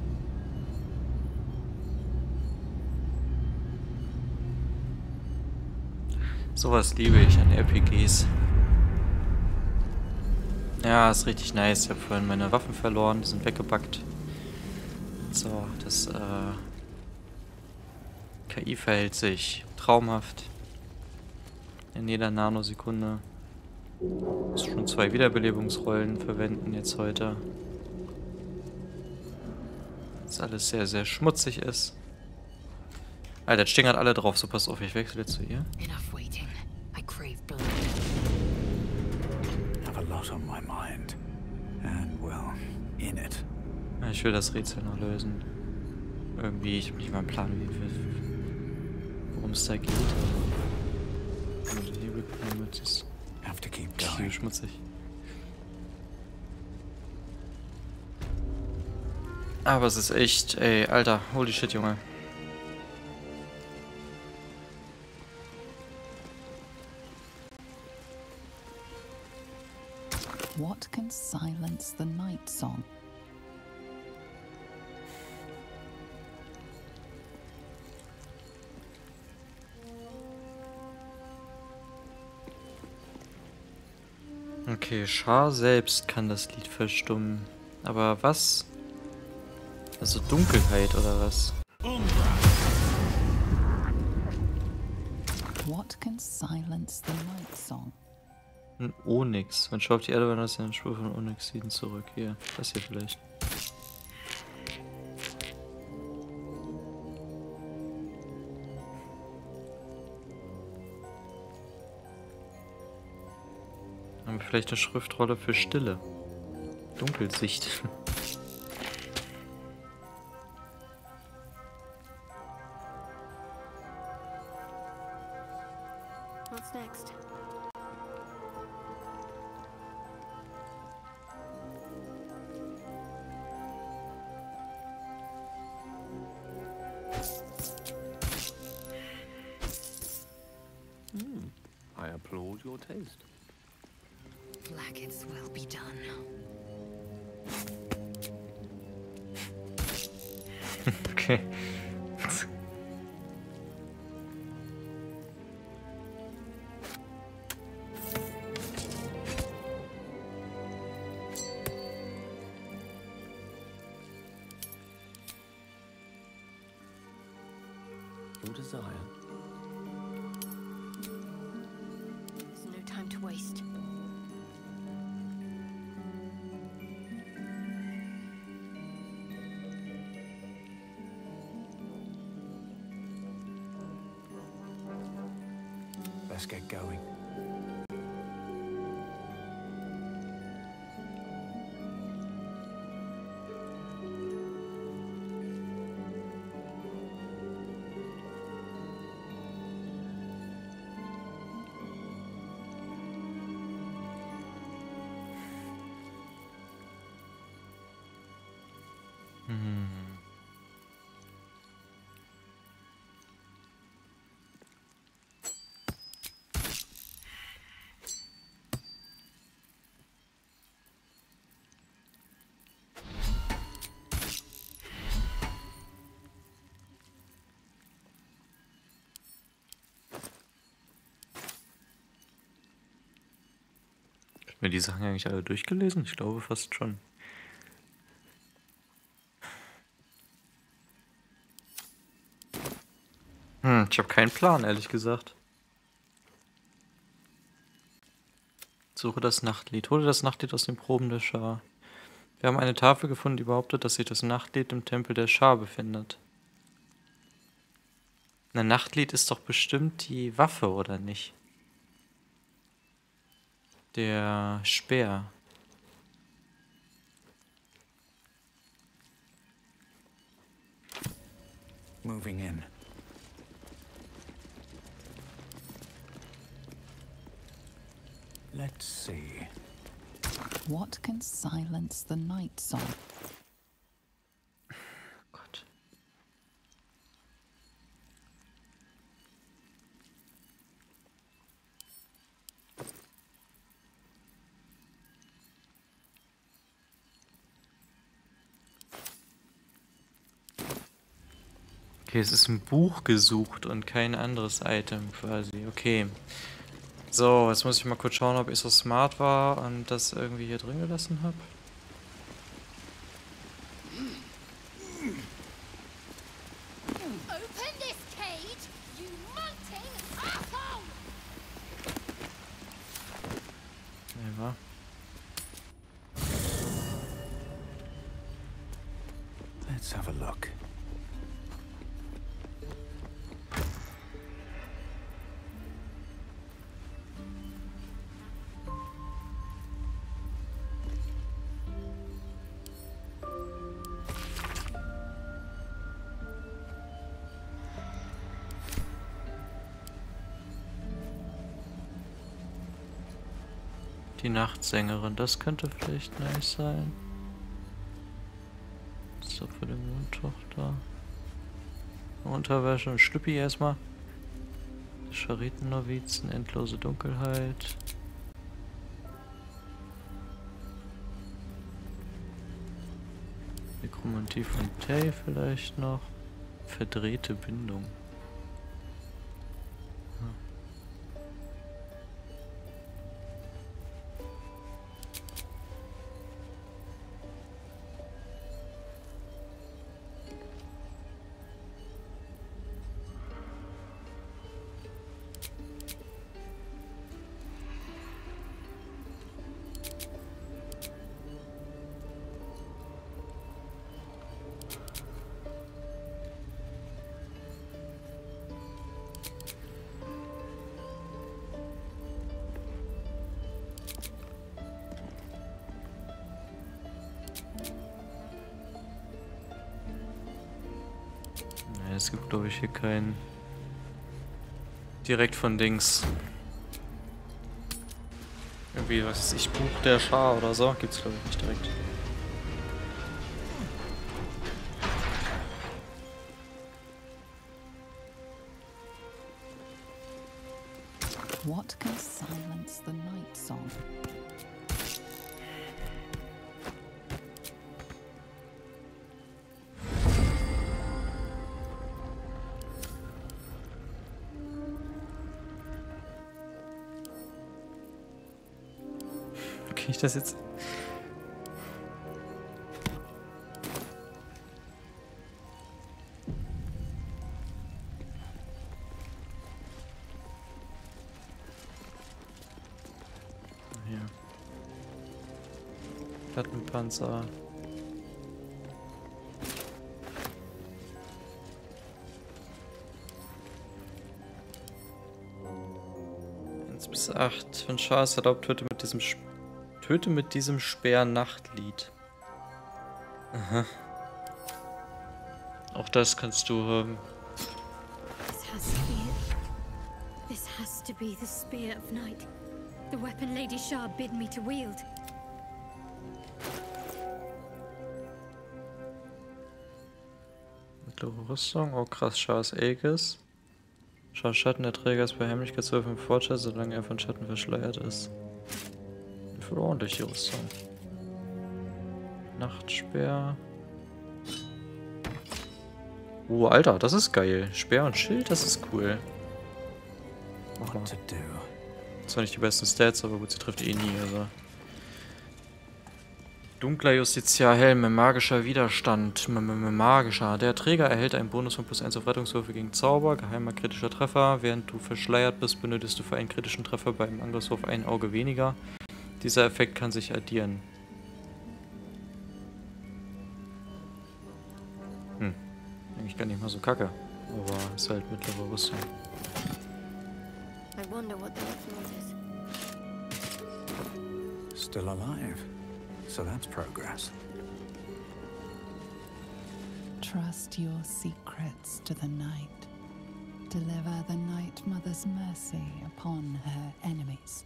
Sowas liebe ich an RPGs. Ja, ist richtig nice. Ich habe vorhin meine Waffen verloren, die sind weggepackt. So, das KI verhält sich traumhaft. In jeder Nanosekunde. Muss schon 2 Wiederbelebungsrollen verwenden jetzt heute. Dass alles sehr, sehr schmutzig ist. Alter, jetzt stehen gerade alle drauf, so pass auf, ich wechsle jetzt zu ihr. Enough waiting. I crave blood. Have a lot on my mind. And, well, in it. Ja, ich will das Rätsel noch lösen. Irgendwie, ich habe nicht mal einen Plan, worum es da geht. Und hier bekommen ist viel schmutzig. Aber es ist echt, ey, Alter, holy shit, Junge. What can silence the night song? Okay, Shar selbst kann das Lied verstummen. Aber was? Also Dunkelheit oder was? What can silence the night song? Ein Onyx. Man schaut auf die Erde, wenn das eine Spur von Onyxiden zurück. Hier, das hier vielleicht. Haben wir vielleicht eine Schriftrolle für Stille? Dunkelsicht. What's next? I applaud your taste. Blackets will be done. Okay. Your desire. There's no time to waste. Let's get going. Haben wir die Sachen eigentlich alle durchgelesen? Ich glaube fast schon. Ich habe keinen Plan, ehrlich gesagt. Suche das Nachtlied. Hole das Nachtlied aus den Proben der Schar. Wir haben eine Tafel gefunden, die behauptet, dass sich das Nachtlied im Tempel der Schar befindet. Ein Nachtlied ist doch bestimmt die Waffe, oder nicht? Der Speer. Moving in. Let's see. What can silence the night song? Gott. Okay, es ist ein Buch gesucht und kein anderes Item quasi. Okay. So, jetzt muss ich mal kurz schauen, ob ich so smart war und das irgendwie hier drin gelassen habe. Open this cage, you munting asshole! wa? Let's have a look. Die Nachtsängerin, das könnte vielleicht nice sein. So für die Mondtochter. Unterwäsche und Schlüppi erstmal. Chariten-Novizen, endlose Dunkelheit. Nekromantie von Tay vielleicht noch. Verdrehte Bindung. Es gibt, glaube ich, hier keinen direkt von Dings. Irgendwie, was weiß ich, Buch der Schar oder so. Gibt's, glaube ich, nicht direkt. What can silence the night song? Krieg ich das jetzt? Hier. Plattenpanzer. Bis 8. Wenn Schar es erlaubt, töte mit diesem Speer Nachtlied. Aha. Auch das kannst du haben. This has to be the Spear of Night. The weapon Lady Shar bid me to wield. Mittlere Rüstung. Oh krass, Schars Aegis. Schars Schatten, der Träger ist bei Heimlichkeitswürfen im Vorteil, solange er von Schatten verschleiert ist. Für ordentliche Rüstung. Nachtspeer. Alter, das ist geil. Speer und Schild, das ist cool. Mach mal. Zwar nicht die besten Stats, aber gut, sie trifft eh nie, also. Dunkler Justiziarhelm, magischer Widerstand, magischer. Der Träger erhält einen Bonus von +1 auf Rettungswürfe gegen Zauber, geheimer kritischer Treffer. Während du verschleiert bist, benötigst du für einen kritischen Treffer beim Angriffswurf ein Auge weniger. Dieser Effekt kann sich addieren. Eigentlich gar nicht mal so kacke, aber ist halt mittlere Rüstung. I wonder what the weapon is. Still alive. So that's progress. Trust your secrets to the night. Deliver the Night Mother's mercy upon her enemies.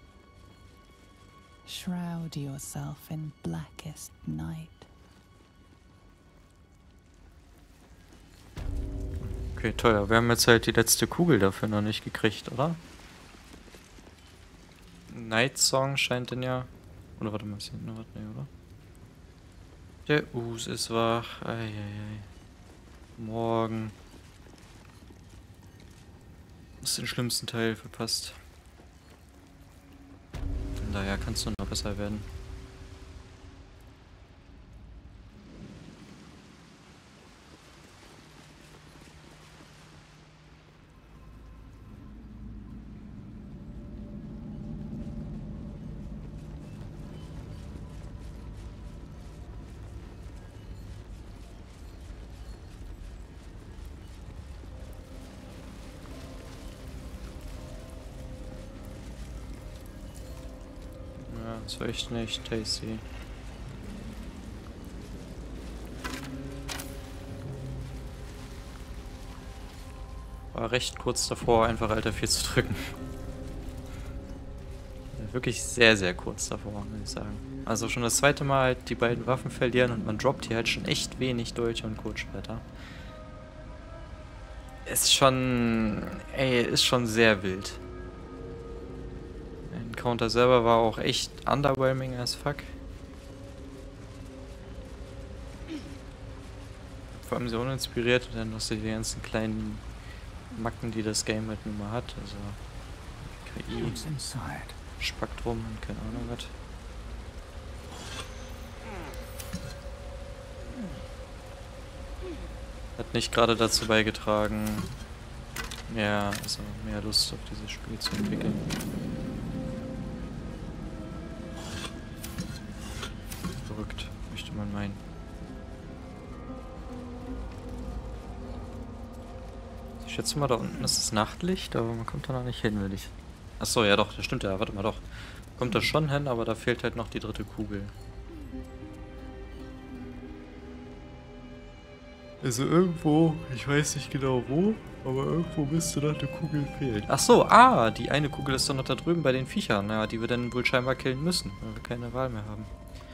Shroud yourself in blackest night. Okay, toll. Wir haben jetzt halt die letzte Kugel dafür noch nicht gekriegt, oder? Night Song scheint denn ja... Oder warte mal, ist hinten noch was? Nee, oder? Der Us ist wach. Eieiei. Morgen. Hast den schlimmsten Teil verpasst. Von daher kannst du noch besser werden. Das war echt nicht tasty. War recht kurz davor, einfach Alter 4 zu drücken. Wirklich sehr, sehr kurz davor, würde ich sagen. Also schon das zweite Mal halt die beiden Waffen verlieren und man droppt hier halt schon echt wenig Dolche und Kurzschwerter. Ist schon... Ey, ist schon sehr wild. Der Encounter selber war auch echt underwhelming as fuck. Vor allem sehr uninspiriert und dann noch so die ganzen kleinen Macken, die das Game halt nun mal hat. Also KI, Spektrum und keine Ahnung was. Hat nicht gerade dazu beigetragen, mehr Lust auf dieses Spiel zu entwickeln. Verrückt, möchte man meinen. Ich schätze mal, da unten ist das Nachtlicht, aber man kommt da noch nicht hin, will ich. Achso, ja doch, das stimmt ja, warte mal doch. Kommt da schon hin, aber da fehlt halt noch die dritte Kugel. Also irgendwo, ich weiß nicht genau wo, aber irgendwo müsste noch eine Kugel fehlen. Achso, die eine Kugel ist doch noch da drüben bei den Viechern, ja, die wir dann wohl scheinbar killen müssen, weil wir keine Wahl mehr haben.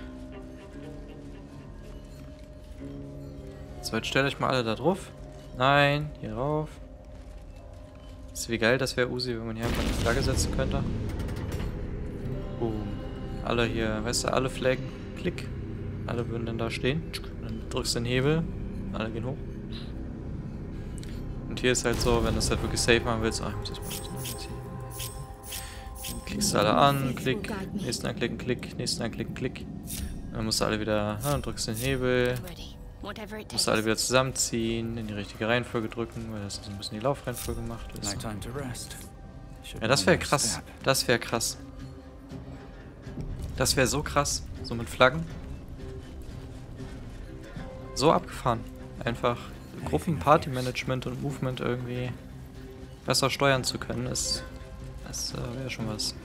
So, jetzt stellt euch mal alle da drauf. Nein, hier rauf. Ist wie geil das wäre, Uzi, wenn man hier einfach eine Flagge setzen könnte. Boom. Alle hier, weißt du, alle Flaggen, klick. Alle würden dann da stehen. Dann drückst du den Hebel. Alle gehen hoch. Und hier ist halt so, wenn du es halt wirklich safe machen willst, ich muss das mal ziehen. Dann klickst du alle an, klick, nächsten anklicken, klick, nächsten anklicken, klick. Dann musst du alle wieder, dann drückst du den Hebel. Musst du alle wieder zusammenziehen, in die richtige Reihenfolge drücken, weil das so ein bisschen die Laufreihenfolge macht. Ja, das wäre krass. Das wäre krass. Das wäre so krass. So mit Flaggen. So abgefahren. Einfach Gruppen, Party-Management und Movement irgendwie besser steuern zu können, das wäre schon was.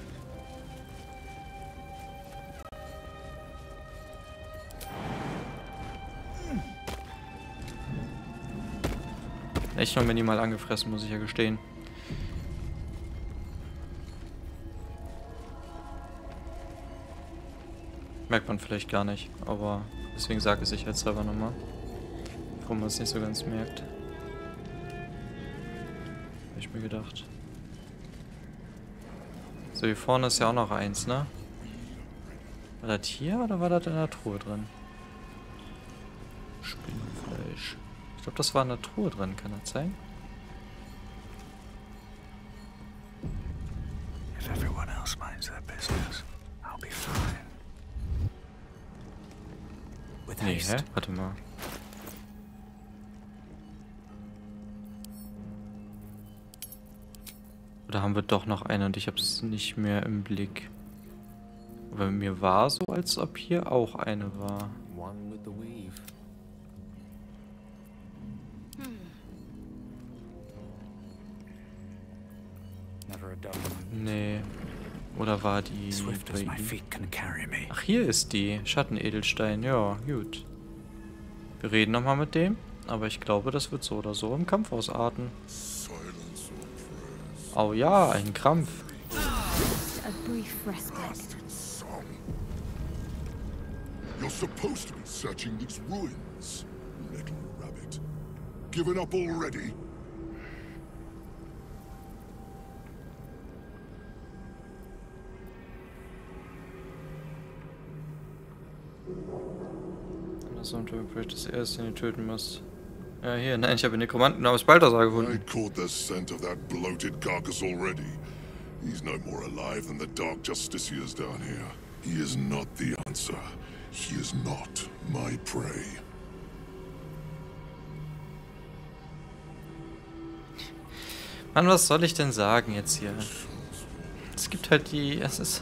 Echt nur minimal angefressen, muss ich ja gestehen. Merkt man vielleicht gar nicht, aber deswegen sage ich sicherheitshalber nochmal. Warum man es nicht so ganz merkt. Habe ich mir gedacht. So, hier vorne ist ja auch noch eins, ne? War das hier oder war das in der Truhe drin? Spinnenfleisch. Ich glaube, das war in der Truhe drin, kann das sein? If everyone else minds their business, I'll be fine. Nee, hä? Warte mal. Oder haben wir doch noch eine und ich habe es nicht mehr im Blick. Aber mir war so, als ob hier auch eine war. Nee. Oder war die bei ihm? Ach, hier ist die. Schattenedelstein. Ja, gut. Wir reden nochmal mit dem. Aber ich glaube, das wird so oder so im Kampf ausarten. Oh ja, ein Krampf. You're supposed to be searching these ruins, little rabbit. Given up already? Das ist der erste, den du töten musst. Ja, hier, nein, ich habe den Nekromanten namens Balthasar gefunden. I caught the scent of that bloated carcass already. He's no more alive than the Dark Justiciars down here. He is not the answer. He is not my prey. Mann, was soll ich denn sagen jetzt hier? Es gibt halt die... Es ist...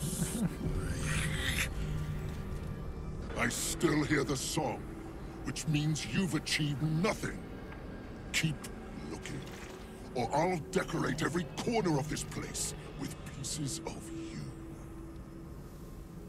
I still hear the song, which means you've achieved nothing. Keep looking, or I'll decorate every corner of this place with pieces of you.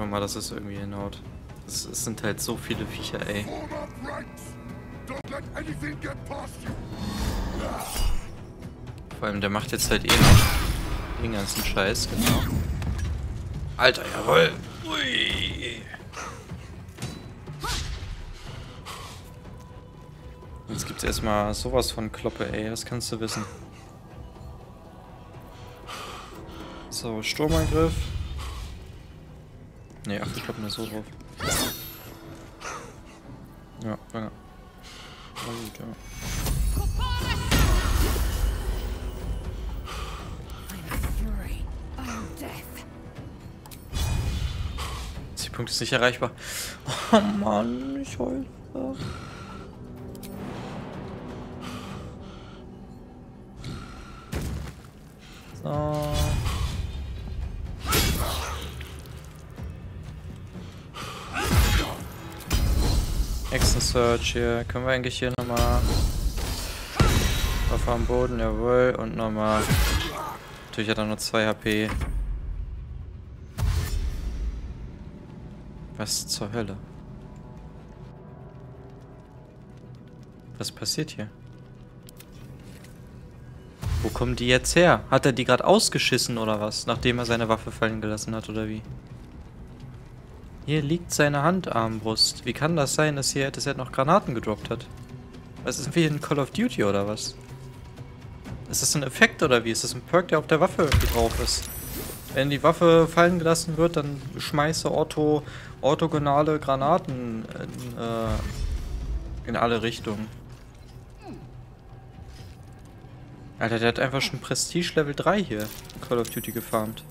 einfach mal, dass es irgendwie hinhaut. Es sind halt so viele Viecher, ey. Vor allem, der macht jetzt halt eh noch den ganzen Scheiß, genau. Alter, jawohl! Ui! Jetzt gibt's erstmal sowas von Kloppe, ey, das kannst du wissen. So, Sturmangriff. Ne, ach, ich glaube nur so drauf. Ja, ja. Gut, ja. Zielpunkt ist nicht erreichbar. Oh Mann, ich heule. So. Exen-Search hier. Können wir eigentlich hier nochmal auf am Boden, jawohl. Und nochmal. Natürlich hat er nur 2 HP. Was zur Hölle? Was passiert hier? Wo kommen die jetzt her? Hat er die gerade ausgeschissen oder was? Nachdem er seine Waffe fallen gelassen hat oder wie? Hier liegt seine Handarmbrust. Wie kann das sein, dass er noch Granaten gedroppt hat? Was ist wie in Call of Duty oder was? Ist das ein Effekt oder wie? Ist das ein Perk, der auf der Waffe irgendwie drauf ist? Wenn die Waffe fallen gelassen wird, dann schmeiße orthogonale Granaten in alle Richtungen. Alter, der hat einfach schon Prestige Level 3 hier in Call of Duty gefarmt.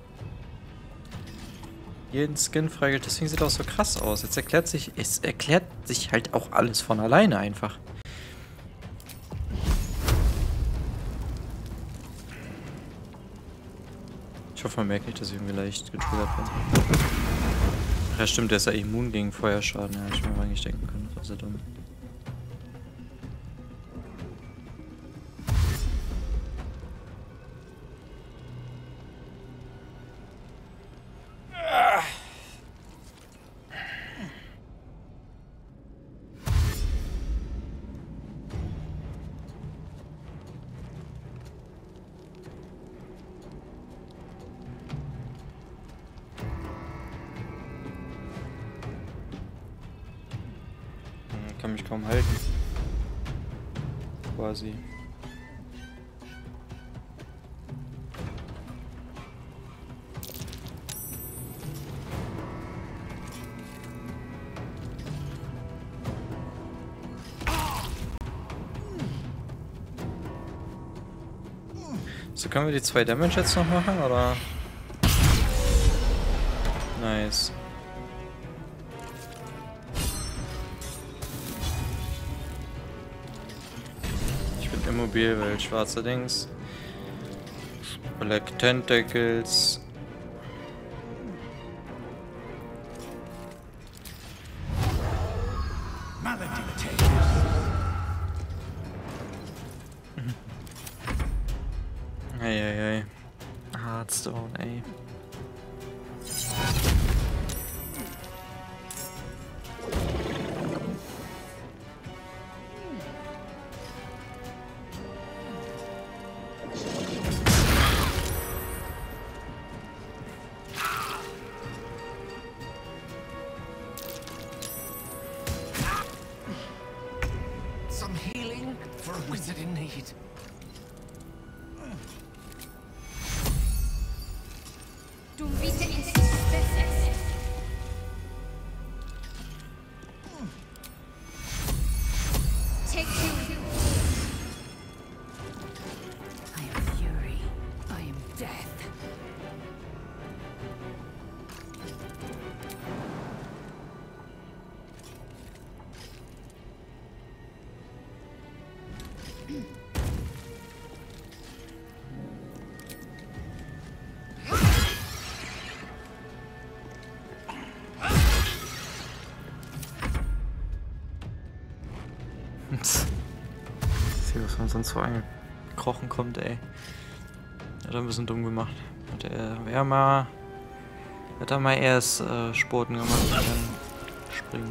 Jeden Skin freigeht, deswegen sieht er auch so krass aus. Es erklärt sich halt auch alles von alleine einfach. Ich hoffe, man merkt nicht, dass ich irgendwie leicht getriggert bin. Ach ja, stimmt, der ist ja immun gegen Feuerschaden. Ja, ich hätte mir eigentlich denken können, das ist ja dumm. Kann mich kaum halten. Quasi. So, können wir die 2 Damage jetzt noch machen, oder? Nice. Immobil, weil schwarze Dings. Black Tentacles. Eieiei. Hearthstone, ey. Was man sonst so eingekrochen kommt, ey. Hat er ein bisschen dumm gemacht. Hat er Wärmer. Hat er mal erst Sporten gemacht und dann springen.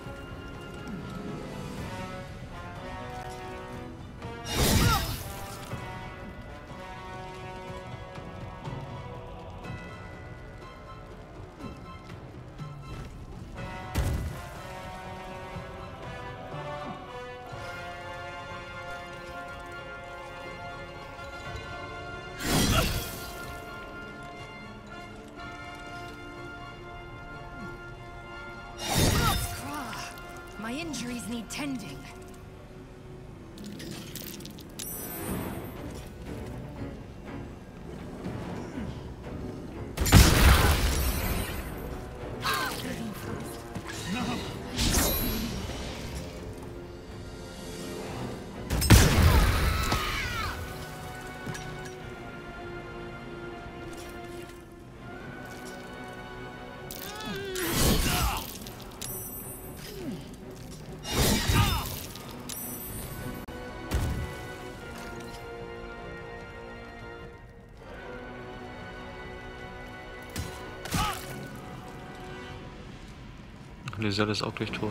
My injuries need tending. Lizelle ist auch gleich tot.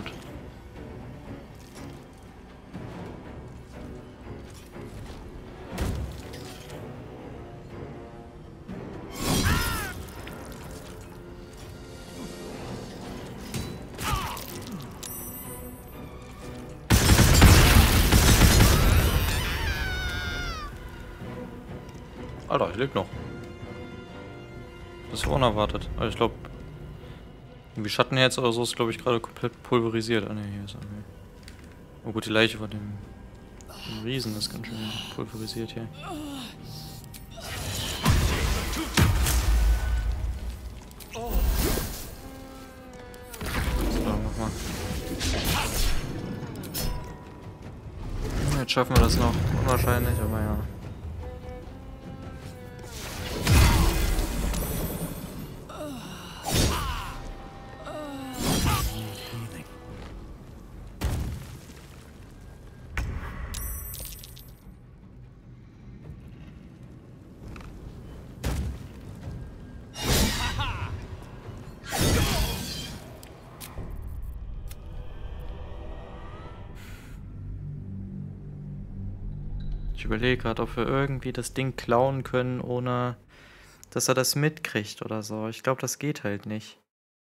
Alter, ich lebe noch. Das ist unerwartet. Also ich glaube, irgendwie Schattenherz oder so ist, glaube ich, gerade komplett pulverisiert. Ah ne, hier ist er. Okay. Oh gut, die Leiche von dem Riesen ist ganz schön pulverisiert hier. So, mach mal. Jetzt schaffen wir das noch. Unwahrscheinlich, aber ja. Ich überlege gerade, ob wir irgendwie das Ding klauen können, ohne dass er das mitkriegt oder so. Ich glaube, das geht halt nicht.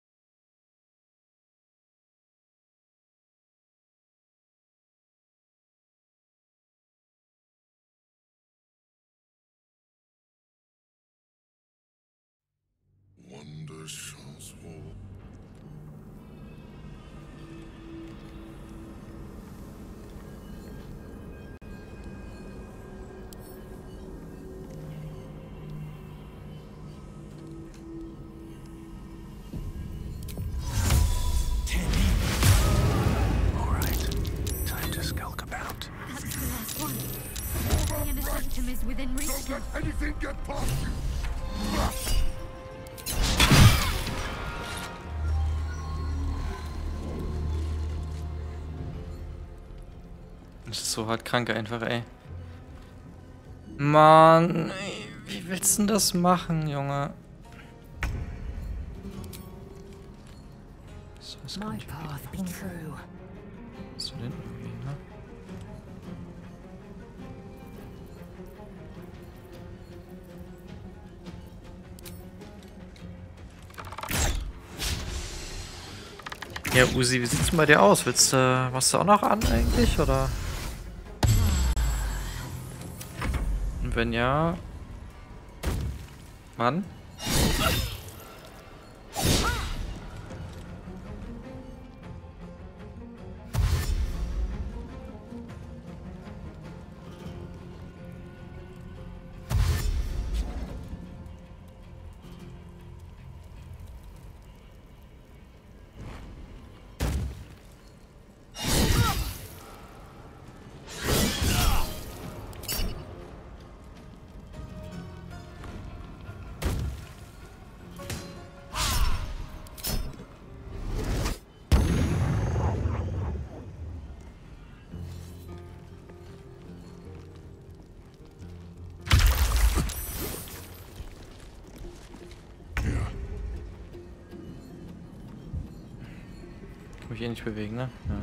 Anything get past you? Das ist so hart krank einfach, ey. Mann, ey, wie willst du denn das machen, Junge? So, ist gar nicht so denn irgendwie, ne? Ja, Uzi, wie sieht's denn bei dir aus? Willst du, machst du auch noch an eigentlich, oder? Und wenn ja... Wann? mich eh nicht bewegen, ne? Ja.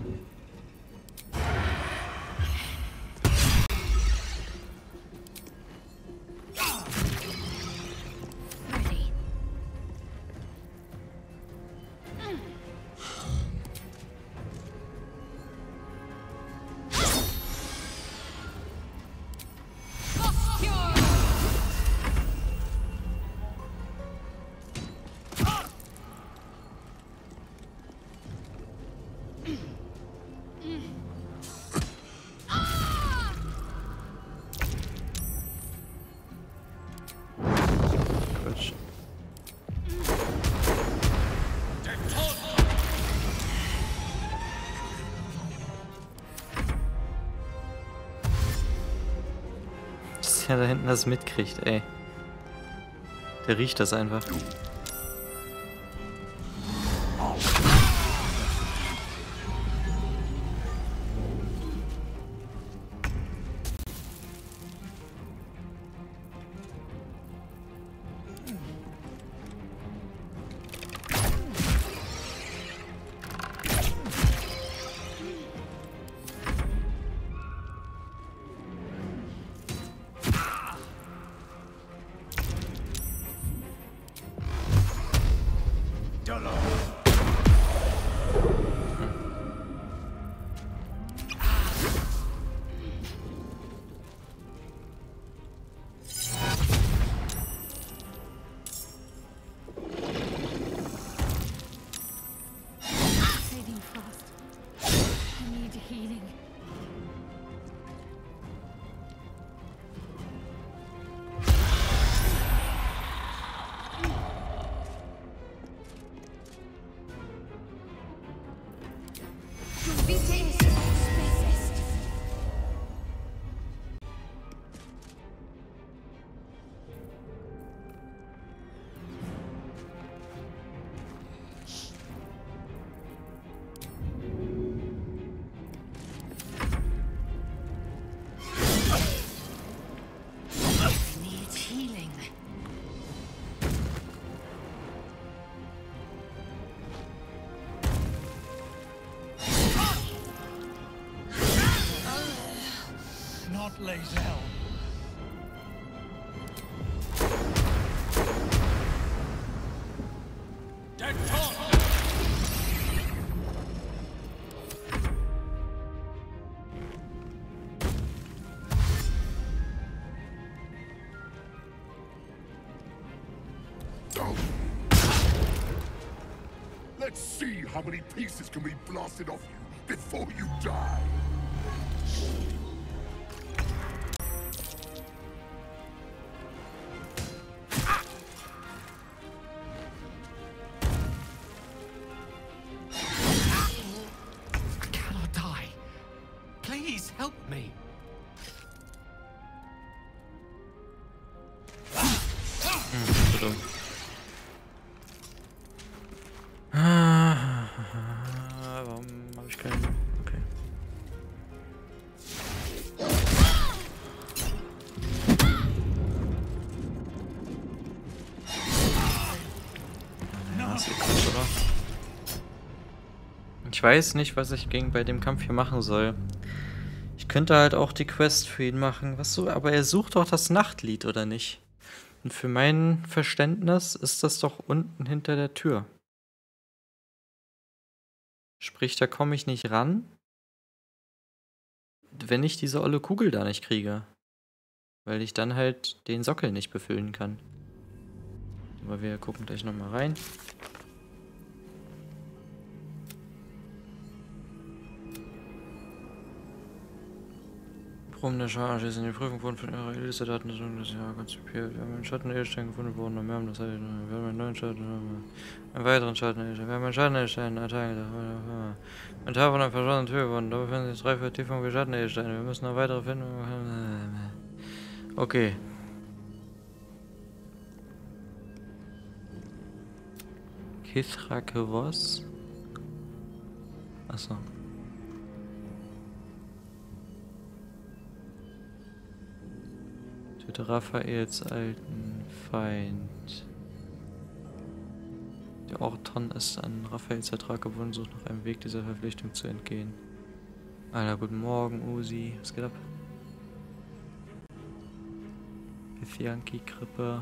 Der da hinten das mitkriegt, ey. Der riecht das einfach. Lae'zel. Dead Tom! Let's see how many pieces can be blasted off you before you die. Warum habe ich keinen... Okay. Ja, ist eh Quatsch, oder? Ich weiß nicht, was ich bei dem Kampf hier machen soll. Ich könnte halt auch die Quest für ihn machen. Was so, aber er sucht doch das Nachtlied, oder nicht? Und für mein Verständnis ist das doch unten hinter der Tür. Sprich, da komme ich nicht ran, wenn ich diese olle Kugel da nicht kriege. Weil ich dann halt den Sockel nicht befüllen kann. Aber wir gucken gleich nochmal rein. Proben der Charge ist in die Prüfung wurden von ihrer Elise-Daten des Jahr konzipiert. Wir haben einen Schatten-Edelstein gefunden worden und wir haben das heißt, wir haben einen neuen Schatten, einen weiteren Schatten-Edelstein. Wir haben einen Schatten-Edelstein erteilt. Ein Teil von einer verschlossenen Tür geworden. Da befinden sich 3 Vertiefungen für Schatten-Edelsteine. Wir müssen noch weitere finden. Okay. Kithrakevos. Achso. Töte Raphaels alten Feind. Die Orton ist an Raphaels Vertrag gebunden, sucht nach einem Weg, dieser Verpflichtung zu entgehen. Alter, guten Morgen, Uzi. Was geht ab? Bianchi-Krippe.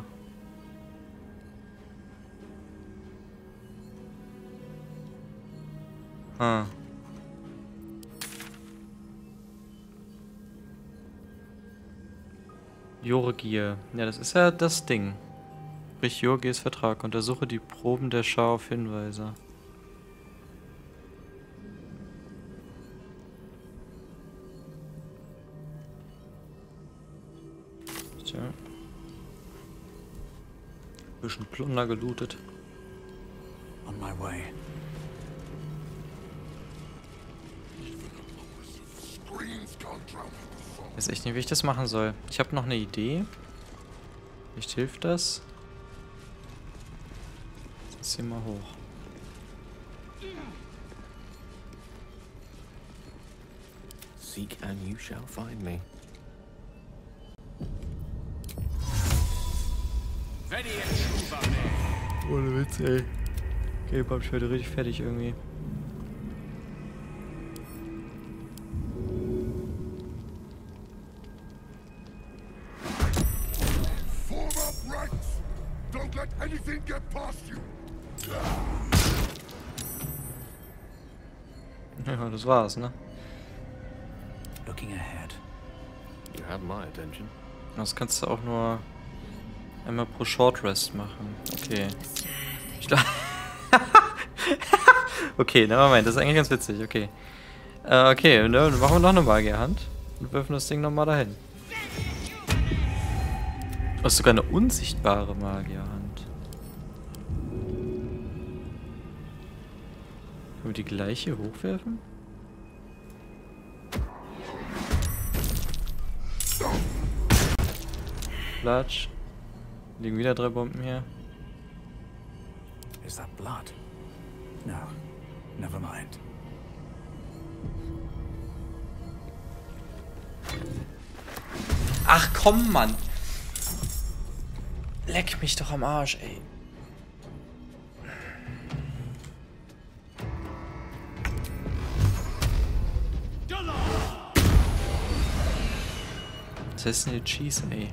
Ah. Jorgie. Ja, das ist ja das Ding. Sprich Jorgies Vertrag. Untersuche die Proben der Schar auf Hinweise. Tja. Bisschen Plunder gelootet. On my way. Ich weiß echt nicht, wie ich das machen soll. Ich habe noch eine Idee. Vielleicht hilft das. Jetzt hier mal hoch. Seek and you shall find me. Ohne Witz, ey. Gelb hab ich heute richtig fertig irgendwie. Ja, das war's, ne? Looking ahead. You have my attention. Das kannst du auch nur einmal pro Short Rest machen. Okay. Ich glaube. Okay, nevermind, das ist eigentlich ganz witzig, okay. Okay, dann machen wir noch eine Magierhand und werfen das Ding nochmal dahin. Das ist sogar eine unsichtbare Magierhand. Können wir die gleiche hochwerfen? Platsch. Liegen wieder 3 Bomben hier. Is that blood? No, never mind. Ach komm, Mann! Leck mich doch am Arsch, ey. Was ist denn hier Cheese, ey?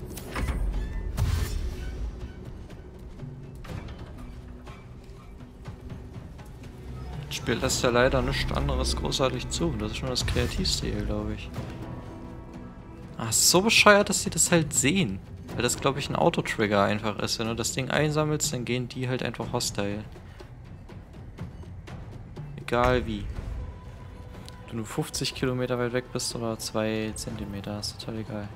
Das Spiel lässt ja leider nichts anderes großartig zu. Das ist schon das Kreativste hier, glaube ich. Ach, so bescheuert, dass sie das halt sehen. Weil das, glaube ich, ein Autotrigger einfach ist. Wenn du das Ding einsammelst, dann gehen die halt einfach hostile. Egal wie. Ob du nur 50 Kilometer weit weg bist oder 2 Zentimeter, ist total egal.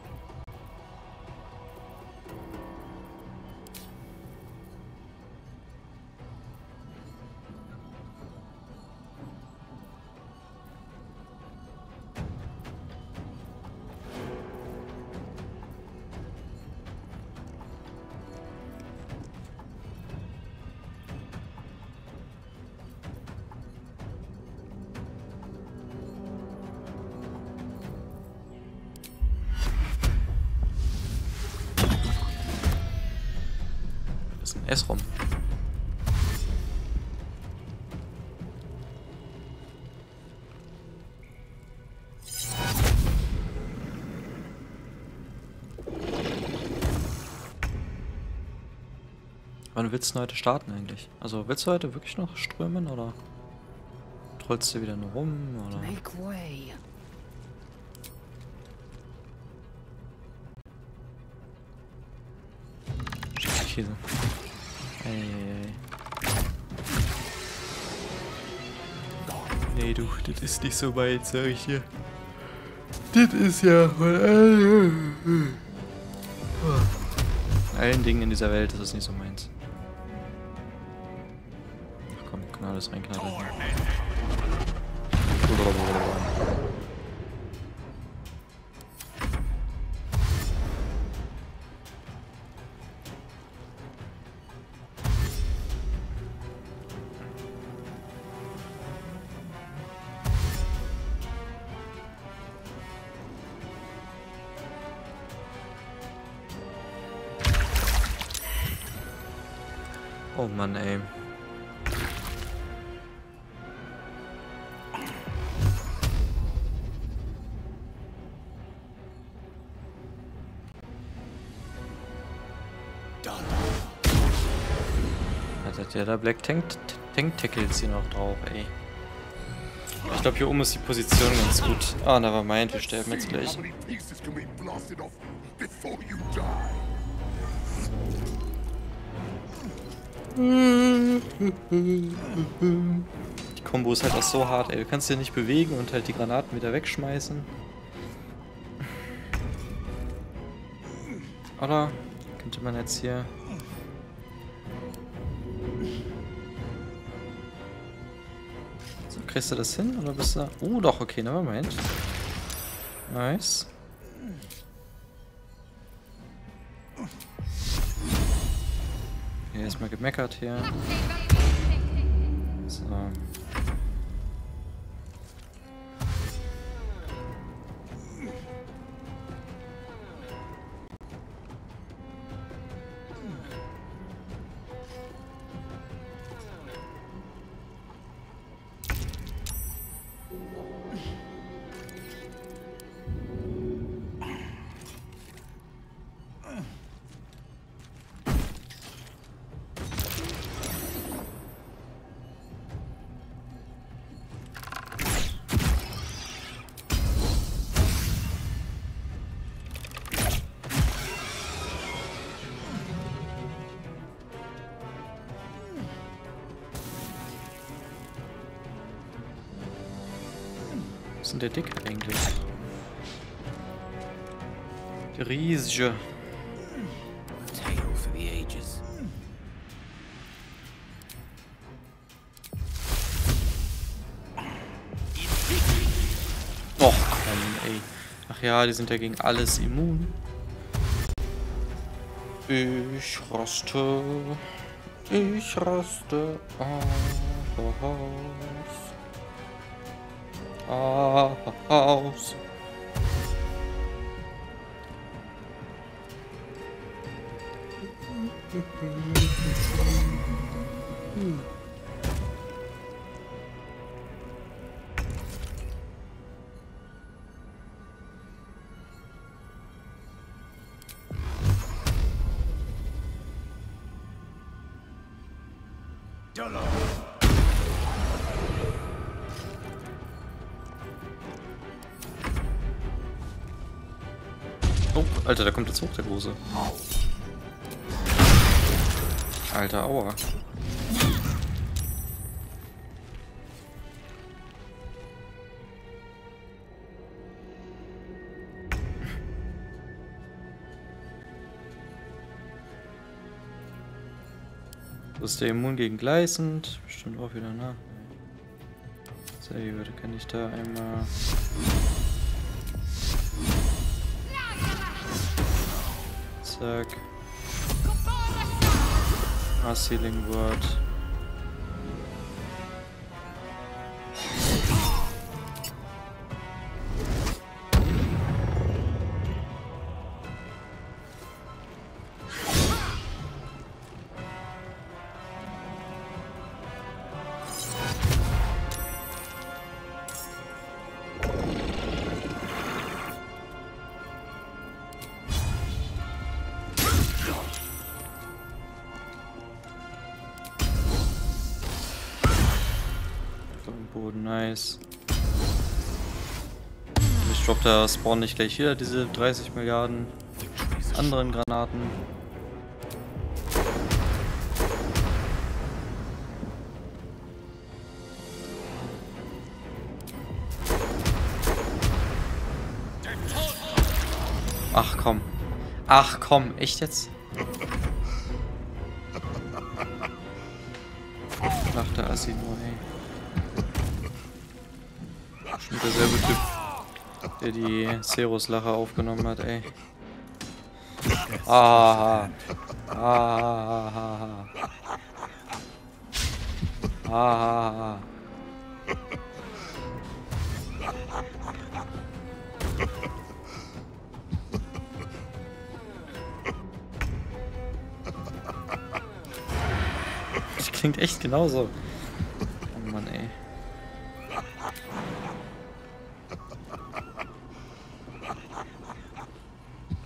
S rum. Wann willst du heute starten eigentlich? Also willst du heute wirklich noch strömen oder trollst du wieder nur rum oder? Make way. Käse. Ey. Nee, du, das ist nicht so weit, sag ich dir. Das ist ja von allen Dingen in dieser Welt ist es nicht so meins. Ach komm, kann alles reinknallen. Oh Mann, ey. Seid ihr da Black Tank Tackles hier noch drauf, ey. Ich glaube, hier oben ist die Position ganz gut. Ah, nevermind, wir sterben jetzt gleich. Die Kombo ist halt auch so hart, ey. Du kannst dich nicht bewegen und halt die Granaten wieder wegschmeißen. Oder könnte man jetzt hier... So, kriegst du das hin oder bist du... Oh, doch, okay, nevermind. Nice. Hier erstmal gemeckert hier. So. Was ist denn der Dick eigentlich? Der riesige. Tale for the ages. Och komm, ey. Ach ja, die sind ja gegen alles immun. Ich raste. Ich raste aus. Oh, Alter, da kommt jetzt hoch, der Große. Alter, aua. Das ist der immun gegen gleißend. Bestimmt auch wieder, ne? Sehr gut, kann ich da einmal... Zack. Healing Word. Boden, nice. Ich glaube, da spawnen nicht gleich wieder diese 30 Milliarden anderen Granaten. Ach komm. Ach komm, echt jetzt? Ach, der Assi nur, ey. Schon derselbe Typ, der die Cerus-Lache aufgenommen hat, ey. Ah, ah, ah, ah. Das klingt echt genauso. Oh Mann, ey.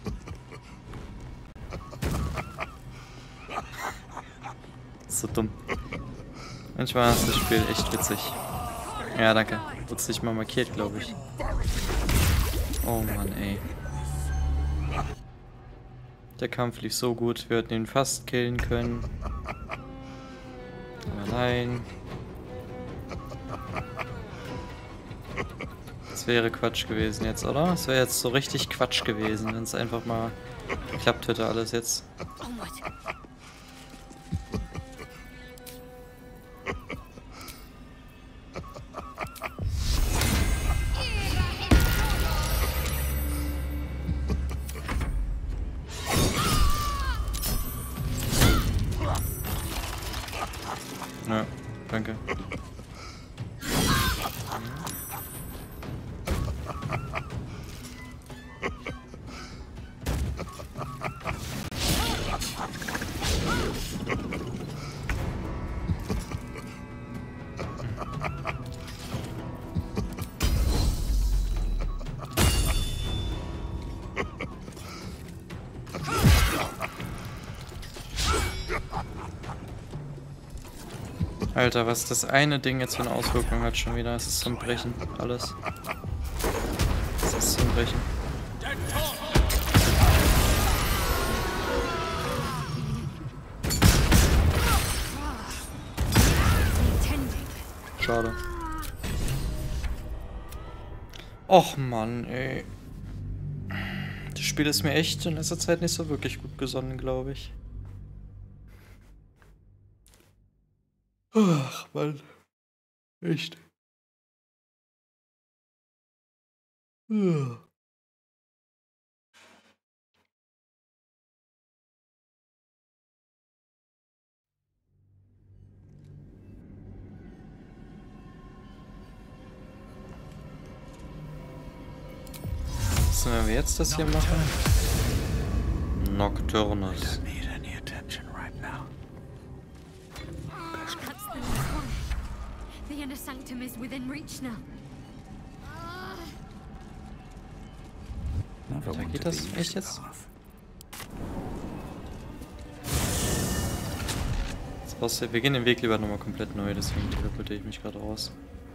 So dumm. Manchmal ist das Spiel echt witzig. Ja, danke. Wird's nicht mal markiert, glaube ich. Oh Mann, ey. Der Kampf lief so gut. Wir hätten ihn fast killen können. Aber nein. Das wäre Quatsch gewesen jetzt, oder? Das wäre jetzt so richtig Quatsch gewesen, wenn es einfach mal geklappt hätte alles jetzt. Ja, danke. Alter, was das eine Ding jetzt für eine Auswirkung hat schon wieder. Es ist zum Brechen. Alles. Es ist zum Brechen. Schade. Och Mann, ey. Das Spiel ist mir echt in letzter Zeit nicht so wirklich gut gesonnen, glaube ich. Ach, Mann. Echt. Ja. So, wenn wir jetzt das hier machen. Nocturnus. The inner sanctum is within reach now. Da geht das echt jetzt? Wir gehen den Weg lieber nochmal komplett neu, deswegen teleportiere ich mich gerade raus.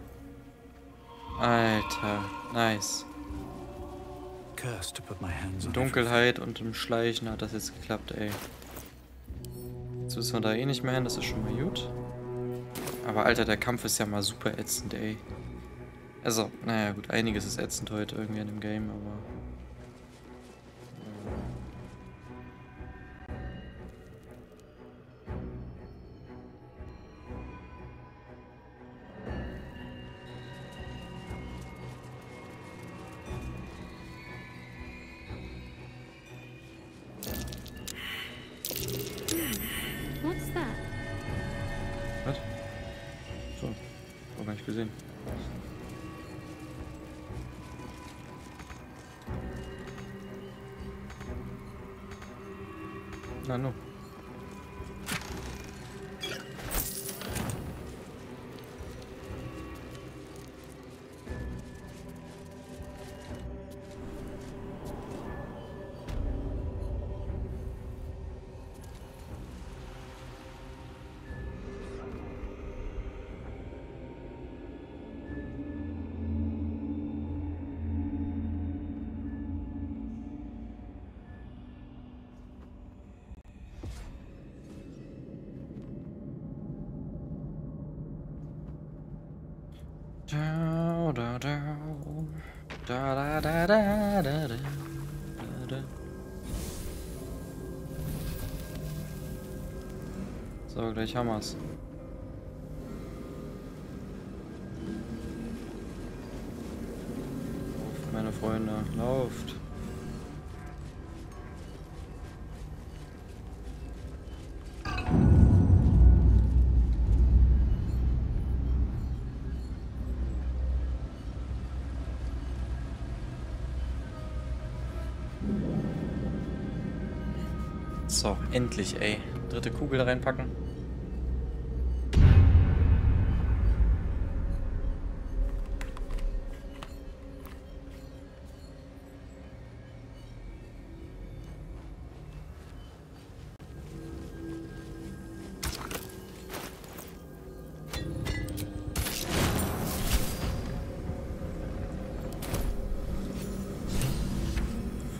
Alter, nice. In Dunkelheit und im Schleichen hat das jetzt geklappt, ey. Jetzt müssen wir da eh nicht mehr hin, das ist schon mal gut. Aber Alter, der Kampf ist ja mal super ätzend, ey. Also, naja gut, einiges ist ätzend heute irgendwie in dem Game, aber... What's that? Was? So, hab gar nicht gesehen. Na no. So, gleich haben wir's. Lauft, meine Freunde, lauft. So, endlich, ey. Dritte Kugel reinpacken.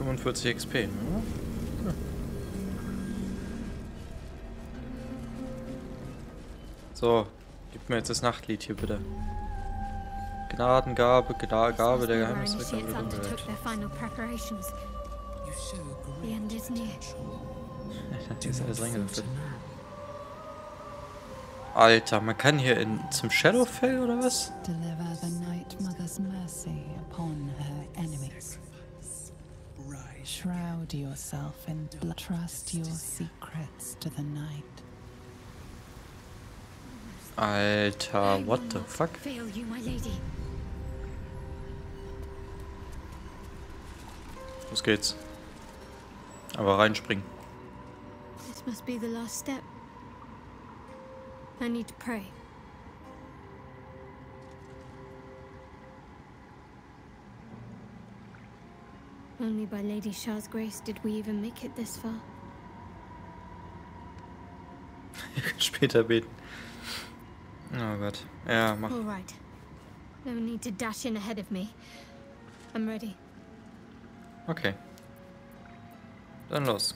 45 XP, ne? Ja. So, gib mir jetzt das Nachtlied hier bitte. Gnadengabe, Gabe der Geheimniswirker wird umgehört. Hier ist alles reingewürfelt. Alter, man kann hier zum Shadowfell oder was? Deliver the Night Mother's mercy upon her enemies. Shroud yourself in blood. Trust your secrets to the night. Alter, what the fuck? Los geht's. Aber reinspringen. This must be the last step. I need to pray. Only by Lady Shah's grace did we even make it this far. Später beten. Oh Gott. Ja, mach. All right. No need to dash in ahead of me. I'm ready. Okay. Dann los.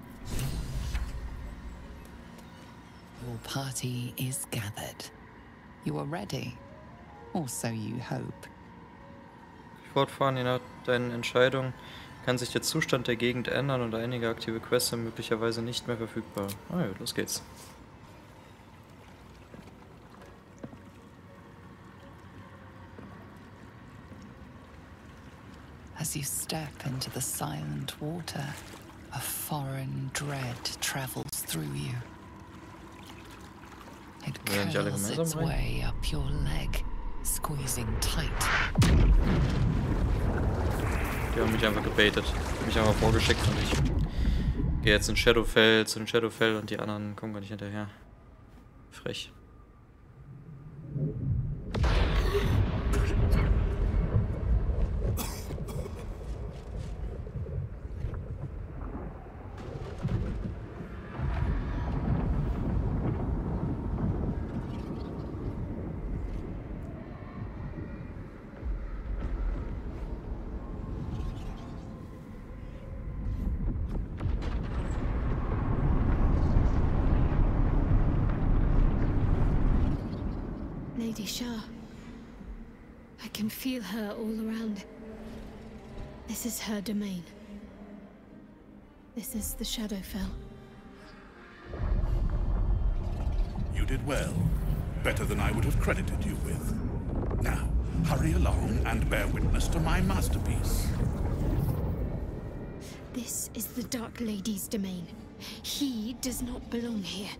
Your party is gathered. You are ready. Or so you hope. Fortfahren, je nach deinen Entscheidungen kann sich der Zustand der Gegend ändern und einige aktive Quests sind möglicherweise nicht mehr verfügbar. Ah ja, los geht's. As you step into the silent water, a foreign dread travels through you. It curls its way up your leg, squeezing tight. Die haben mich einfach gebaitet. Mich einfach vorgeschickt und ich gehe jetzt in Shadowfell, zu den Shadowfell und die anderen kommen gar nicht hinterher. Frech. Lady Shah. I can feel her all around. This is her domain. This is the Shadowfell. You did well. Better than I would have credited you with. Now, hurry along and bear witness to my masterpiece. This is the Dark Lady's domain. He does not belong here.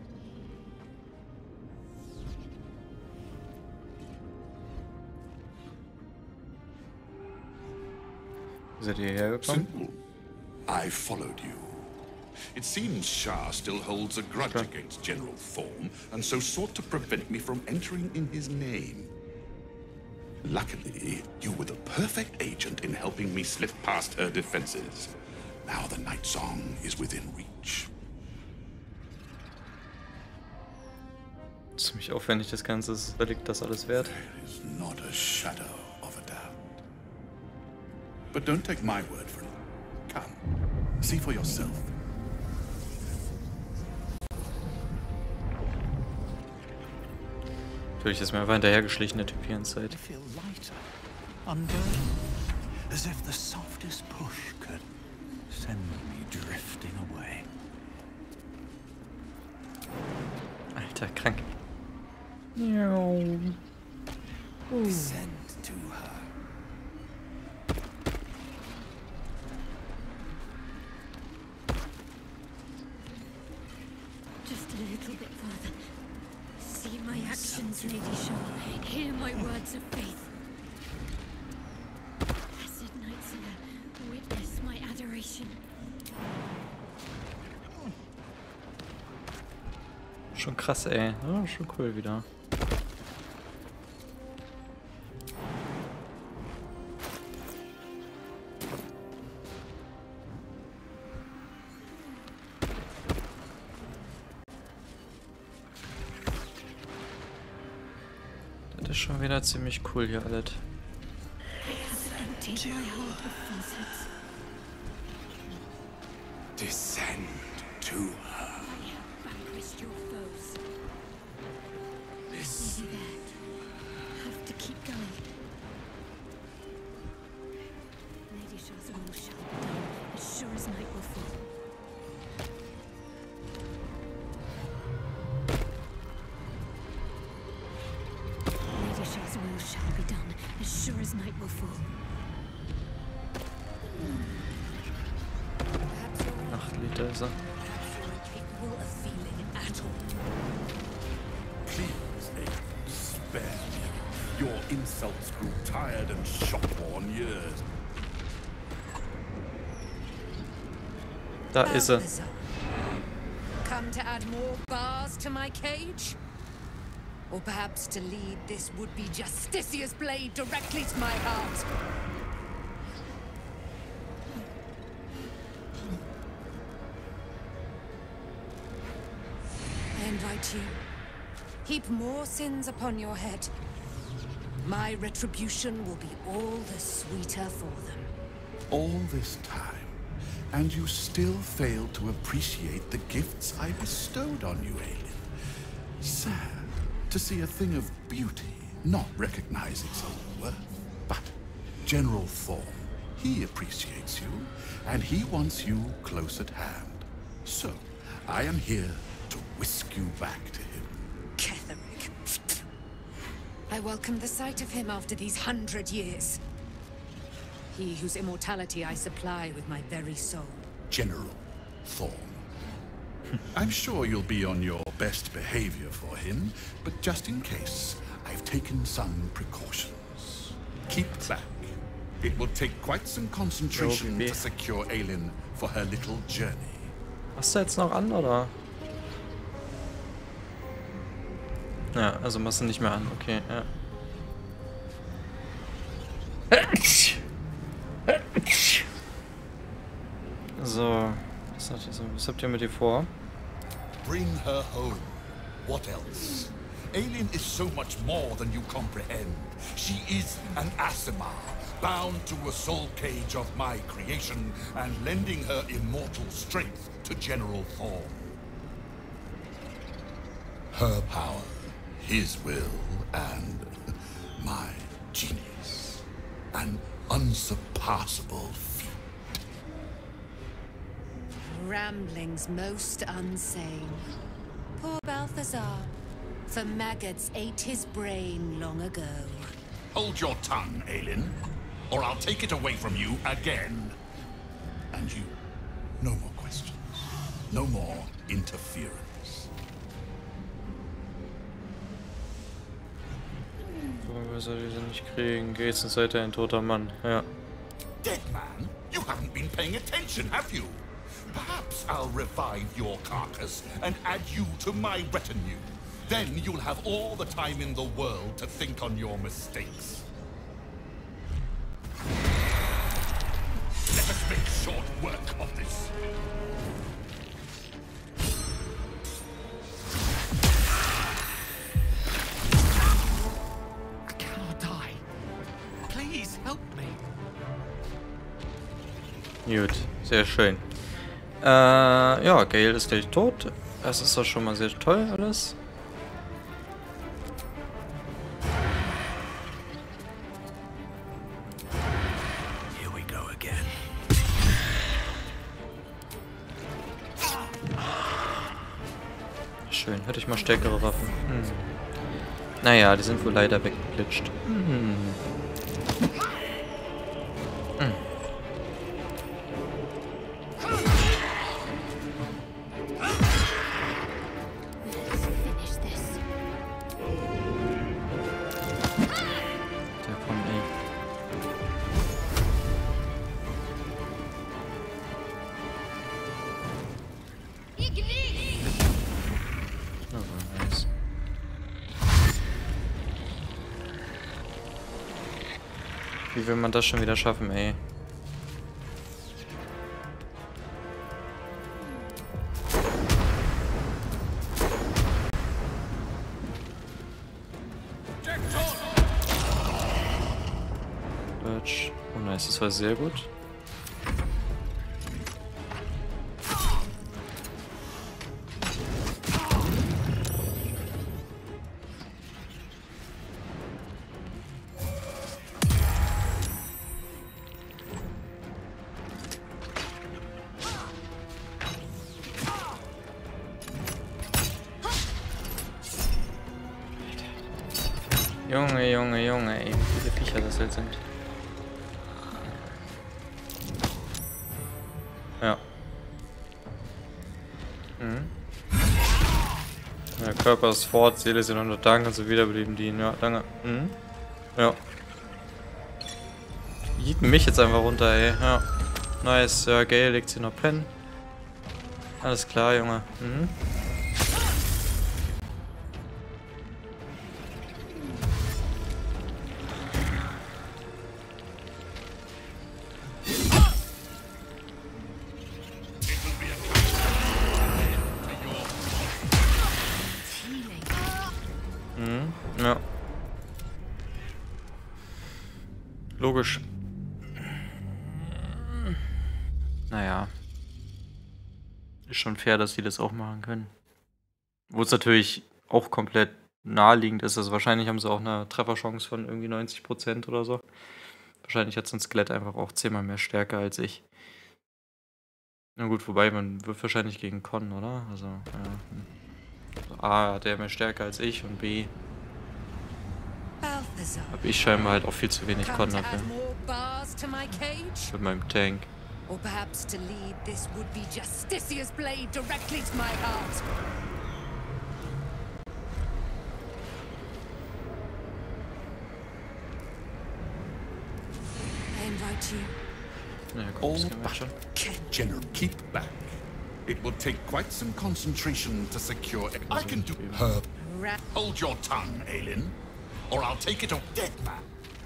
Simple. I followed you. It seems Shah still holds a grudge against General Thorm, and so sought to prevent me from entering in his name. Luckily, you were the perfect agent in helping me slip past her defenses. Now the Night Song is within reach. Ziemlich aufwendig das Ganze, liegt das alles wert? There is not a shadow of a doubt. But don't take my word for it. Come, see for yourself. Natürlich ist mir einfach hinterhergeschlichen, der Typ hier in Zeit. I feel lighter, unburdened, as if the softest push could send me drifting away. Alter, krank. Send to her. Just a little bit further. See my actions, Lady Shah. Hear my words of faith. Blessed Night Singer, witness my adoration. Schon krass, ey. Ja, schon cool wieder. Das ist schon wieder ziemlich cool hier alles. Descend to her. Vanquished your foes. This Have to keep going. Lady Shah's will shall be done, as sure as night will fall. Lady Shah's will shall be done, as sure as night will fall. Liter ist er. Capable of feeling at all. Please, Aiden, spare me. Your insults grew tired and shop-worn years. Da ist er. Come to add more bars to my cage? Or perhaps to lead this would-be Justicia's blade directly to my heart? I invite you. Heap more sins upon your head. My retribution will be all the sweeter for them. All this time, and you still fail to appreciate the gifts I bestowed on you, Aelin. Sad to see a thing of beauty not recognize its own worth. But General Thorm, he appreciates you, and he wants you close at hand. So, I am here to whisk you back to him. Ketherick. I welcome the sight of him after these 100 years. He whose immortality I supply with my very soul. General Thorm. I'm sure you'll be on your best behavior for him, but just in case, I've taken some precautions. Keep back. It will take quite some concentration to secure Aelin for her little journey. Machst du jetzt noch an, oder? Ja, also machst du nicht mehr an, okay, ja. So, was habt ihr mit ihr vor? Bring her home. What else? Aelin is so much more than you comprehend. She is an Aasimar, bound to a soul cage of my creation and lending her immortal strength to General Thorm. Her power, his will, and my genius. An unsurpassable feat. Ramblings most unsane. Poor Balthazar. For maggots ate his brain long ago. Hold your tongue, Aelin, or I'll take it away from you again. And you, no more questions. No more interference. Warum soll ich sie nicht kriegen? Geht's und seid ihr ein toter Mann, ja. Dead man? You haven't been paying attention, have you? Perhaps I'll revive your carcass and add you to my retinue. Then you'll have all the time in the world to think on your mistakes. Let us make short work of this. I cannot die. Please help me. Gut, sehr schön. Ja, Gale ist gleich tot. Das ist doch schon mal sehr toll alles. Here we go again. Schön, hätte ich mal stärkere Waffen. Naja, die sind wohl leider weggeglitscht. Wie will man das schon wieder schaffen, ey? Birch. Oh nice, das war sehr gut. Junge, Junge, Junge, ey, wie viele Viecher das halt sind. Ja. Mhm. Ja, Körper ist fort, Seele sind unter Dank und so wiederbeleben die ihn. Ja, danke. Mhm. Ja. Die hieten mich jetzt einfach runter, ey. Ja. Nice, ja, Gale legt sie noch pennen. Alles klar, Junge. Mhm. Ja. Logisch. Naja. Ist schon fair, dass die das auch machen können. Wo es natürlich auch komplett naheliegend ist. Also wahrscheinlich haben sie auch eine Trefferchance von irgendwie 90% oder so. Wahrscheinlich hat so ein Skelett einfach auch 10-mal mehr Stärke als ich. Na gut, wobei, man wirft wahrscheinlich gegen Con, oder? Also, ja. Also A hat er mehr Stärke als ich und B habe ich scheinbar halt auch viel zu wenig Con dafür. Mit meinem Tank. Or perhaps to lead this would-be Justicia's blade directly to my heart. I invite you. Ja, All back, General, keep back. It will take quite some concentration to secure it. I can do her. Hold your tongue, Aelin, or I'll take it off dead man.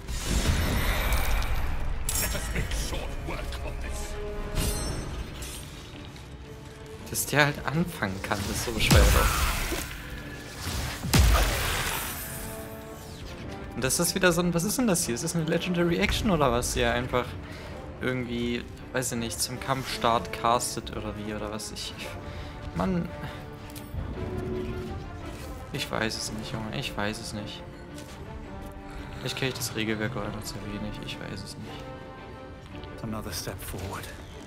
Let us make short work of this. Dass der halt anfangen kann, das ist so bescheuert auch. Und das ist wieder so ein, was ist denn das hier? Ist das eine Legendary Action oder was? Die er einfach irgendwie, weiß ich nicht, zum Kampfstart castet oder wie, oder was? Mann. Ich weiß es nicht, Junge, ich weiß es nicht. Vielleicht kenne ich das Regelwerk auch einfach zu wenig, ich weiß es nicht. Another step forward.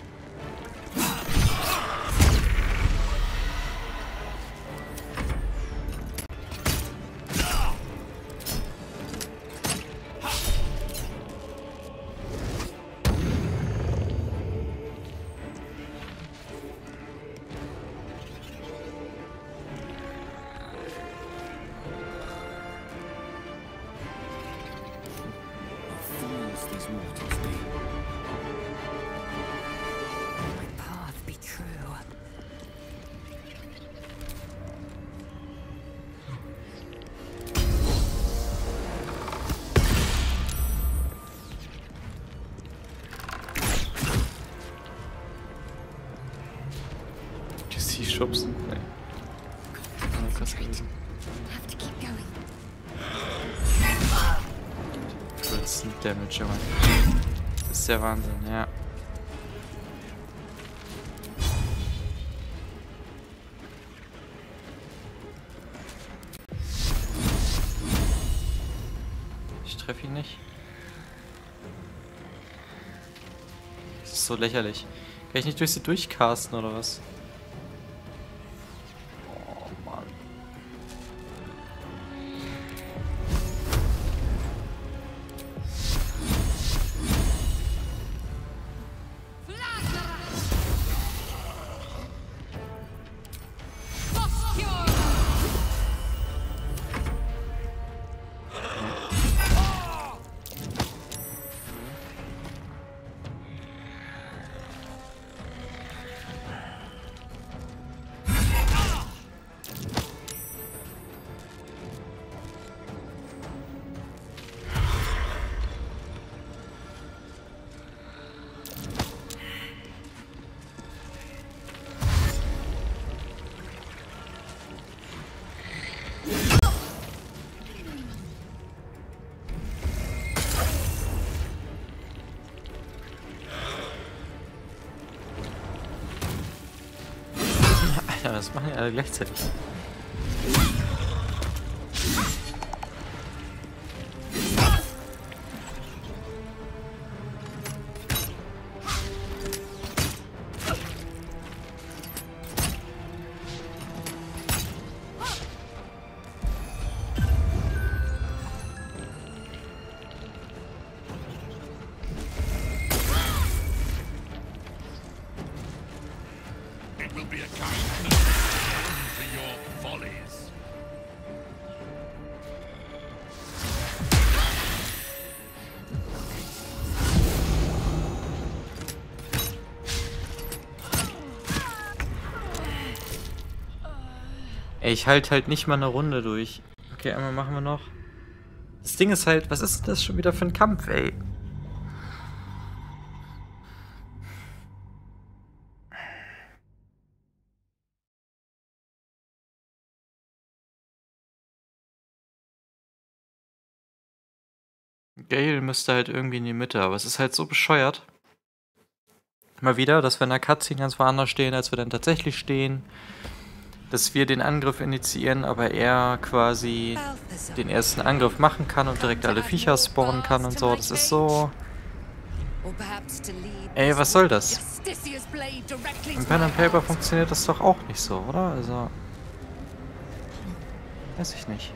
Schubsen? Nee. Krass gewesen. 14 Damage, Junge. Das ist der Wahnsinn, ja. Ich treffe ihn nicht. Das ist so lächerlich. Kann ich nicht durch sie durchcasten oder was? Ja, das machen ja alle gleichzeitig. Ey, ich halte halt nicht mal eine Runde durch. Okay, einmal machen wir noch. Das Ding ist halt, was ist das schon wieder für ein Kampf, ey? Gale müsste halt irgendwie in die Mitte, aber es ist halt so bescheuert. Mal wieder, dass wir in der Cutscene ganz woanders stehen, als wir dann tatsächlich stehen. Dass wir den Angriff initiieren, aber er quasi den ersten Angriff machen kann und direkt alle Viecher spawnen kann und so. Das ist so... Ey, was soll das? Im Pen and Paper funktioniert das doch auch nicht so, oder? Also... Weiß ich nicht.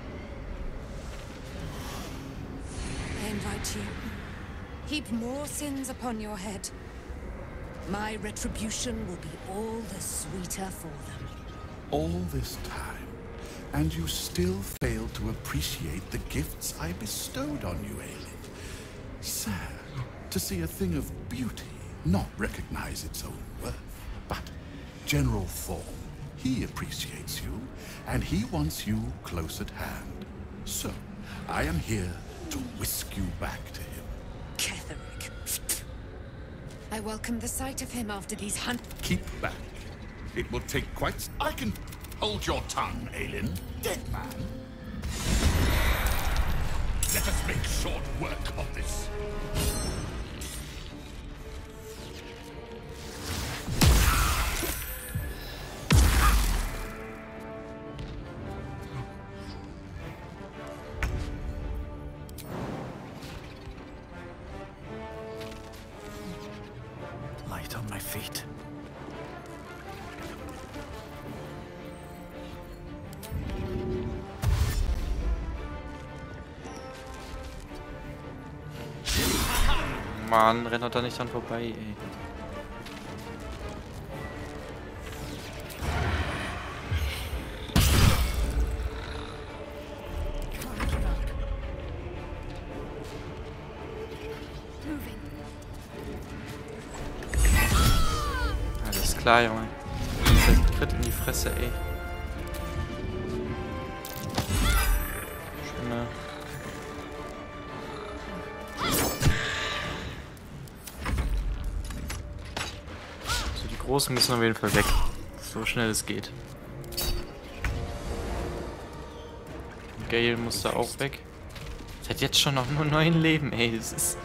I invite you. Heap more sins upon your head. My retribution will be all the sweeter for them. All this time, and you still fail to appreciate the gifts I bestowed on you, Aelin. Sad to see a thing of beauty not recognize its own worth. But General Thorm, he appreciates you, and he wants you close at hand. So, I am here to whisk you back to him. Ketherick. I welcome the sight of him after these Keep back. It will take quite... I can... Hold your tongue, Aelin. Dead man. Let us make short work of this. Light on my feet. Mann, rennt da nicht dran vorbei, ey. Alles klar, Junge. Tritt in die Fresse, ey. Schöne. Die Großen müssen auf jeden Fall weg. So schnell es geht. Gale muss da auch weg. Es hat jetzt schon noch nur 9 Leben, ey. Das ist...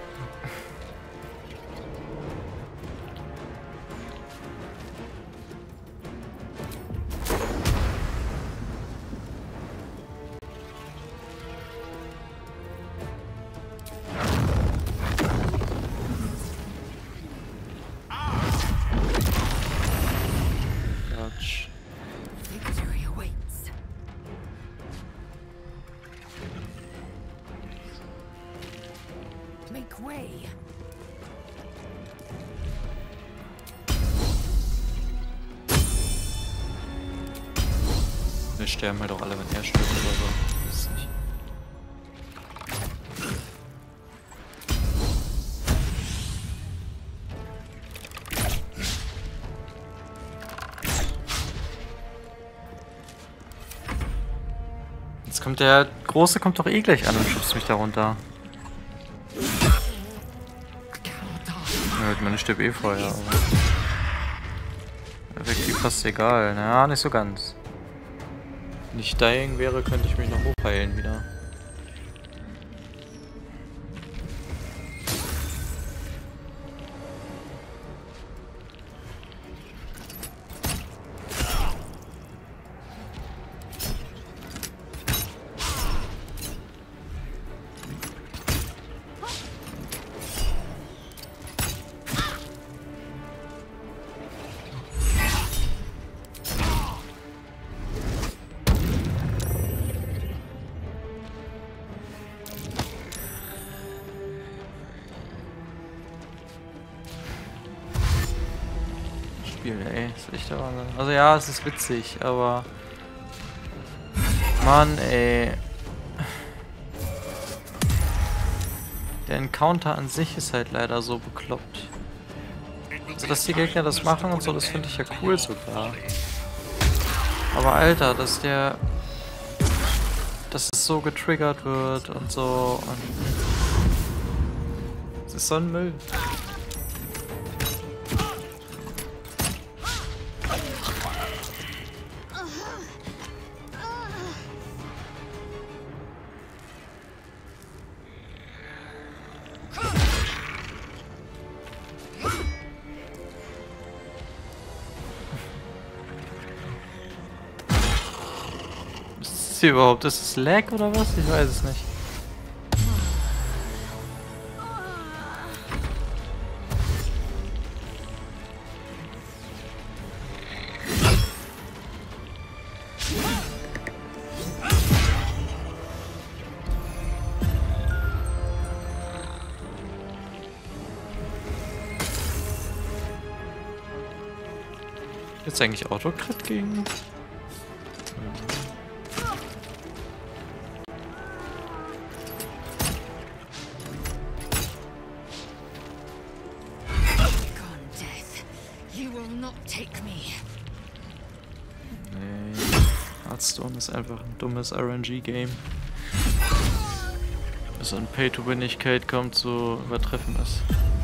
Victory awaits. Make way. Wir sterben halt auch alle, wenn er stirbt oder so. Das ist nicht. Jetzt kommt der Große, kommt doch eh gleich an und schubst mich da runter. Ja, meine stirbt eh vorher, aber... Effektiv fast egal. Naja, nicht so ganz. Wenn ich dying wäre, könnte ich mich noch hochheilen wieder. Spiel, ey. Das ist echt der Wahnsinn. Also ja, es ist witzig, aber... Mann, ey. Der Encounter an sich ist halt leider so bekloppt. Also, dass die Gegner das machen und so, das finde ich ja cool sogar. Aber Alter, dass es so getriggert wird und so und... Das ist so ein Müll. Was ist hier überhaupt? Ist es Lag oder was? Ich weiß es nicht. Jetzt eigentlich Autocrit gegen... Hearthstone ist einfach ein dummes RNG-Game. Bis an Pay-to-Winigkeit kaum zu übertreffen ist.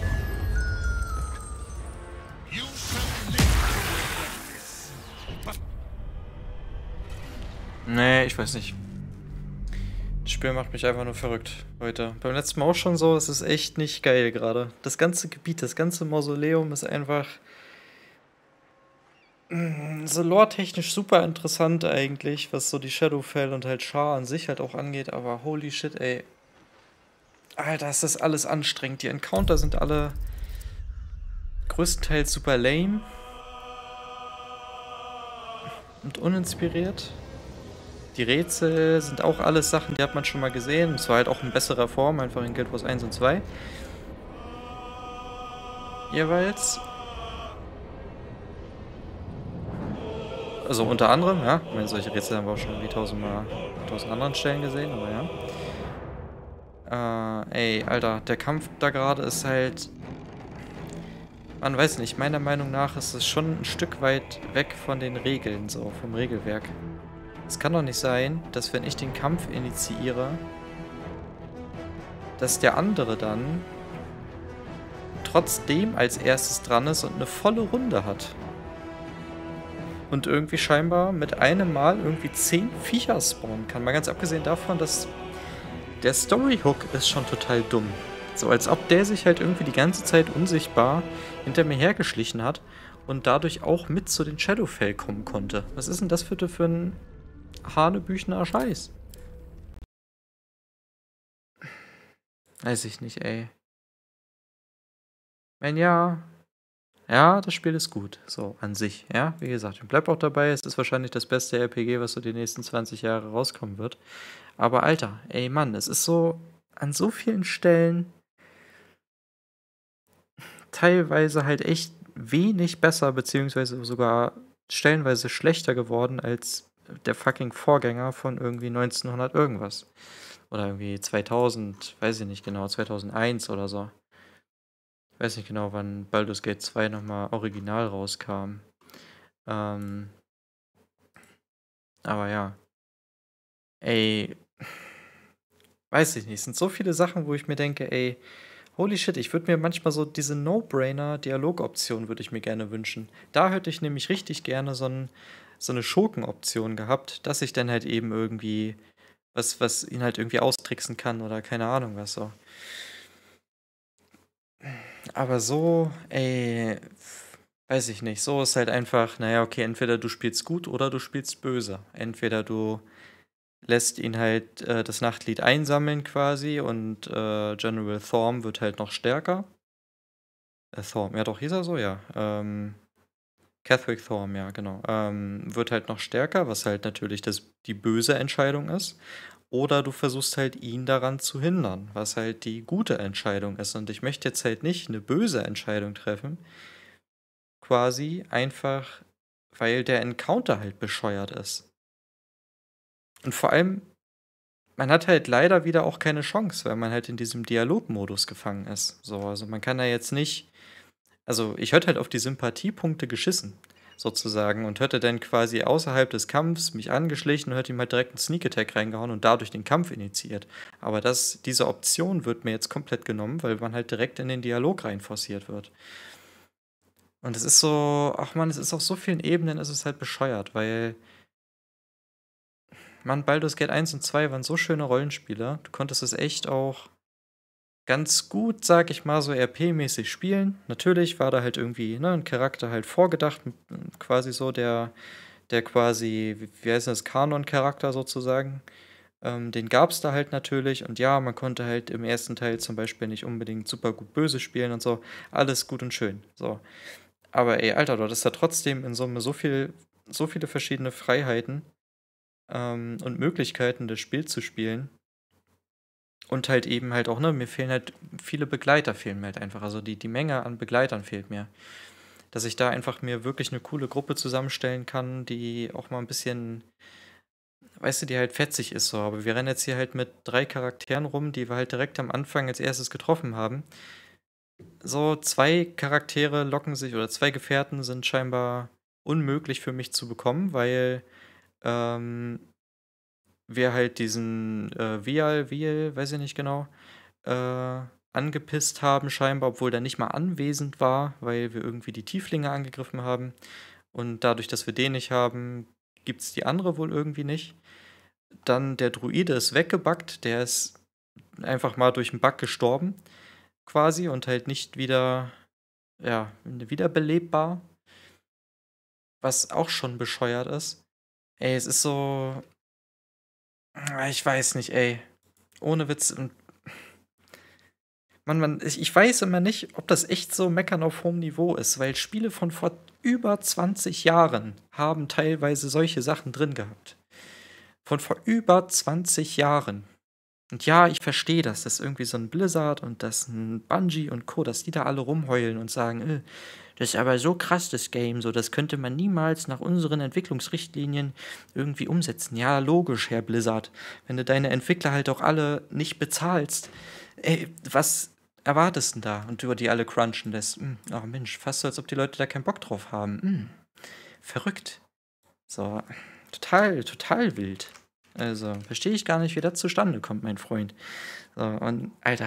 Nee, ich weiß nicht. Das Spiel macht mich einfach nur verrückt heute. Beim letzten Mal auch schon so, es ist echt nicht geil gerade. Das ganze Gebiet, das ganze Mausoleum ist einfach... so lore-technisch super interessant eigentlich, was so die Shadowfell und halt Shar an sich halt auch angeht, aber holy shit, ey. Alter, ist das alles anstrengend. Die Encounter sind alle größtenteils super lame und uninspiriert. Die Rätsel sind auch alles Sachen, die hat man schon mal gesehen. Es war halt auch in besserer Form, einfach in Guild Wars 1 und 2. Jeweils. Also unter anderem, ja. Ich meine, solche Rätsel haben wir auch schon wie 1000 anderen Stellen gesehen, aber ja. Ey, Alter, der Kampf da gerade ist halt... Man weiß nicht, meiner Meinung nach ist es schon ein Stück weit weg von den Regeln, so, vom Regelwerk. Es kann doch nicht sein, dass wenn ich den Kampf initiiere, dass der andere dann trotzdem als erstes dran ist und eine volle Runde hat. Und irgendwie scheinbar mit einem Mal irgendwie 10 Viecher spawnen kann. Mal ganz abgesehen davon, dass der Storyhook ist schon total dumm. So als ob der sich halt irgendwie die ganze Zeit unsichtbar hinter mir hergeschlichen hat und dadurch auch mit zu den Shadowfell kommen konnte. Was ist denn das für ein hanebüchener Scheiß? Weiß ich nicht, ey. Wenn ja, das Spiel ist gut, so an sich, ja, wie gesagt, ich bleib auch dabei, es ist wahrscheinlich das beste RPG, was so die nächsten 20 Jahre rauskommen wird, aber Alter, ey Mann, es ist so, an so vielen Stellen teilweise halt echt wenig besser, beziehungsweise sogar stellenweise schlechter geworden als der fucking Vorgänger von irgendwie 1900 irgendwas, oder irgendwie 2000, weiß ich nicht genau, 2001 oder so. Ich weiß nicht genau, wann Baldur's Gate 2 nochmal original rauskam. Aber ja. Ey. Weiß ich nicht. Es sind so viele Sachen, wo ich mir denke, ey, holy shit, ich würde mir manchmal so diese No-Brainer-Dialogoption würde ich mir gerne wünschen. Da hätte ich nämlich richtig gerne so eine Schurkenoption gehabt, dass ich dann halt eben irgendwie was ihn halt irgendwie austricksen kann oder keine Ahnung was so. Aber so, ey, weiß ich nicht. So ist halt einfach, naja, okay, entweder du spielst gut oder du spielst böse. Entweder du lässt ihn halt das Nachtlied einsammeln quasi und General Thorm wird halt noch stärker. Thorm, ja doch, hieß er so, ja. Catherick Thorm, ja, genau. Wird halt noch stärker, was halt natürlich die böse Entscheidung ist. Oder du versuchst halt, ihn daran zu hindern, was halt die gute Entscheidung ist. Und ich möchte jetzt halt nicht eine böse Entscheidung treffen, quasi einfach, weil der Encounter halt bescheuert ist. Und vor allem, man hat halt leider wieder auch keine Chance, weil man halt in diesem Dialogmodus gefangen ist. So, also man kann da jetzt nicht. Also ich hätte halt auf die Sympathiepunkte geschissen, sozusagen, und hätte dann quasi außerhalb des Kampfs mich angeschlichen und hätte ihm halt direkt einen Sneak Attack reingehauen und dadurch den Kampf initiiert. Aber diese Option wird mir jetzt komplett genommen, weil man halt direkt in den Dialog rein forciert wird. Und es ist so, ach man, es ist auf so vielen Ebenen, ist es halt bescheuert, weil Mann, Baldur's Gate 1 und 2 waren so schöne Rollenspiele. Du konntest es echt auch ganz gut, sag ich mal, so RP-mäßig spielen. Natürlich war da halt irgendwie ein Charakter halt vorgedacht, quasi so der quasi, wie heißt das, Kanon-Charakter sozusagen. Den gab es da halt natürlich. Und ja, man konnte halt im ersten Teil zum Beispiel nicht unbedingt super gut böse spielen und so. Alles gut und schön. So. Aber ey, Alter, dort ist ja trotzdem in Summe so viele verschiedene Freiheiten und Möglichkeiten, das Spiel zu spielen. Und halt eben halt auch, mir fehlen halt viele Begleiter, fehlen mir halt einfach. Also die Menge an Begleitern fehlt mir. Dass ich da einfach mir wirklich eine coole Gruppe zusammenstellen kann, die auch mal ein bisschen, weißt du, die halt fetzig ist so. Aber wir rennen jetzt hier halt mit 3 Charakteren rum, die wir halt direkt am Anfang als erstes getroffen haben. So 2 Charaktere locken sich, oder 2 Gefährten sind scheinbar unmöglich für mich zu bekommen, weil wir halt diesen Vial, weiß ich nicht genau, angepisst haben scheinbar, obwohl der nicht mal anwesend war, weil wir irgendwie die Tieflinge angegriffen haben. Und dadurch, dass wir den nicht haben, gibt es die andere wohl irgendwie nicht. Dann der Druide ist weggebuggt, der ist einfach mal durch einen Bug gestorben, quasi, und halt nicht wieder, ja, wiederbelebbar. Was auch schon bescheuert ist. Ey, es ist so. Ich weiß nicht, ey. Ohne Witz. Ich weiß immer nicht, ob das echt so meckern auf hohem Niveau ist, weil Spiele von vor über 20 Jahren haben teilweise solche Sachen drin gehabt. Von vor über 20 Jahren. Und ja, ich verstehe das, dass irgendwie so ein Blizzard und das ein Bungie und Co., dass die da alle rumheulen und sagen, das ist aber so krass, das Game, so, das könnte man niemals nach unseren Entwicklungsrichtlinien irgendwie umsetzen. Ja, logisch, Herr Blizzard. Wenn du deine Entwickler halt auch alle nicht bezahlst, was erwartest du denn da? Und über die alle crunchen lässt. Oh Mensch, fast so, als ob die Leute da keinen Bock drauf haben. Verrückt. So, total wild. Also, verstehe ich gar nicht, wie das zustande kommt, mein Freund. So, und, Alter.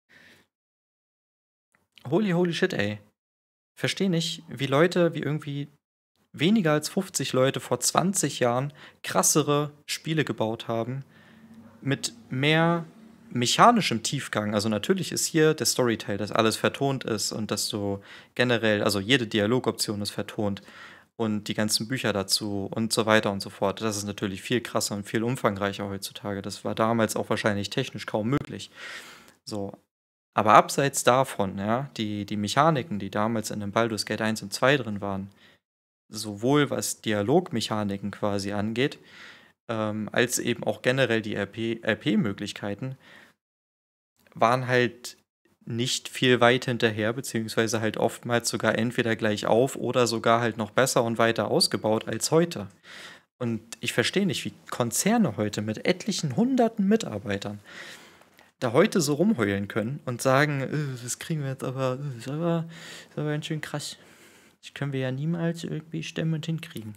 Holy shit, ey. Verstehe nicht, wie irgendwie weniger als 50 Leute vor 20 Jahren krassere Spiele gebaut haben. Mit mehr mechanischem Tiefgang. Also natürlich ist hier der Storyteil, dass alles vertont ist und dass du generell, also jede Dialogoption ist vertont. Und die ganzen Bücher dazu und so weiter und so fort. Das ist natürlich viel krasser und viel umfangreicher heutzutage. Das war damals auch wahrscheinlich technisch kaum möglich. So. Aber abseits davon, ja, die Mechaniken, die damals in dem Baldur's Gate 1 und 2 drin waren, sowohl was Dialogmechaniken quasi angeht, als eben auch generell die RP-Möglichkeiten, waren halt nicht viel weit hinterher, beziehungsweise halt oftmals sogar entweder gleich auf oder sogar halt noch besser und weiter ausgebaut als heute. Und ich verstehe nicht, wie Konzerne heute mit etlichen hunderten Mitarbeitern da heute so rumheulen können und sagen, das kriegen wir jetzt aber, ist aber ganz schön krass. Das können wir ja niemals irgendwie stemmen und hinkriegen.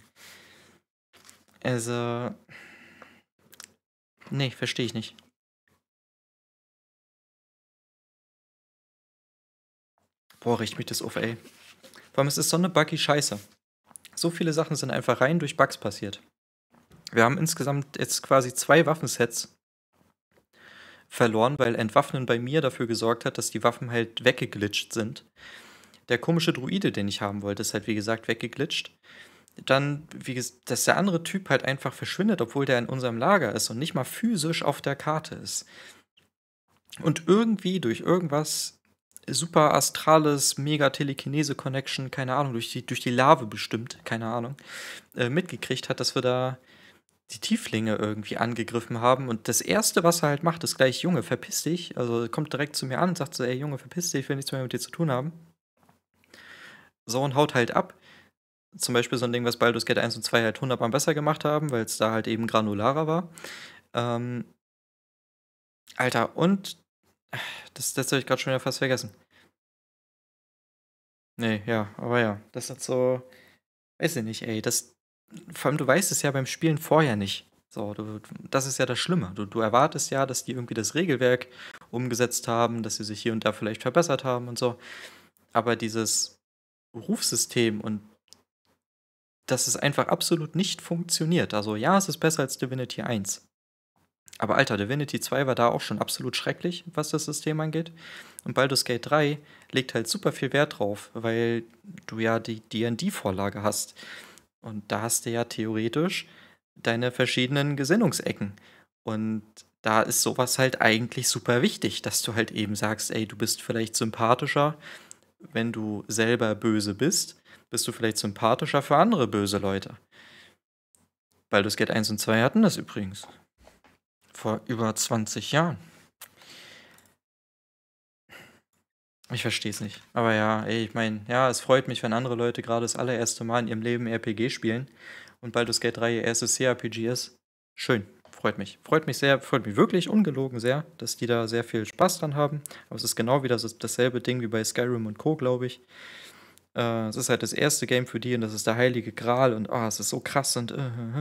Also, nee, verstehe ich nicht. Boah, riecht mich das auf, ey. Vor allem, es ist so eine buggy Scheiße. So viele Sachen sind einfach rein durch Bugs passiert. Wir haben insgesamt jetzt quasi 2 Waffensets verloren, weil Entwaffnen bei mir dafür gesorgt hat, dass die Waffen halt weggeglitscht sind. Der komische Druide, den ich haben wollte, ist halt wie gesagt weggeglitscht. Dann, dass der andere Typ halt einfach verschwindet, obwohl der in unserem Lager ist und nicht mal physisch auf der Karte ist. Und irgendwie durch irgendwas super astrales, mega Telekinese-Connection, keine Ahnung, durch die Lave bestimmt, keine Ahnung, mitgekriegt hat, dass wir da die Tieflinge irgendwie angegriffen haben. Und das Erste, was er halt macht, ist gleich, Junge, verpiss dich. Also kommt direkt zu mir an und sagt so, ey Junge, verpiss dich, ich will nichts mehr mit dir zu tun haben. So und haut halt ab. Zum Beispiel so ein Ding, was Baldur's Gate 1 und 2 halt 100-mal besser gemacht haben, weil es da halt eben granularer war. Alter, und das habe ich gerade schon wieder fast vergessen. Nee, ja, aber ja, das sind so, weiß ich nicht, ey, vor allem du weißt es ja beim Spielen vorher nicht. So, das ist ja das Schlimme. Du erwartest ja, dass die irgendwie das Regelwerk umgesetzt haben, dass sie sich hier und da vielleicht verbessert haben und so. Aber dieses Rufsystem und dass es einfach absolut nicht funktioniert. Also ja, es ist besser als Divinity 1. Aber Alter, Divinity 2 war da auch schon absolut schrecklich, was das System angeht. Und Baldur's Gate 3 legt halt super viel Wert drauf, weil du ja die D&D-Vorlage hast. Und da hast du ja theoretisch deine verschiedenen Gesinnungsecken. Und da ist sowas halt eigentlich super wichtig, dass du halt eben sagst, ey, du bist vielleicht sympathischer, wenn du selber böse bist du vielleicht sympathischer für andere böse Leute. Baldur's Gate 1 und 2 hatten das übrigens. Vor über 20 Jahren. Ich verstehe es nicht. Aber ja, ey, ich meine, ja, es freut mich, wenn andere Leute gerade das allererste Mal in ihrem Leben RPG spielen und Baldur's Gate 3 ihr erstes CRPG ist. Schön, freut mich. Freut mich sehr, freut mich wirklich ungelogen sehr, dass die da sehr viel Spaß dran haben. Aber es ist genau wieder dasselbe Ding wie bei Skyrim und Co., glaube ich. Es ist halt das erste Game für die und das ist der heilige Gral und es ist so krass und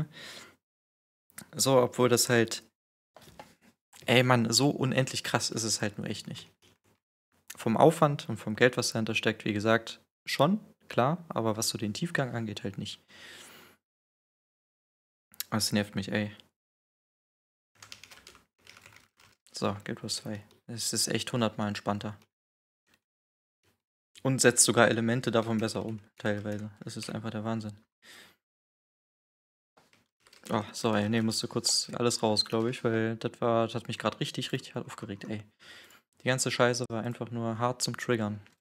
so, obwohl das halt, ey Mann, so unendlich krass ist es halt nur echt nicht. Vom Aufwand und vom Geld, was dahinter steckt, wie gesagt, schon, klar, aber was so den Tiefgang angeht, halt nicht. Das nervt mich, ey. So, Guild Wars 2. Es ist echt 100-mal entspannter. Und setzt sogar Elemente davon besser um, teilweise. Das ist einfach der Wahnsinn. Oh, sorry, nee, musste kurz alles raus, glaube ich, weil das hat mich gerade richtig, richtig hart aufgeregt, ey. Die ganze Scheiße war einfach nur hart zum Triggern.